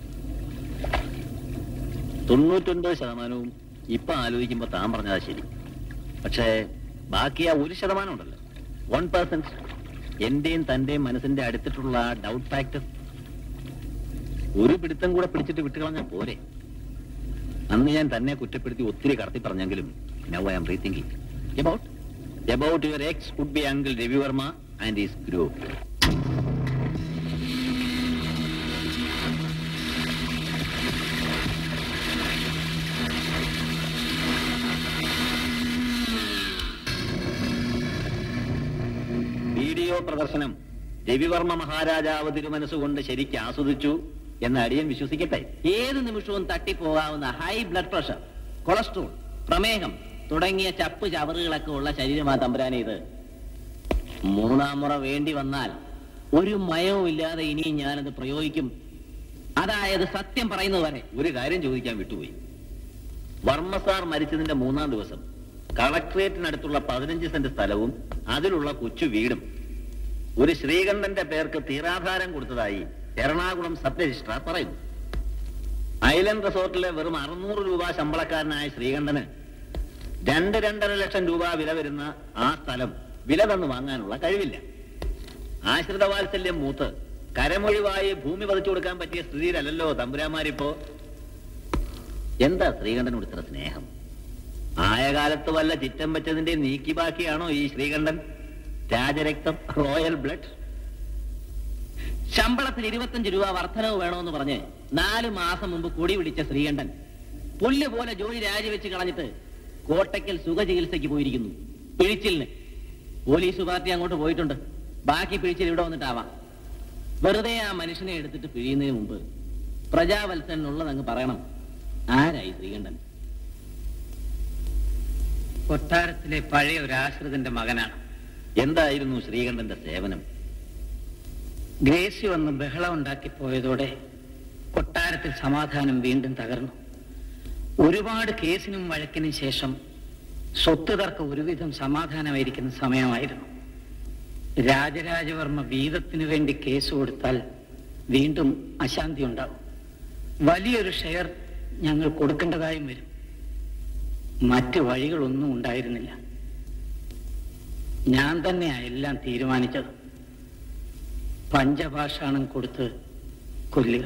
തൊണ്ണൂറ്റൊൻപത് ശതമാനവും ഇപ്പൊ ആലോചിക്കുമ്പോ താൻ പറഞ്ഞതാ ശരി. പക്ഷേ ബാക്കി ആ ഒരു ശതമാനം ഉണ്ടല്ലോ, വൺ പെർസെന്റ്, എന്റെയും തന്റെയും മനസ്സിന്റെ അടുത്തിട്ടുള്ള ഡൗട്ട് ഫാക്ടർ ഒരു പിടുത്തം കൂടെ പിടിച്ചിട്ട് വിട്ടുകളഞ്ഞാൽ പോരെ. അന്ന് ഞാൻ തന്നെ കുറ്റപ്പെടുത്തി ഒത്തിരി കടത്തി പറഞ്ഞെങ്കിലും now I am rethinking about about your ex could be uncle Ravivarma and his group. Video പ്രദർശനം രവിവർമ്മ മഹാരാജാവ് തിരുമനസ്സുകൊണ്ട് ശരിക്ക് ആസ്വദിച്ചു എന്ന് അടിയൻ വിശ്വസിക്കട്ടെ. ഏത് നിമിഷവും തട്ടിപ്പോകാവുന്ന ഹൈ ബ്ലഡ് പ്രഷർ, കൊളസ്ട്രോൾ, പ്രമേഹം തുടങ്ങിയ ചപ്പ് ചവറുകളൊക്കെ ഉള്ള ശരീരമാ തമ്പുരാനെ ഇത്. മൂന്നാം മുറ വേണ്ടി വന്നാൽ ഒരു മയവും ഇല്ലാതെ ഇനിയും ഞാനത് പ്രയോഗിക്കും. അതായത് സത്യം പറയുന്നത് വരെ. ഒരു കാര്യം ചോദിക്കാൻ വിട്ടുപോയി. വർമ്മ സാർ മരിച്ചതിന്റെ മൂന്നാം ദിവസം കളക്ട്രേറ്റിനടുത്തുള്ള പതിനഞ്ച് സെന്റ് സ്ഥലവും അതിലുള്ള കൊച്ചു വീടും ഒരു ശ്രീകണ്ഠന്റെ പേർക്ക് തീരാധാരം കൊടുത്തതായി എറണാകുളം സബ് രജിസ്ട്രാർ പറയുന്നു. ഐലൻഡ് റിസോർട്ടിലെ വെറും അറുന്നൂറ് രൂപ ശമ്പളക്കാരനായ ശ്രീകണ്ഠന് രണ്ട് രണ്ടര ലക്ഷം രൂപ വില വരുന്ന ആ സ്ഥലം വില തന്നു വാങ്ങാനുള്ള കഴിവില്ല. ആശ്രിത വാത്സല്യം മൂത്ത് കരമൊഴിവായി ഭൂമി പതിച്ചു കൊടുക്കാൻ പറ്റിയ സ്ഥിതിയിലല്ലോ തമ്പുരാമാരിപ്പോ. എന്താ ശ്രീകണ്ഠനോട് ഇത്ര സ്നേഹം? ആയ കാലത്ത് വല്ല ചിറ്റം വെച്ചതിന്റെ നീക്കി ബാക്കിയാണോ ഈ ശ്രീകണ്ഠൻ? രാജരക്തം, royal blood. ശമ്പളത്തിൽ ഇരുപത്തഞ്ച് രൂപ വർധനവ് വേണമെന്ന് പറഞ്ഞ് നാലു മാസം മുമ്പ് കൊടി പിടിച്ച ശ്രീകണ്ഠൻ പുല്ല് പോലെ ജോലി രാജിവെച്ച് കളഞ്ഞിട്ട് കോട്ടയ്ക്കൽ സുഖചികിത്സയ്ക്ക് പോയിരിക്കുന്നു. പിഴിച്ചിലിന് പോലീസ് പാർട്ടി അങ്ങോട്ട് പോയിട്ടുണ്ട്. ബാക്കി പിഴിച്ചിൽ ഇവിടെ വന്നിട്ടാവാം. വെറുതെ ആ മനുഷ്യനെ എടുത്തിട്ട് പിഴിയുന്നതിന് മുമ്പ് പ്രജാവത്സൻ ഉള്ളതങ്ങ് പറയണം. ആരായി ശ്രീകണ്ഠൻ? കൊട്ടാരത്തിലെ പഴയ ഒരു ആശ്രിതന്റെ മകനാണ്. എന്തായിരുന്നു ശ്രീകണ്ഠന്റെ സേവനം? ഗ്രേസി വന്ന് ബഹളം ഉണ്ടാക്കി പോയതോടെ കൊട്ടാരത്തിൽ സമാധാനം വീണ്ടും തകർന്നു. ഒരുപാട് കേസിനും വഴക്കിനും ശേഷം സ്വത്ത് തർക്കം ഒരുവിധം സമാധാനമായിരിക്കുന്ന സമയമായിരുന്നു. രാജരാജവർമ്മ വീതത്തിനു വേണ്ടി കേസ് കൊടുത്താൽ വീണ്ടും അശാന്തി ഉണ്ടാകും. വലിയൊരു ഷെയർ ഞങ്ങൾ കൊടുക്കേണ്ടതായും വരും. മറ്റു വഴികളൊന്നും ഉണ്ടായിരുന്നില്ല. ഞാൻ തന്നെയാ എല്ലാം തീരുമാനിച്ചത്. പഞ്ചഭാഷാണം കൊടുത്ത് കൊല്ലുക.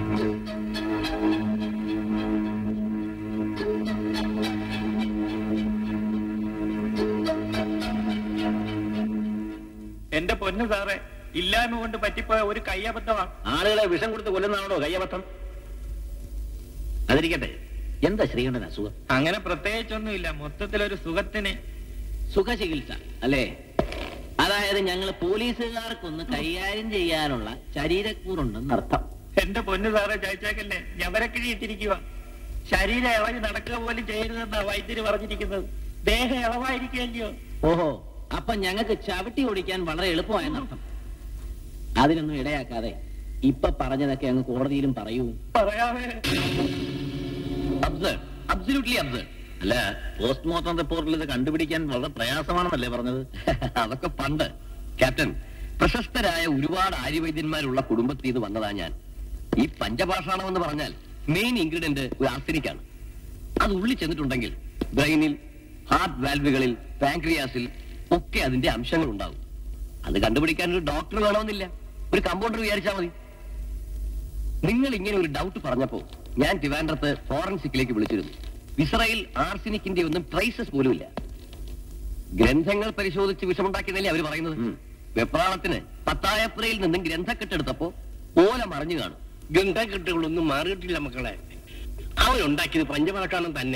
എന്റെ പൊന്നു സാറേ, ഇല്ലായ്മ കൊണ്ട് പറ്റിപ്പോയ ഒരു കയ്യബദ്ധമാണ്. ആളുകളെ വിഷം കൊടുത്ത് കൊല്ലുന്നതാണോ കയ്യബദ്ധം? അതിരിക്കട്ടെ, എന്താ ശ്രീകണ്ഠൻ അസുഖം? അങ്ങനെ പ്രത്യേകിച്ചൊന്നുമില്ല, മൊത്തത്തിലൊരു സുഖത്തിന്. സുഖചികിത്സ അല്ലേ? അതായത് ഞങ്ങൾ പോലീസുകാർക്കൊന്ന് കൈകാര്യം ചെയ്യാനുള്ള ശരീരക്കൂറുണ്ടെന്ന് അർത്ഥം. എന്റെ പൊന്നു സാറേ, ചായച്ചാക്കല്ലേ, ഞവരക്കിഴി ഇട്ടിരിക്കുക. ശരീരം ഇളകി നടക്കുക പോലും ചെയ്യരുതെന്നാ വൈദ്യര് പറഞ്ഞിരിക്കുന്നത്. ദേഹം ഇളവായിരിക്കുകയല്ലയോ? ഓഹോ, അപ്പൊ ഞങ്ങൾക്ക് ചവിട്ടി ഓടിക്കാൻ വളരെ എളുപ്പമായെന്നർത്ഥം. അതിനൊന്നും ഇടയാക്കാതെ ഇപ്പൊ പറഞ്ഞതൊക്കെ അങ്ങ് കോടതിയിലും പറയൂ. പറയാമേ. Absurd, absolutely absurd. അല്ല, പോസ്റ്റ്മോർട്ടം റിപ്പോർട്ടിൽ ഇത് കണ്ടുപിടിക്കാൻ വളരെ പ്രയാസമാണെന്നല്ലേ പറഞ്ഞത്? അതൊക്കെ പണ്ട്. ക്യാപ്റ്റൻ, പ്രശസ്തരായ ഒരുപാട് ആര്യവൈദ്യന്മാരുള്ള കുടുംബത്തിൽ ഇത് വന്നതാ ഞാൻ. ഈ പഞ്ചഭാഷാണം എന്ന് പറഞ്ഞാൽ മെയിൻ ഇൻഗ്രീഡിയന്റ് ഒരു ആർസനിക്കാണ്. അത് ഉള്ളിൽ ചെന്നിട്ടുണ്ടെങ്കിൽ ബ്രെയിനിൽ, ഹാർട്ട് വാൽവുകളിൽ, പാൻക്രിയാസിൽ ഒക്കെ അതിന്റെ അംശങ്ങൾ ഉണ്ടാവും. അത് കണ്ടുപിടിക്കാൻ ഒരു ഡോക്ടർ വേണമെന്നില്ല, ഒരു കമ്പൗണ്ടർ വിചാരിച്ചാൽ മതി. നിങ്ങൾ ഇങ്ങനെ ഒരു ഡൗട്ട് പറഞ്ഞപ്പോ ഞാൻ ട്രിവാൻഡ്രത്ത് ഫോറൻസിക്കിലേക്ക് വിളിച്ചിരുന്നു. വിസറയിൽ ആർസനിക്കിന്റെ ഒന്നും ട്രേസസ് പോലുമില്ല. ഗ്രന്ഥങ്ങൾ പരിശോധിച്ച് വിഷമുണ്ടാക്കിയതല്ലേ അവര് പറയുന്നത്. വെപ്രാളത്തിന് പത്തായപ്പുരയിൽ നിന്നും ഗ്രന്ഥക്കെട്ടെടുത്തപ്പോ ഓല മറിഞ്ഞു കാണും. ഗ്രന്ഥക്കെട്ടുകളൊന്നും മാറിയിട്ടില്ല മക്കളെ. അവരുണ്ടാക്കിയത് പഞ്ചമലക്കാണം തന്നെ.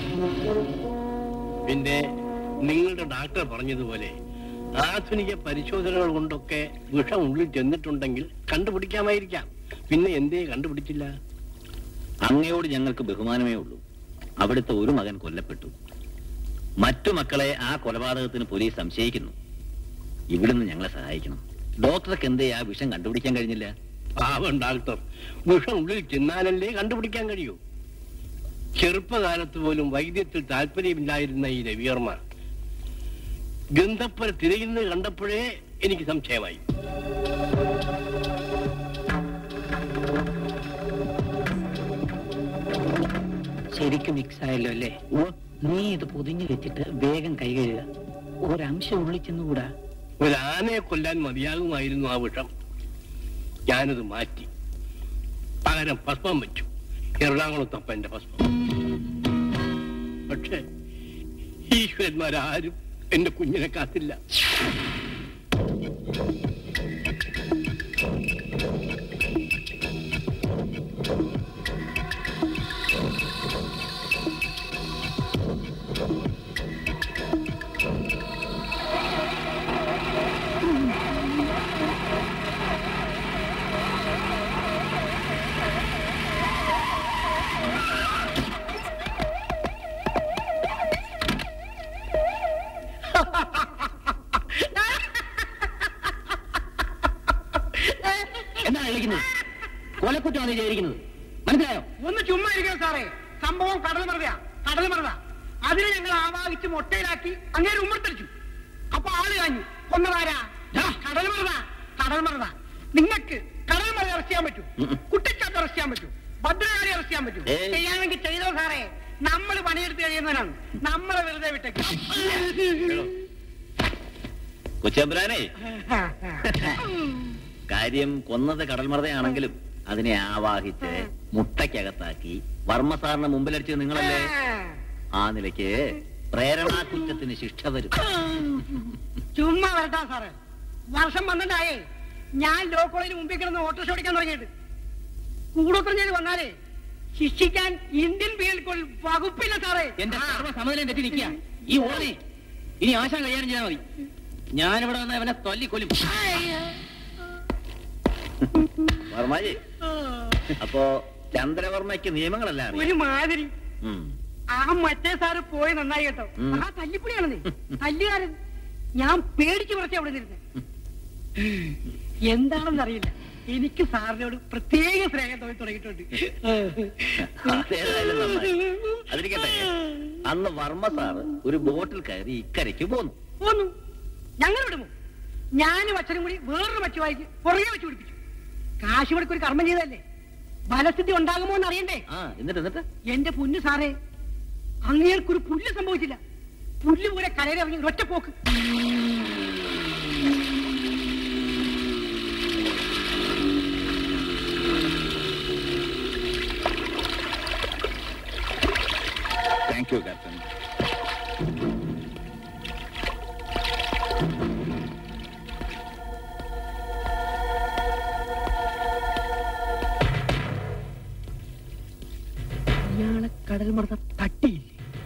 പിന്നെ നിങ്ങളുടെ ഡാക്ടർ പറഞ്ഞതുപോലെ ആധുനിക പരിശോധനകൾ കൊണ്ടൊക്കെ വിഷം ഉള്ളിൽ ചെന്നിട്ടുണ്ടെങ്കിൽ കണ്ടുപിടിക്കാമായിരിക്കാം. പിന്നെ എന്തേ കണ്ടുപിടിച്ചില്ല? അങ്ങയോട് ഞങ്ങൾക്ക് ബഹുമാനമേ ഉള്ളൂ. അവിടുത്തെ ഒരു മകൻ കൊല്ലപ്പെട്ടു. മറ്റു മക്കളെ ആ കൊലപാതകത്തിന് പോലീസ് സംശയിക്കുന്നു. ഇവിടുന്ന് ഞങ്ങളെ സഹായിക്കണം. ഡോക്ടർക്ക് എന്തേ ആ വിഷം കണ്ടുപിടിക്കാൻ കഴിഞ്ഞില്ല? പാവം ഡാക്ടർ, വിഷം ഉള്ളിൽ ചെന്നാലല്ലേ കണ്ടുപിടിക്കാൻ കഴിയൂ. ചെറുപ്പകാലത്ത് പോലും വൈദ്യത്തിൽ താല്പര്യമില്ലായിരുന്ന ഈ രവിവർമ്മ ഗന്ധപ്പര തിരയുന്നത് കണ്ടപ്പോഴേ എനിക്ക് സംശയമായി. ശരിക്കും മിക്സ് ആയല്ലോ അല്ലേ? നീ ഇത് പൊതിഞ്ഞു വെച്ചിട്ട് വേഗം കൈ കഴുകുക. ഒരംശം ഉള്ളിൽ ചെന്നുകൂടാ. ഒരാനയെ കൊല്ലാൻ മതിയാകുമായിരുന്നു ആ വിഷം. ഞാനത് മാറ്റി പകരം ഭസ്മം വെച്ചു. എറണാകുളത്തപ്പന്റെ ഭസ്മം. പക്ഷെ ഈശ്വരന്മാരാരും എന്റെ കുഞ്ഞിനെ കാത്തില്ല. കൊലക്കുറ്റമാണ് ചെയ്തിരിക്കുന്നത്, മനസ്സിലായോ? ഒന്ന് ചുമ്മാ ഇരിക്കണം സാറേ. സംഭവം കടൽ മറുതയാ, കടൽ മറുത. അതിനെ ഞങ്ങൾ ആവാഹിച്ച് മൊട്ടയിലാക്കി അങ്ങേര് ഉമ്മർത്തടിച്ചു. അപ്പൊ ആള് കാഞ്ഞു. കൊന്നതാരാ? കടൽ മറുത, കടൽ മറുത. നിങ്ങൾക്ക് കടൽ മറുത അറസ്റ്റ് ചെയ്യാൻ പറ്റൂ, കുട്ടിച്ചാത്ത് അറസ്റ്റ് ചെയ്യാൻ പറ്റൂ, ഭദ്രകാളി അറസ്റ്റ് ചെയ്യാൻ പറ്റൂ. ചെയ്യാമെങ്കിൽ ചെയ്തോ സാറേ. നമ്മൾ പണിയെടുത്ത് കഴിയുന്നവനാണ്. നമ്മളെ വെറുതെ വിട്ടേക്ക്. കൊച്ചമ്പുരാനെ, കാര്യം കൊന്നത് കടൽമറതയാണെങ്കിലും അതിനെ ആവാഹിച്ച് മുട്ടയ്ക്കകത്താക്കി വർമ്മസാറിന് മുമ്പിലടിച്ചത് നിങ്ങളല്ലേ? ആ നിലയ്ക്ക് പ്രേരണാ കുറ്റത്തിന് ശിക്ഷ വരും. ചുമ്മാ വരട്ടാ സാറേ. വർഷം പന്ത്രണ്ടായേ ഞാൻ ലോ കോളേജിന് മുമ്പിൽ കിടന്ന് ഓട്ടോറിക്ഷ ഓടിക്കാൻ തുടങ്ങിയിട്ട്. കൂടോത്രം ചെയ്ത് വന്നാലേ ശിക്ഷിക്കാൻ ഇന്ത്യൻ പീനൽ കോഡിൽ വകുപ്പില്ല സാറേ. എന്റെ സർവ്വസമ്മതം തെറ്റി നിൽക്കുക ഈ ഓനെ. ഇനി ആശാൻ കൈകാര്യം ചെയ്താൽ മതി. ഞാനിവിടെ വന്ന അവനെ തല്ലിക്കൊല്ലും. വർമ്മജി, അപ്പോ ചന്ദ്രവർമ്മയ്ക്ക് നിയമങ്ങളല്ല ഒരു മാതിരി. ആ മറ്റേ സാറ് പോയി നന്നായി കേട്ടോ. ആ തല്ലിപ്പൊടിയാണെന്നേ, തല്ലുകാരൻ. ഞാൻ പേടിച്ചു കുറച്ച് അവിടെ നിന്നിരുന്നത്. എന്താണെന്നറിയില്ല, എനിക്ക് സാറിനോട് പ്രത്യേക സ്നേഹം തോന്നി തുടങ്ങിയിട്ടുണ്ട്. അതിരിക്കട്ടെ, അന്ന് വർമ്മ സാറ് ഒരു ബോട്ടിൽ കയറി ഇക്കരയ്ക്ക് പോന്നു പോന്നു ഞങ്ങൾ വിടുമോ? ഞാനും അച്ഛനും കൂടി വേറൊരു മറ്റുവായിക്ക് പുറകെ വെച്ച് പിടിപ്പിച്ചു. കാശ് കൊടുക്ക് ഒരു കർമ്മം ചെയ്തല്ലേ, ഫലസ്ഥിതി ഉണ്ടാകുമോ എന്ന് അറിയണ്ടേ? എന്നിട്ട് എന്നിട്ട് എന്റെ പൊന്നു സാറേ, അങ്ങേർക്കൊരു പുല്ല് സംഭവിച്ചില്ല. പുല്ല് പോലെ കരയിലിറങ്ങി ഒറ്റ പോക്ക്. Thank you captain. ഇയാളെ കടൽ മർദ്ദ തട്ടിയില്ലേ?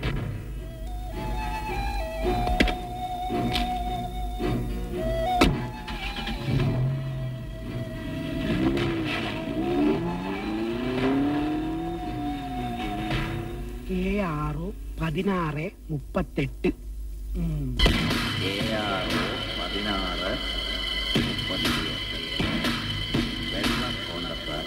ഏ ആറോ പതിനാറ് മുപ്പത്തെട്ട്. ഏ ആറ് പതിനാറ് മുപ്പത്തിയെട്ട്. വെള്ളം കൊണ്ടപ്പാറ.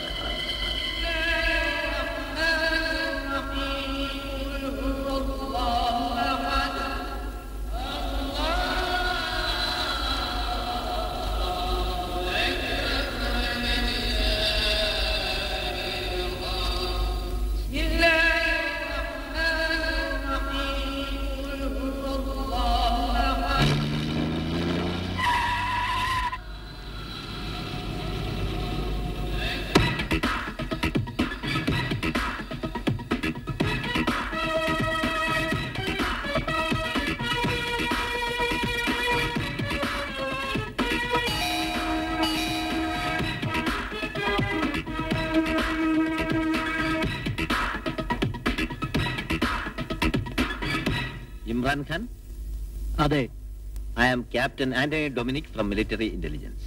ഇമ്രാൻ ഖാൻ? അതെ. I am captain Antony Dominic from military intelligence.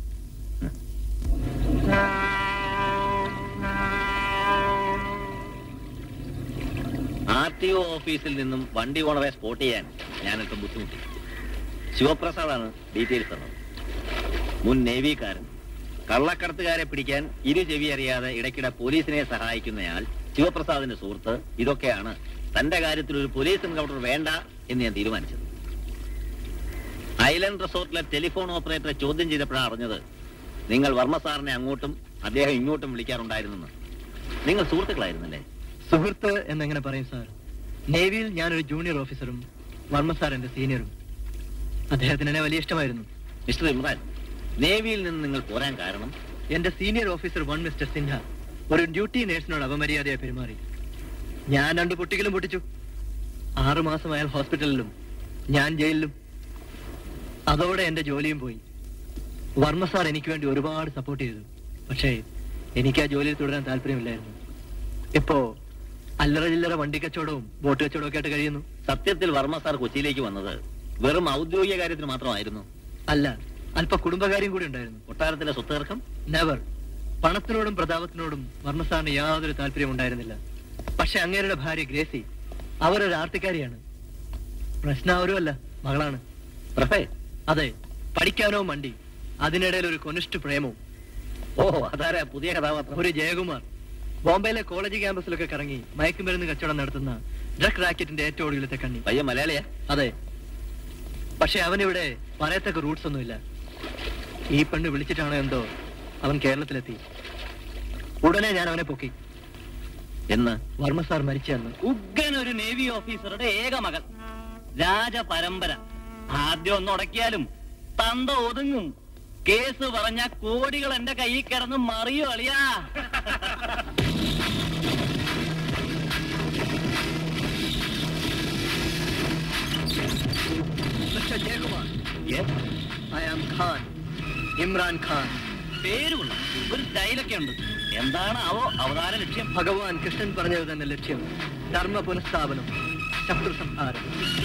R T O ഓഫീസിൽ നിന്നും വണ്ടി ഓണറെ സ്പോട്ട് ചെയ്യാൻ ഞാനൊക്കെ ബുദ്ധിമുട്ടി. ശിവപ്രസാദാണ് ഡീറ്റെയിൽസ് തന്നത്. മുൻ നേവിക്കാരൻ, കള്ളക്കടത്തുകാരെ പിടിക്കാൻ ഇരു ചെവി അറിയാതെ ഇടയ്ക്കിടെ പോലീസിനെ സഹായിക്കുന്നയാൾ, ശിവപ്രസാദിന്റെ സുഹൃത്ത്. ഇതൊക്കെയാണ് തന്റെ കാര്യത്തിൽ ഒരു പോലീസ് എൻകൗണ്ടർ വേണ്ട എന്ന് ഞാൻ തീരുമാനിച്ചത്. ഐലൻഡ് റിസോർട്ടിലെ ടെലിഫോൺ ഓപ്പറേറ്ററെ ചോദ്യം ചെയ്തപ്പോഴാണ് അറിഞ്ഞത് നിങ്ങൾ വർമ്മ സാറിനെ അങ്ങോട്ടും അദ്ദേഹം ഇങ്ങോട്ടും വിളിക്കാറുണ്ടായിരുന്നെന്ന്. നിങ്ങൾ സുഹൃത്തുക്കളായിരുന്നല്ലേ? സുഹൃത്ത് എന്നെങ്ങനെ പറയും സാർ? നേവിയിൽ ഞാനൊരു ജൂനിയർ ഓഫീസറും വർമ്മ സാർ എന്റെ സീനിയറും. അദ്ദേഹത്തിന് എന്നെ വലിയ ഇഷ്ടമായിരുന്നു. മിസ്റ്റർ ഇമ്രാൻ, നേവിയിൽ നിന്ന് നിങ്ങൾ പോരാൻ കാരണം? എന്റെ senior officer one mister Sinha ഒരു ഡ്യൂട്ടി നേഴ്സിനോട് അപമര്യാദയായി പെരുമാറി. ഞാൻ രണ്ട് പൊട്ടിക്കലും പൊട്ടിച്ചു. ആറുമാസം അയാൾ ഹോസ്പിറ്റലിലും ഞാൻ ജയിലിലും. അതോടെ എന്റെ ജോലിയും പോയി. വർമ്മ സാർ എനിക്ക് വേണ്ടി ഒരുപാട് സപ്പോർട്ട് ചെയ്തു. പക്ഷേ എനിക്ക് ആ ജോലിയിൽ തുടരാൻ താല്പര്യമില്ലായിരുന്നു. ഇപ്പോ അല്ലറ ചില്ലറ വണ്ടി കച്ചവടവും ബോട്ട് കച്ചവടവും ഒക്കെ ആയിട്ട് കഴിയുന്നു. സത്യത്തിൽ വർമ്മ സാർ കൊച്ചിയിലേക്ക് വന്നത് വെറും ഔദ്യോഗിക കാര്യത്തിന് മാത്രമായിരുന്നു? അല്ല, അല്പ കുടുംബകാര്യം കൂടി ഉണ്ടായിരുന്നു. കൊട്ടാരത്തിലെ സ്വത്ത് തർക്കം? നെവർ. പണത്തിനോടും പ്രതാപത്തിനോടും വർമ്മ സാറിന് യാതൊരു താല്പര്യം ഉണ്ടായിരുന്നില്ല. പക്ഷെ അങ്ങേരുടെ ഭാര്യ ഗ്രേസി അവരൊരു ആർത്തിക്കാരിയാണ്. പ്രശ്നം അവരുമല്ല, മകളാണ്. പ്രഭേ? അതെ, പഠിക്കാനോ മണ്ടി. അതിനിടയിൽ ഒരു കൊനിഷ്ഠ പ്രേമവും. ഓ, അതാരാ പുതിയ കഥാപാത്രം? ഒരു ജയകുമാർ. ബോംബെയിലെ കോളേജ് ക്യാമ്പസിലൊക്കെ കറങ്ങി മയക്കുമരുന്ന് കച്ചവടം നടത്തുന്ന ഡ്രഗ് റാക്കറ്റിന്റെ ഏറ്റവും ഒടുവിലത്തെ കണ്ണി. പയ്യ മലയാളിയാ? അതെ. പക്ഷെ അവനിവിടെ പറയത്തക്ക റൂട്ട്സ് ഒന്നുമില്ല. ഈ പെണ്ണ് വിളിച്ചിട്ടാണോ എന്തോ അവൻ കേരളത്തിലെത്തി. ഉടനെ ഞാൻ അവനെ പൊക്കി. എന്ന്? വർമ്മ സാർ മരിച്ചെന്ന്. ഉഗ്രൻ ഒരു നേവി ഓഫീസറുടെ ഏക മകൾ, രാജപരമ്പര. ആദ്യം ഒന്ന് ഉടക്കിയാലും തന്ത ഒതുങ്ങും. കേസ് പറഞ്ഞ കോടികൾ എന്റെ കയ്യിൽ കിടന്ന് മറിയോ അളിയാ. Mister Jayakumar, I am Khan, Imran Khan. പേരുള്ള ഒരു സ്റ്റൈലൊക്കെ ഉണ്ട്. എന്താണ് അവോ അവതാര ലക്ഷ്യം? ഭഗവാൻ കൃഷ്ണൻ പറഞ്ഞത് തന്നെ ലക്ഷ്യം. ധർമ്മ പുനഃസ്ഥാപനം, ശത്രു സംഹാരം.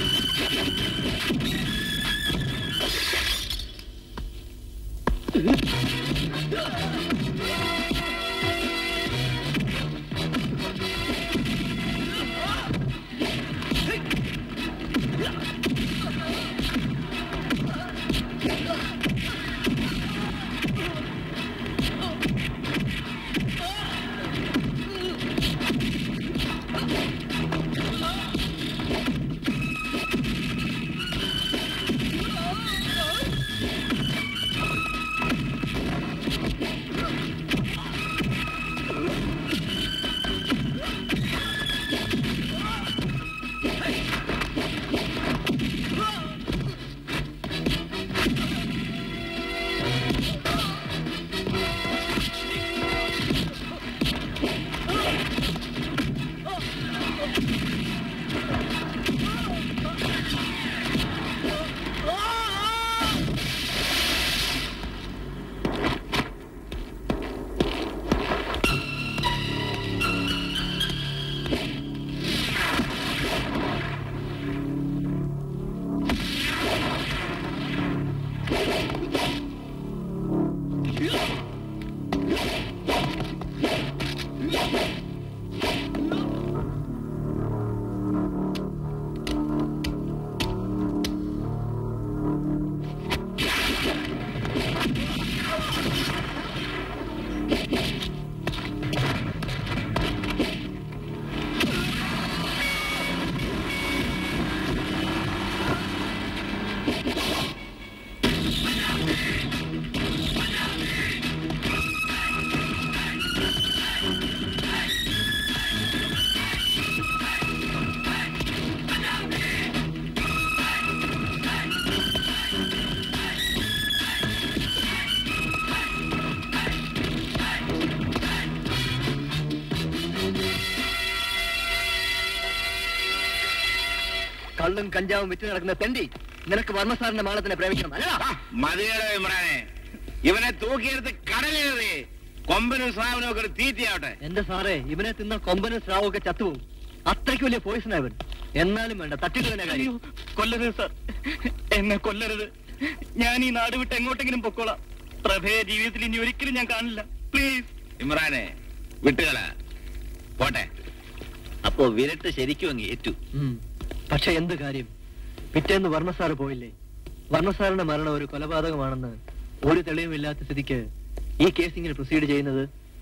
കള്ളും കഞ്ചാവും വിറ്റ് നടക്കുന്ന തെണ്ടി നിനക്ക് വർമ്മ സാറിന്റെ മാളത്തിനെ പ്രേമിക്കണം അല്ലടാ? മതിയുടെ ഇമ്രാനെ, ഇവനെ തൂക്കിയെടുത്ത് കടലേറി കൊമ്പനും സ്രാവനും ഒക്കെ തീറ്റയാവട്ടെ. എന്റെ സാറേ, ഇവനെ തിന്ന കൊമ്പനും സ്രാവും ഒക്കെ ചത്തുപോകും. അത്രയ്ക്ക് വലിയ പോയിസൺ ഇവൻ. എന്നാലും വേണ്ട, തട്ടിട്ട് കാര്യം. കൊല്ലരുത് സാർ, എന്നെ കൊല്ലരുത്. ഞാൻ ഈ നാട് വിട്ട് എങ്ങോട്ടെങ്കിലും പൊക്കോളാം. പ്രഭയെ ജീവിതത്തിൽ ഇനി ഒരിക്കലും ഞാൻ കാണില്ല. പ്ലീസ് ഇമ്രാനെ, വിട്ടുകള പോട്ടെ. അപ്പോ വിരട്ട് ശരിക്കും അങ്ങ് ഏറ്റു. പക്ഷെ എന്ത് കാര്യം? പിറ്റേന്ന് വർമ്മ സാറ് പോയില്ലേ? വർമ്മ സാറിന്റെ മരണം ഒരു കൊലപാതകമാണെന്ന് ഒരു തെളിവുമില്ലാത്ത സ്ഥിതിക്ക് ഈ കേസ് ഇങ്ങനെ പ്രൊസീഡ് ചെയ്യുന്നത്?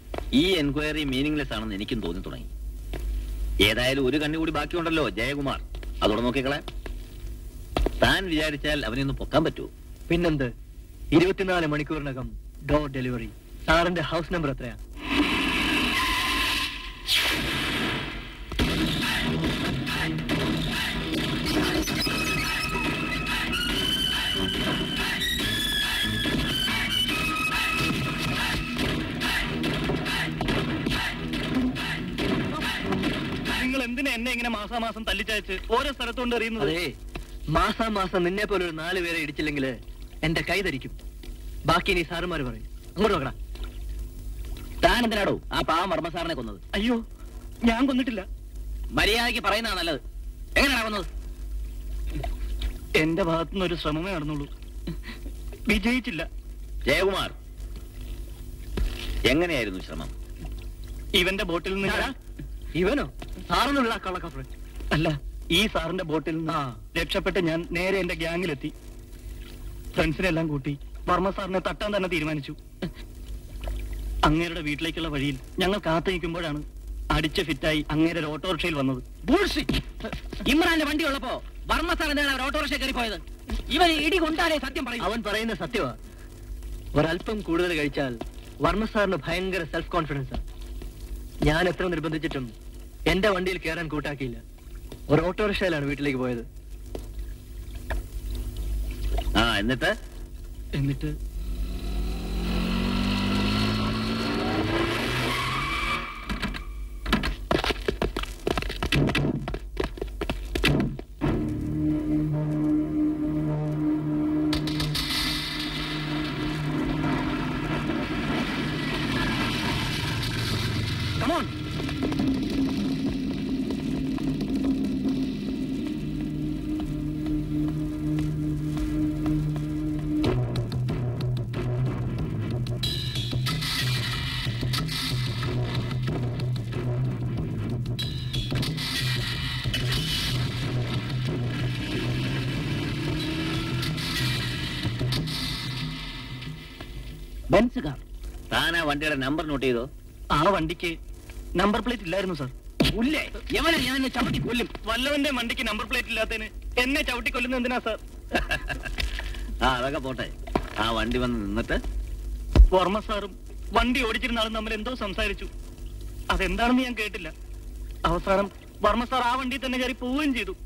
ഈ എൻക്വയറി മീനിങ്ലെസ് ആണെന്ന് എനിക്കും തോന്നി തുടങ്ങി. ഏതായാലും ഒരു കണ്ണി കൂടി ബാക്കിയുണ്ടല്ലോ, ജയകുമാർ. അതോടെ നോക്കിക്കളെ. താൻ വിചാരിച്ചാൽ അവനെ ഒന്ന് പൊക്കാൻ പറ്റുമോ? പിന്നെന്ത്, ഇരുപത്തിനാല് മണിക്കൂറിനകം ഡോർ ഡെലിവറി. സാറിന്റെ ഹൗസ് നമ്പർ എത്രയാ? നിങ്ങൾ എന്തിനാ എന്നെ ഇങ്ങനെ മാസാമാസം തല്ലിച്ചയച്ച് ഓരോ സ്ഥലത്തുകൊണ്ട് എറിയുന്നത്? അതെ, മാസാ മാസം നിന്നെ പോലെ ഒരു നാല് പേരെ ഇടിച്ചില്ലെങ്കിൽ എന്റെ കൈ ധരിക്കും. ബാക്കി നീ സാറുമാര് പറയും. അങ്ങോട്ട് നോക്കടാ. താൻ എന്തിനാടോ ആ പാവം വർമ്മ സാറിനെ കൊന്നത്? അയ്യോ, ഞാൻ കൊന്നിട്ടില്ല. മര്യാദയ്ക്ക് പറയുന്നതാണ് നല്ലത്. എങ്ങനെയാണ് കൊന്നത്? എന്റെ ഭാഗത്തുനിന്ന് ഒരു ശ്രമമേ നടന്നുള്ളൂ, വിജയിച്ചില്ല. ജയകുമാർ, എങ്ങനെയായിരുന്നു ശ്രമം? ഇവന്റെ ബോട്ടിൽ നിന്ന്. ഇവനോ? സാറൊന്നുള്ള കള്ളക്കഫ്രൻ അല്ല, ഈ സാറിന്റെ ബോട്ടിൽ നിന്ന് രക്ഷപ്പെട്ട് ഞാൻ നേരെ എന്റെ ഗ്യാങ്ങിലെത്തി. ഫ്രണ്ട്സിനെ എല്ലാം കൂട്ടി വർമ്മ സാറിനെ തട്ടാൻ തന്നെ തീരുമാനിച്ചു. അങ്ങേരുടെ വീട്ടിലേക്കുള്ള വഴിയിൽ ഞങ്ങൾ കാത്തു നിൽക്കുമ്പോഴാണ് അടിച്ച് ഫിറ്റായി അങ്ങേരെ ഒരു ഓട്ടോറിക്ഷയിൽ വന്നത്. ഇമ്രാന്റെ വണ്ടി ഉള്ളപ്പോ വർമ്മ സാർ എന്താണ് അവർ ഓട്ടോറിക്ഷ കയറി പോയത്? ഇവൻ ഇടി കൊണ്ടാലേ സത്യം പറയും. അവൻ പറയുന്ന സത്യമാ. ഒരല്പം കൂടുതൽ കഴിച്ചാൽ വർമ്മ സാറിന് ഭയങ്കര സെൽഫ് കോൺഫിഡൻസാ. ഞാൻ എത്ര നിർബന്ധിച്ചിട്ടും എന്റെ വണ്ടിയിൽ കയറാൻ കൂട്ടാക്കിയില്ല. ഒരു ഓട്ടോറിക്ഷയിലാണ് വീട്ടിലേക്ക് പോയത്. ആ എന്നിട്ട് എന്നിട്ട് ബെൻസ് കാർ. താൻ ആ വണ്ടിയുടെ നമ്പർ നോട്ട് ചെയ്തോ? ആ വണ്ടിക്ക് നമ്പർ പ്ലേറ്റ് ഇല്ലായിരുന്നു സാർ. ഞാൻ ചവിട്ടി കൊല്ലും. വല്ലവന്റെ വണ്ടിക്ക് നമ്പർ പ്ലേറ്റ് ഇല്ലാത്തതിന് എന്നെ ചവിട്ടി കൊല്ലുന്ന എന്തിനാ സാർ? ആ അതൊക്കെ പോട്ടെ. ആ വണ്ടി വന്ന് നിന്നിട്ട് വർമ്മ സാറും വണ്ടി ഓടിച്ചിരുന്ന ആളും തമ്മിൽ എന്തോ സംസാരിച്ചു. അതെന്താണെന്ന് ഞാൻ കേട്ടില്ല. അവസാനം വർമ്മ സാർ ആ വണ്ടി തന്നെ കയറി പോവുകയും ചെയ്തു.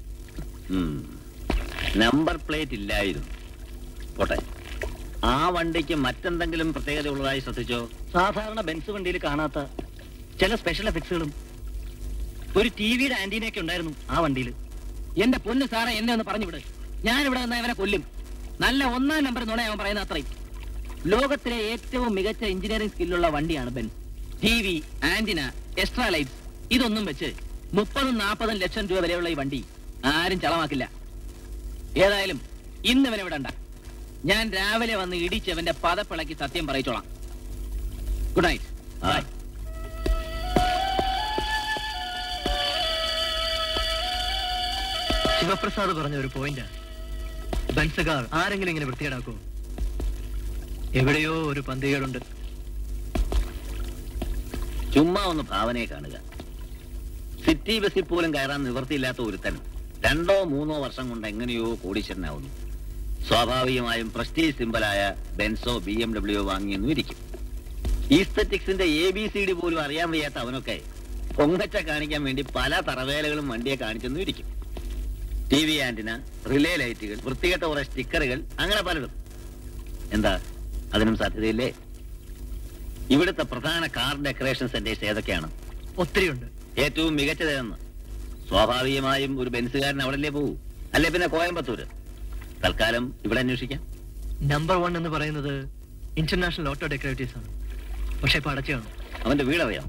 നമ്പർ പ്ലേറ്റ് ഇല്ലായിരുന്നു. പോട്ടെ, ആ വണ്ടിക്ക് മറ്റെന്തെങ്കിലും പ്രത്യേകത ഉള്ളതായി ശ്രദ്ധിച്ചോ? സാധാരണ ബെൻസ് വണ്ടിയിൽ കാണാത്ത ചില സ്പെഷ്യൽ എഫക്ട്സുകളും ഒരു ടി വിയുടെ ആന്റീനയൊക്കെ ഉണ്ടായിരുന്നു ആ വണ്ടിയിൽ. എന്റെ പൊന്ന് സാറേ, എന്നെ ഒന്ന് പറഞ്ഞു വിട്. ഞാൻ ഇവിടെ നിന്ന് ഇവനെ കൊല്ലും. നല്ല ഒന്നാം നമ്പർ നുണ അവൻ പറയുന്ന അത്രയും. ലോകത്തിലെ ഏറ്റവും മികച്ച എഞ്ചിനീയറിംഗ് സ്കില്ലുള്ള വണ്ടിയാണ് Benz. T V, antenna, extra lights ഇതൊന്നും വെച്ച് മുപ്പതും നാൽപ്പതും ലക്ഷം രൂപ വരെയുള്ള ഈ വണ്ടി ആരും ചളമാക്കില്ല. ഏതായാലും ഇന്ന് ഇവനെ വിടണ്ട. ഞാൻ രാവിലെ വന്ന് ഇടിച്ചവന്റെ പദപ്പിളക്കി സത്യം പറയിച്ചോളാം. Good night. ബൈ. ശിവപ്രസാദ് പറഞ്ഞ ഒരു പോയിന്റ്, ബൻസകാർ ആരെങ്കിലും ഇങ്ങനെ വൃത്തികേടാക്കോ? എവിടെയോ ഒരു പന്തികേടുണ്ട്. ചുമ്മാ ഒന്ന് ഭാവനയെ കാണുക. സിറ്റി ബസ്സിൽ പോലും കയറാൻ നിവൃത്തിയില്ലാത്ത ഒരുത്തൻ രണ്ടോ മൂന്നോ വർഷം കൊണ്ട് എങ്ങനെയോ കോടീശ്വരനാവുന്നു. സ്വാഭാവികമായും പ്രസ്റ്റീജ് സിമ്പലായ ബെൻസോ ബി എം ഡബ്ല്യു വാങ്ങിയെന്നും ഇരിക്കും. ഈസ്തറ്റിക്സിന്റെ എ ബി സി ഡി പോലും അറിയാൻ വയ്യാത്ത അവനൊക്കെ പൊങ്ങച്ച കാണിക്കാൻ വേണ്ടി പല തറവേലകളും വണ്ടിയെ കാണിച്ചെന്നും ഇരിക്കും. ടി വി ആന്റിന, റിലേ ലൈറ്റുകൾ, വൃത്തികെട്ട കുറെ സ്റ്റിക്കറുകൾ, അങ്ങനെ പലതും. എന്താ, അതിനും സാധ്യതയില്ലേ? ഇവിടുത്തെ പ്രധാന കാർ ഡെക്കറേഷൻ സെന്റേഴ്സ് ഏതൊക്കെയാണ്? ഒത്തിരിയുണ്ട്. ഏറ്റവും മികച്ചതെന്ന് സ്വാഭാവികമായും ഒരു ബെൻസുകാരൻ അവിടല്ലേ പോകൂ. അല്ലെ പിന്നെ കോയമ്പത്തൂര്. തൽക്കാലം ഇവിടെ അന്വേഷിക്കാം. നമ്പർ വൺ എന്ന് പറയുന്നത് ഇന്റർനാഷണൽ ഓട്ടോ ഡെക്കറേറ്റീവ്സ് ആണ്. പക്ഷെ ഇപ്പൊ അടച്ചാണ്. അവന്റെ വീടറിയാം.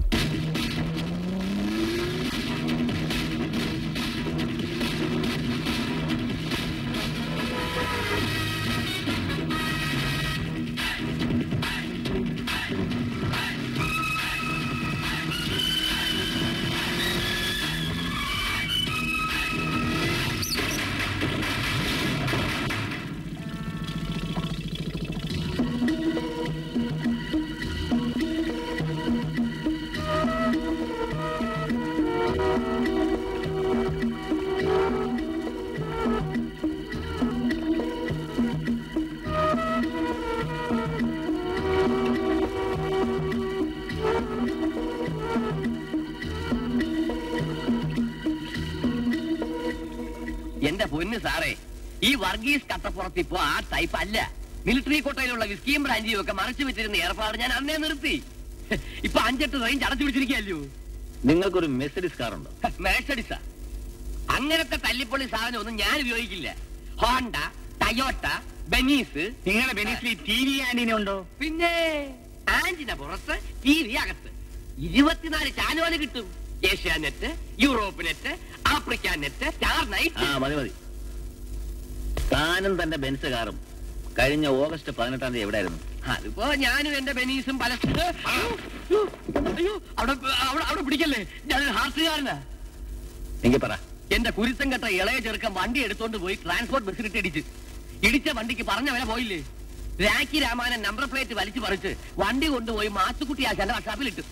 പൊന്ന് സാറേ, ഈ വർഗീസ് കട്ടപ്പുറത്ത് ഇപ്പോ ആ ടൈപ്പ് അല്ല. മിലിറ്ററി കോട്ടയിലുള്ള വിസ്കിയും ബ്രാഞ്ചിയും ഒക്കെ മറച്ചു വെച്ചിരുന്ന ഏർപ്പാട് ഞാൻ അന്നേ നിർത്തി. ഇപ്പൊ അഞ്ചെട്ട് റേഞ്ച് അടച്ചു പിടിച്ചിരിക്കല്ലോ. നിങ്ങൾക്കൊരു മെഴ്സഡിസ് കാറുണ്ടോ? മെഴ്സഡിസാ? അങ്ങനത്തെ തല്ലിപ്പൊളി സാധനം ഒന്നും ഞാൻ ഉപയോഗിക്കില്ല. Honda, Toyota, Benz. നിങ്ങളുടെ ബെനീസിൽ ടി വി ആന്റിന ഉണ്ടോ? പിന്നെ ആന്റിന പുറത്ത്, ടി വി അകത്ത്. ഇരുപത്തിനാല് ചാനലുകൾ കിട്ടും. Asianet, Europe net, Africa net, star night. ആ മതി മതി. താനും തന്റെ ബെൻസ് കാറും കഴിഞ്ഞ ഓഗസ്റ്റ് പതിനെട്ടാം തീയതി എവിടെയായിരുന്നു? അതിപ്പോ ഞാനും എന്റെ ബെനീസും പല അയ്യോ അവിടെ അവിടെ അവിടെ പിടിക്കല്ലേ, ഞാനൊരു ഹാർട്ടുകാരനാ. എങ്കിൽ പറ. എന്റെ കുരുത്തം കെട്ട ഇളയ ചെറുക്കൻ വണ്ടി എടുത്തോണ്ട് പോയി ട്രാൻസ്പോർട്ട് ബസ്സിലിട്ട് ഇടിച്ച്. ഇടിച്ച വണ്ടിക്ക് പറഞ്ഞ വില പോയില്ലേ. രാഖി രാമായണൻ നമ്പർ പ്ലേറ്റ് വലിച്ചു പറിച്ച് വണ്ടി കൊണ്ടുപോയി മാത്തുക്കുട്ടി ആശാന്റെ വർക്ക്ഷോപ്പിലിട്ടു.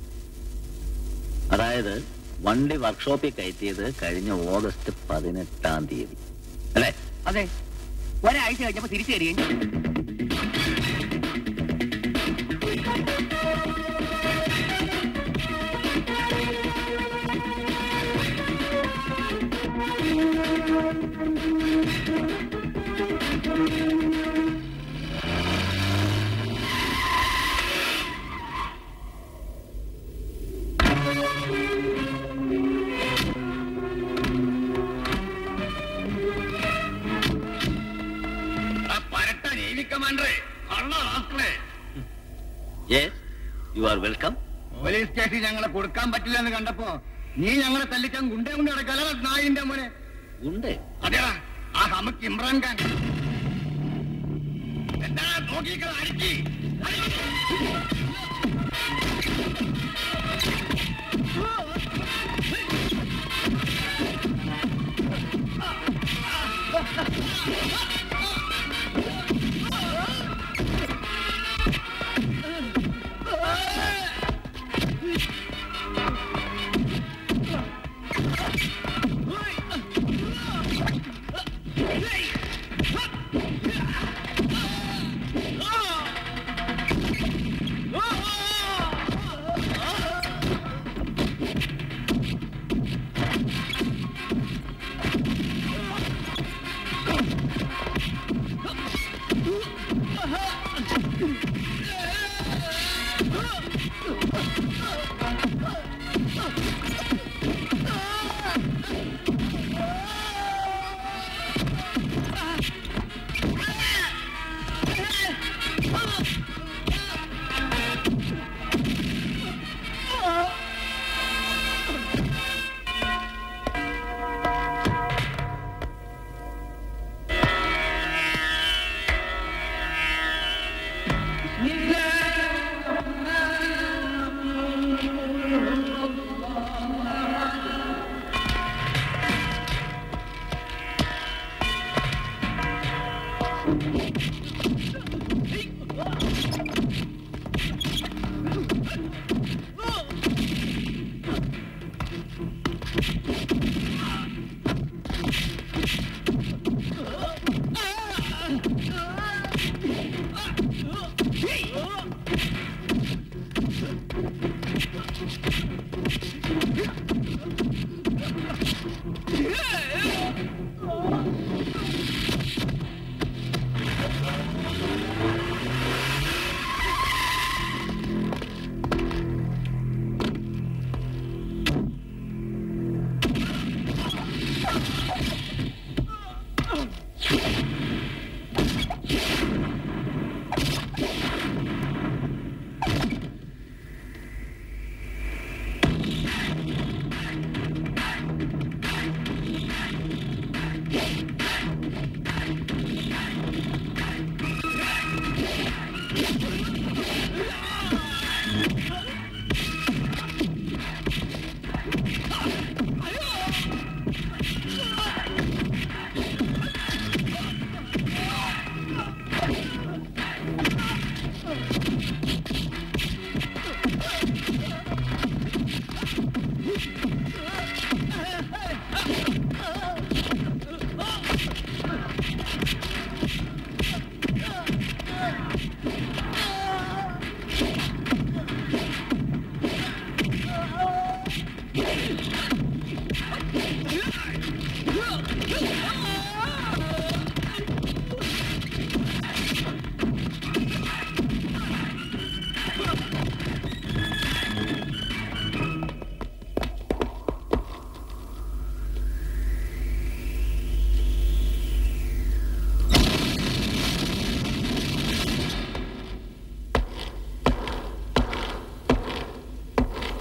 അതായത് വണ്ടി വർക്ക്ഷോപ്പിൽ കയറ്റിയത് കഴിഞ്ഞ ഓഗസ്റ്റ് പതിനെട്ടാം തീയതി അല്ലേ? അതെ. ഒരാഴ്ച കഴിഞ്ഞപ്പോ തിരിച്ചു തരികയും പോലീസ് സ്റ്റേഷൻ ഞങ്ങളെ കൊടുക്കാൻ പറ്റില്ല എന്ന് കണ്ടപ്പോ നീ ഞങ്ങളെ തല്ലിക്കാൻ ഗുണ്ടേ കൊണ്ട് നടക്കാല നായിന്റെ മോനെ. ഗുണ്ടേ? അതെടാ, ആ നമുക്ക് ഇമ്രാൻഖാൻ. എന്താ നോക്കിക്കള അടിക്കി.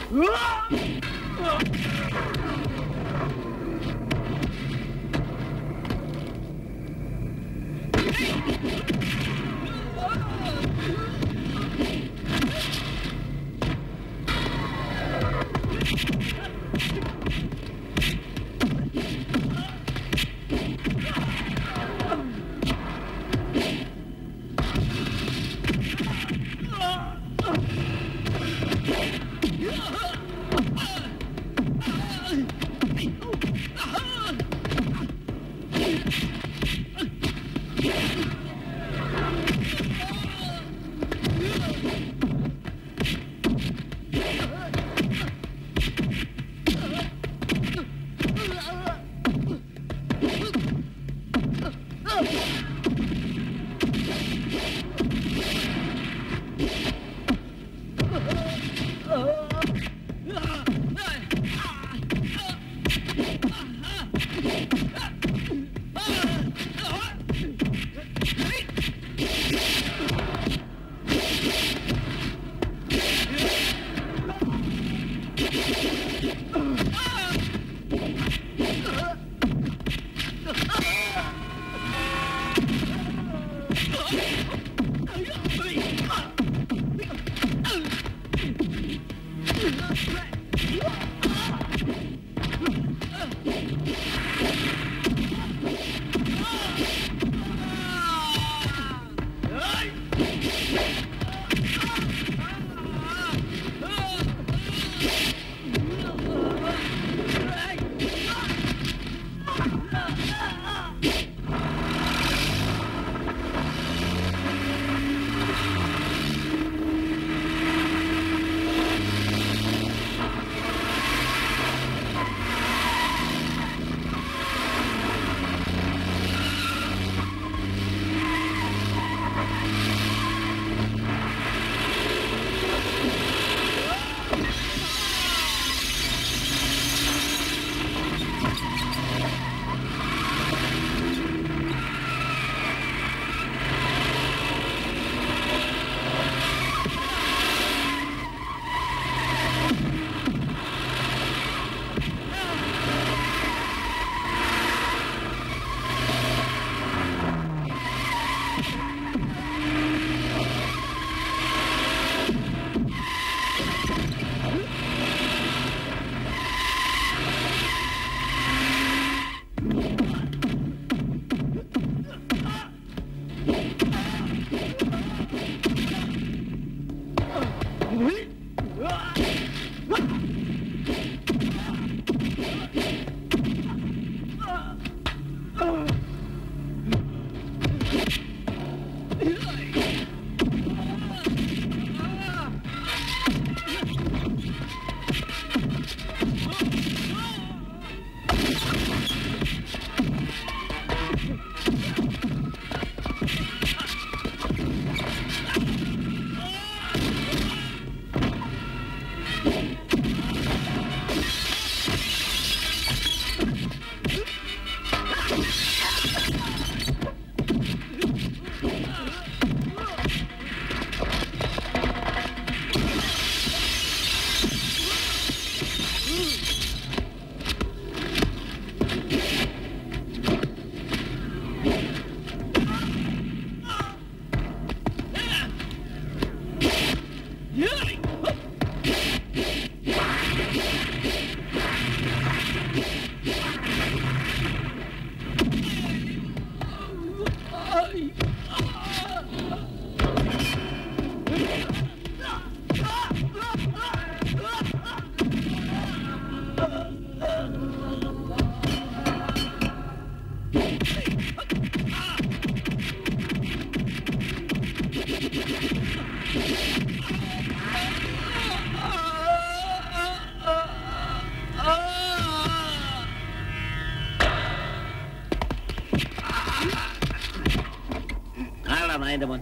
നായന്റെ മോൻ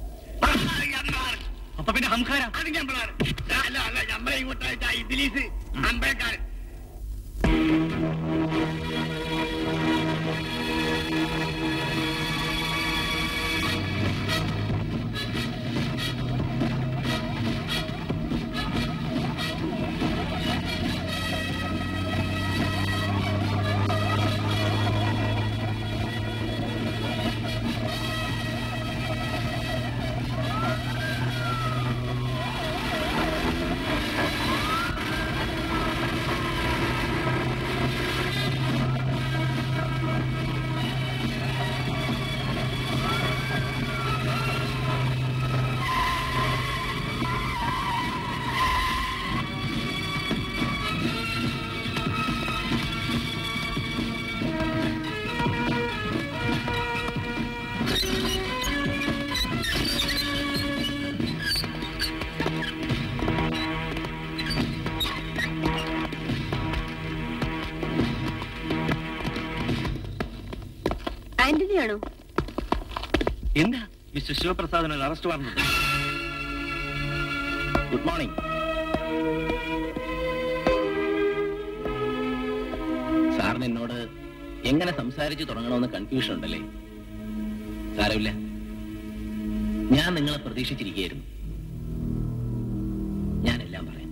അപ്പൊ പിന്നെ ഹംഖാര അത് ഞമ്മളാണ്. അല്ല അല്ല ഞമ്മളെ ഇങ്ങോട്ടായിട്ട് ഇബിലീസ് അമ്പലക്കാരൻ. വേണോ? എന്താ മിസ്റ്റർ ശിവപ്രസാദിന് അറസ്റ്റ് വാറണ്ട്? Good morning. സാറിന് എന്നോട് എങ്ങനെ സംസാരിച്ചു തുടങ്ങണമെന്ന് കൺഫ്യൂഷൻ ഉണ്ടല്ലേ? സാരമില്ല, ഞാൻ നിങ്ങളെ പ്രതീക്ഷിച്ചിരിക്കുകയായിരുന്നു. ഞാനെല്ലാം പറയാം.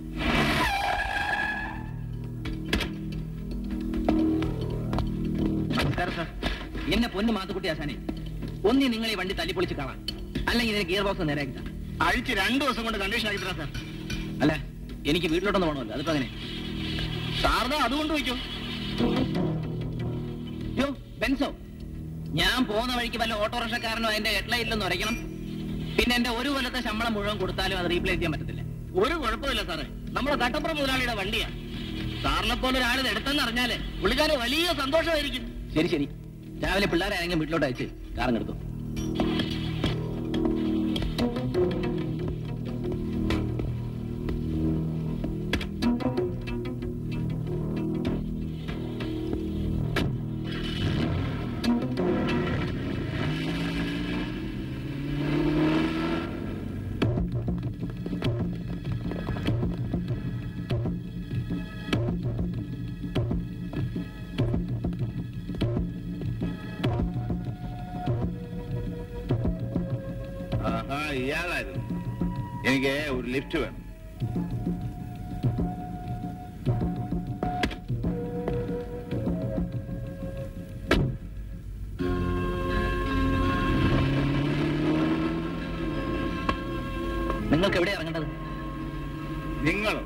നമസ്കാരം സാർ. എന്നെ പൊന്നു മാത്തുക്കുട്ടി ആശാനെ, ഒന്നി നിങ്ങൾ ഈ വണ്ടി തല്ലിപ്പൊളിച്ച് കാണാം, അല്ലെങ്കിൽ ഇതിന് ഗിയർ ബോക്സ് നേരെയാക്കി തരാം. അഴിച്ച് രണ്ടു ദിവസം കൊണ്ട് കണ്ടീഷൻ ആക്കി തരാം സാർ. അല്ല, എനിക്ക് വീട്ടിലോട്ടൊന്ന് പോകണമല്ലോ, അതിപ്പോ അങ്ങനെ സാറിന് അതുകൊണ്ട് വയ്ക്കും. യോ ബെൻസോ, ഞാൻ പോകുന്ന വഴിക്ക് വല്ല ഓട്ടോറിക്ഷക്കാരനോ അതിന്റെ ഹെഡ്ലൈറ്റിലൊന്നും ഉരയ്ക്കണം. പിന്നെ എന്റെ ഒരു കൊല്ലത്തെ ശമ്പളം മുഴുവൻ കൊടുത്താലും അത് റീപ്ലേസ് ചെയ്യാൻ പറ്റത്തില്ല. ഒരു കുഴപ്പമില്ല സാറേ, നമ്മുടെ കട്ടപ്പുറം മുതലാളിയുടെ വണ്ടിയാ. സാറിനെ പോലെ ഒരാളിത് എടുത്തെന്ന് അറിഞ്ഞാല് പുള്ളിക്കാര് വലിയ സന്തോഷമായിരിക്കും. ശരി ശരി, രാവിലെ പിള്ളേരെ ആരെങ്കിലും വീട്ടിലോട്ട് അയച്ച് കാറങ്ങെടുത്തു. ഇയാളായിരുന്നു. എനിക്ക് ഒരു ലിഫ്റ്റ് വേണം. നിങ്ങൾക്ക് എവിടെ ഇറങ്ങേണ്ടത്? നിങ്ങളും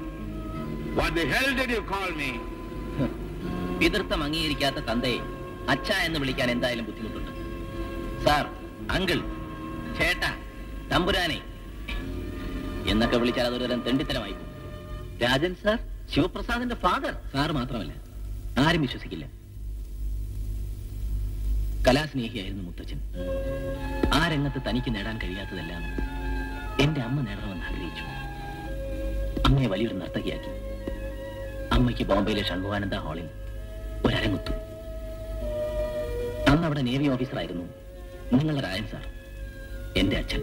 പിതൃത്വം അംഗീകരിക്കാത്ത തന്തയെ അച്ഛ എന്ന് വിളിക്കാൻ എന്തായാലും ബുദ്ധിമുട്ടുണ്ട്. സാർ, അങ്കിൾ, ചേട്ടാ, തമ്പുരാനെ എന്നൊക്കെ വിളിച്ചാൽ അതൊരു തരം തെണ്ടിത്തരമായി. രാജൻ സാർ ശിവപ്രസാദിന്റെ ഫാദർ. സാർ മാത്രമല്ല, ആരും വിശ്വസിക്കില്ല. കലാസ്നേഹിയായിരുന്നു മുത്തച്ഛൻ. ആ രംഗത്ത് തനിക്ക് നേടാൻ കഴിയാത്തതെല്ലാം എന്റെ അമ്മ നേടണമെന്ന് ആഗ്രഹിച്ചു. അമ്മയെ വലിയൊരു നർത്തകിയാക്കി. അമ്മയ്ക്ക് ബോംബെയിലെ ഷൺമുഖാനന്ദ ഹാളിൽ ഒരരങ്ങുത്തു. അന്ന് അവിടെ നേവി ഓഫീസറായിരുന്നു നിങ്ങളുടെ രാജൻ സാർ, എന്റെ അച്ഛൻ.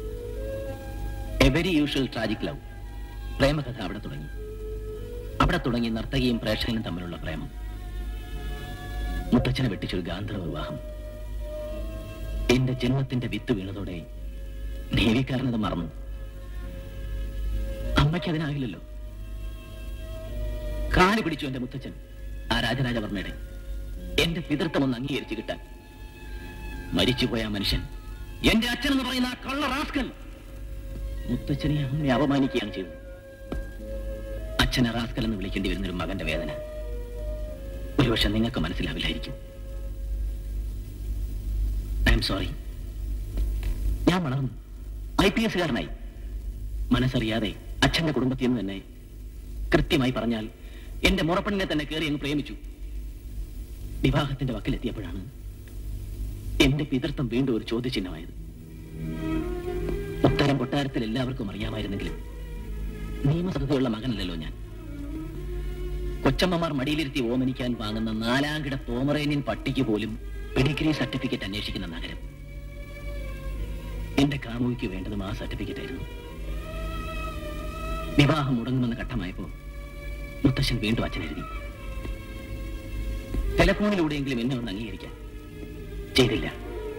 A very usual tragic love. പ്രേമകഥ അവിടെ തുടങ്ങി. അവിടെ തുടങ്ങി നർത്തകിയും പ്രേക്ഷകനും തമ്മിലുള്ള പ്രേമം. മുത്തച്ഛനെ വെട്ടിച്ചൊരു ഗാന്ധർവ വിവാഹം. എന്റെ ജന്മത്തിന്റെ വിത്ത് വീണതോടെ നേവിക്കാരനത് മറന്നു. അമ്മയ്ക്ക് അതിനാകില്ലല്ലോ. കാല് പിടിച്ചു എന്റെ മുത്തച്ഛൻ ആ രാജരാജവർമ്മയുടെ. എന്റെ പിതൃത്വം ഒന്ന് അംഗീകരിച്ചു കിട്ടാൻ. മരിച്ചുപോയ മനുഷ്യൻ, എന്റെ അച്ഛൻ എന്ന് പറയുന്ന ആ കള്ള റാസ്കൽ, മുത്തച്ഛനെ അമ്മയെ അപമാനിക്കുകയാണ് ചെയ്തത്. അച്ഛനെ റാസ്കൽ എന്ന് വിളിക്കേണ്ടി വരുന്നൊരു മകന്റെ വേദന ഒരുപക്ഷെ നിങ്ങൾക്ക് മനസ്സിലാവില്ലായിരിക്കും. I am sorry. ഞാൻ വളർന്നു, ഐ പി എസുകാരനായി. മനസ്സറിയാതെ അച്ഛന്റെ കുടുംബത്തിൽ നിന്ന് തന്നെ, കൃത്യമായി പറഞ്ഞാൽ എന്റെ മുറപ്പെണ്ണിനെ തന്നെ കയറി അങ്ങ് പ്രേമിച്ചു. വിവാഹത്തിന്റെ വക്കിലെത്തിയപ്പോഴാണ് എന്റെ പിതൃത്വം വീണ്ടും ഒരു ചോദ്യചിഹ്നമായത്. ഉത്തരം കൊട്ടാരത്തിൽ എല്ലാവർക്കും അറിയാമായിരുന്നെങ്കിലും നിയമസഭയുള്ള മകനല്ലല്ലോ ഞാൻ. കൊച്ചമ്മമാർ മടിയിലിരുത്തി ഓമനിക്കാൻ വാങ്ങുന്ന നാലാംകിട പോമറേനിയൻ പട്ടിക്ക് പോലും പെഡിഗ്രി സർട്ടിഫിക്കറ്റ് അന്വേഷിക്കുന്ന നഗരം. എന്റെ കാമുകിക്ക് വേണ്ടതും ആ സർട്ടിഫിക്കറ്റ് ആയിരുന്നു. വിവാഹം മുടങ്ങുമെന്ന ഘട്ടമായപ്പോ മുത്തശ്ശൻ വീണ്ടും അച്ഛനെഴുതി. ടെലഫോണിലൂടെയെങ്കിലും എന്നെ ഒന്ന് അംഗീകരിക്കാൻ ചെയ്തില്ല.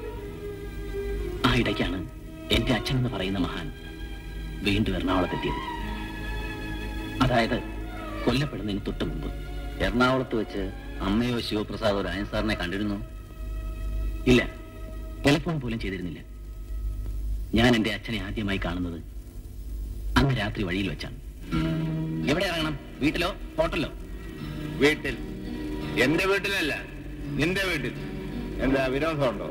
ആ ഇടയ്ക്കാണ് എന്റെ അച്ഛൻ എന്ന് പറയുന്ന മഹാൻ വീണ്ടും എറണാകുളത്തെത്തിയത്. അതായത് കൊല്ലപ്പെടുന്നതിന് തൊട്ട് മുമ്പ്. എറണാകുളത്ത് വെച്ച് അമ്മയോ ശിവപ്രസാദോ രാജൻ സാറിനെ കണ്ടിരുന്നു? ഇല്ല, ടെലിഫോൺ പോലും ചെയ്തിരുന്നില്ല. ഞാൻ എന്റെ അച്ഛനെ ആദ്യമായി കാണുന്നത് അന്ന് രാത്രി വഴിയിൽ വെച്ചാണ്. എവിടെ ഇറങ്ങണം? വീട്ടിലോ ഹോട്ടലിലോ? വീട്ടിൽ. എന്റെ വീട്ടിലല്ല, നിന്റെ വീട്ടിൽ. എന്താ വിരോധമുണ്ടോ?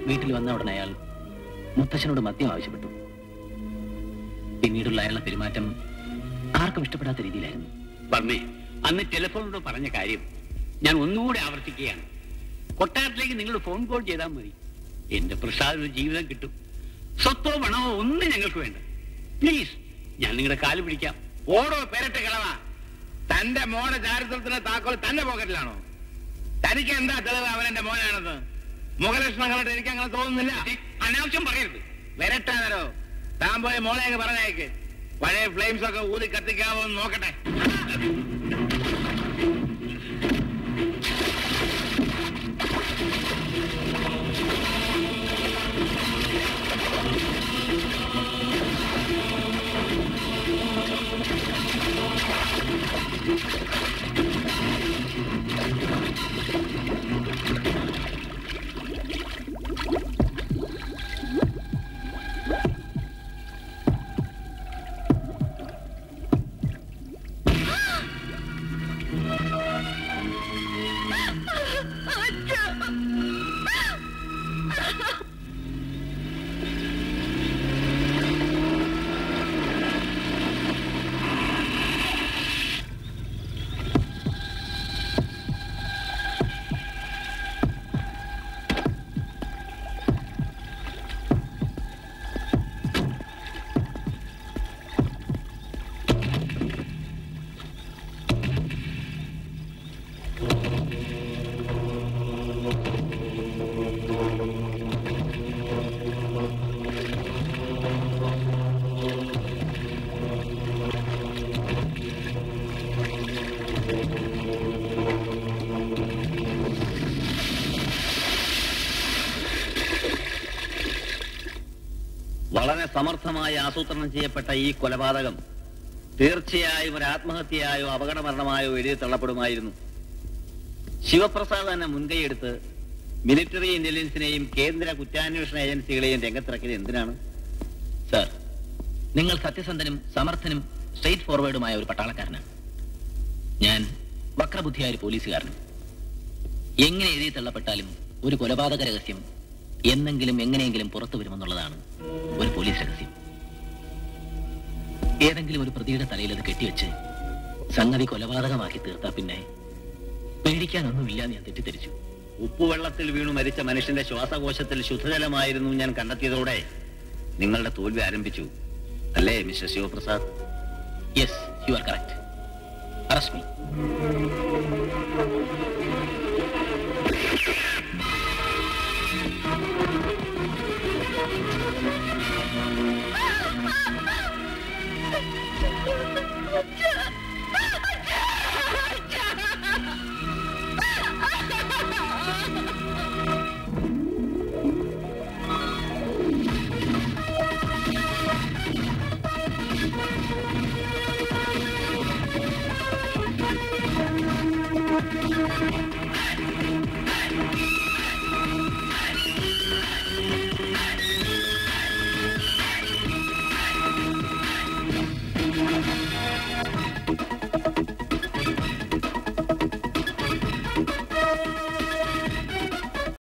വീട്ടിൽ വന്ന ഉടനെ അയാൾ മുത്തശ്ശനോട് മദ്യം ആവശ്യപ്പെട്ടു. പിന്നീടുള്ള അയാളുടെ പെരുമാറ്റം ആർക്കും ഇഷ്ടപ്പെടാത്ത രീതിയിലായിരുന്നു. വർമ്മേ, അന്ന് ടെലിഫോണിലൂടെ പറഞ്ഞ കാര്യം ഞാൻ ഒന്നുകൂടി ആവർത്തിക്കുകയാണ്. കൊട്ടാരത്തിലേക്ക് നിങ്ങൾ ഫോൺ കോൾ ചെയ്താൽ മതി. എന്റെ പ്രസാദ് ഒരു ജീവിതം കിട്ടും. സ്വത്തോ പണമോ ഒന്നും ഞങ്ങൾക്ക് വേണ്ട. പ്ലീസ്, ഞാൻ നിങ്ങളുടെ കാല് പിടിക്കാം. ഓടോ പെരട്ട് കിളവാ, തന്റെ മോനെ ചാരിത്രത്തിന്റെ താക്കോൽ തന്റെ പോക്കറ്റിലാണോ? തനിക്ക് എന്താ തെളിവ് അവൻ എന്റെ മോനാണെന്ന്? മുഖലക്ഷണം കണ്ടിട്ട് എനിക്ക് അങ്ങനെ തോന്നുന്നില്ല. അനാവശ്യം പറയരുത്. വരട്ടാനോ, താൻ പോയ മോളെയൊക്കെ പറഞ്ഞേക്ക്. പഴയ ഫ്ലെയിംസ് ഒക്കെ ഊതി കത്തിക്കാവോ എന്ന് നോക്കട്ടെ. വളരെ സമർത്ഥമായി ആസൂത്രണം ചെയ്യപ്പെട്ട ഈ കൊലപാതകം തീർച്ചയായും ഒരു ആത്മഹത്യയായോ അപകടമരണമായോ എഴുതി തള്ളപ്പെടുമായിരുന്നു. ശിവപ്രസാദ് തന്നെ മുൻകൈയെടുത്ത് മിലിറ്ററി ഇന്റലിജൻസിനെയും കേന്ദ്ര കുറ്റാന്വേഷണ ഏജൻസികളെയും രംഗത്തിറക്കിയത് എന്തിനാണ്? സർ, നിങ്ങൾ സത്യസന്ധനും സമർത്ഥനും സ്ട്രെയിറ്റ് ഫോർവേഡുമായ ഒരു പട്ടാളക്കാരനാണ്. ഞാൻ വക്രബുദ്ധിയായ ഒരു പോലീസുകാരനും. എങ്ങനെ എഴുതി തള്ളപ്പെട്ടാലും ഒരു കൊലപാതക രഹസ്യം എന്നെങ്കിലും എങ്ങനെയെങ്കിലും പുറത്തു വരുമെന്നുള്ളതാണ് ഒരു പോലീസ് രഹസ്യം. ഏതെങ്കിലും ഒരു പ്രതിയുടെ തലയിൽ അത് കെട്ടിവെച്ച് സംഗതി കൊലപാതകമാക്കി തീർത്താ പിന്നെ പേടിക്കാനൊന്നുമില്ല ഞാൻ തെറ്റിദ്ധരിച്ചു. ഉപ്പുവെള്ളത്തിൽ വീണു മരിച്ച മനുഷ്യന്റെ ശ്വാസകോശത്തിൽ ശുദ്ധജലമായിരുന്നു ഞാൻ കണ്ടെത്തിയതോടെ നിങ്ങളുടെ തോൽവി ആരംഭിച്ചു അല്ലേ mister Shivaprasad? Yes, you are correct. Arrest me. Thank you.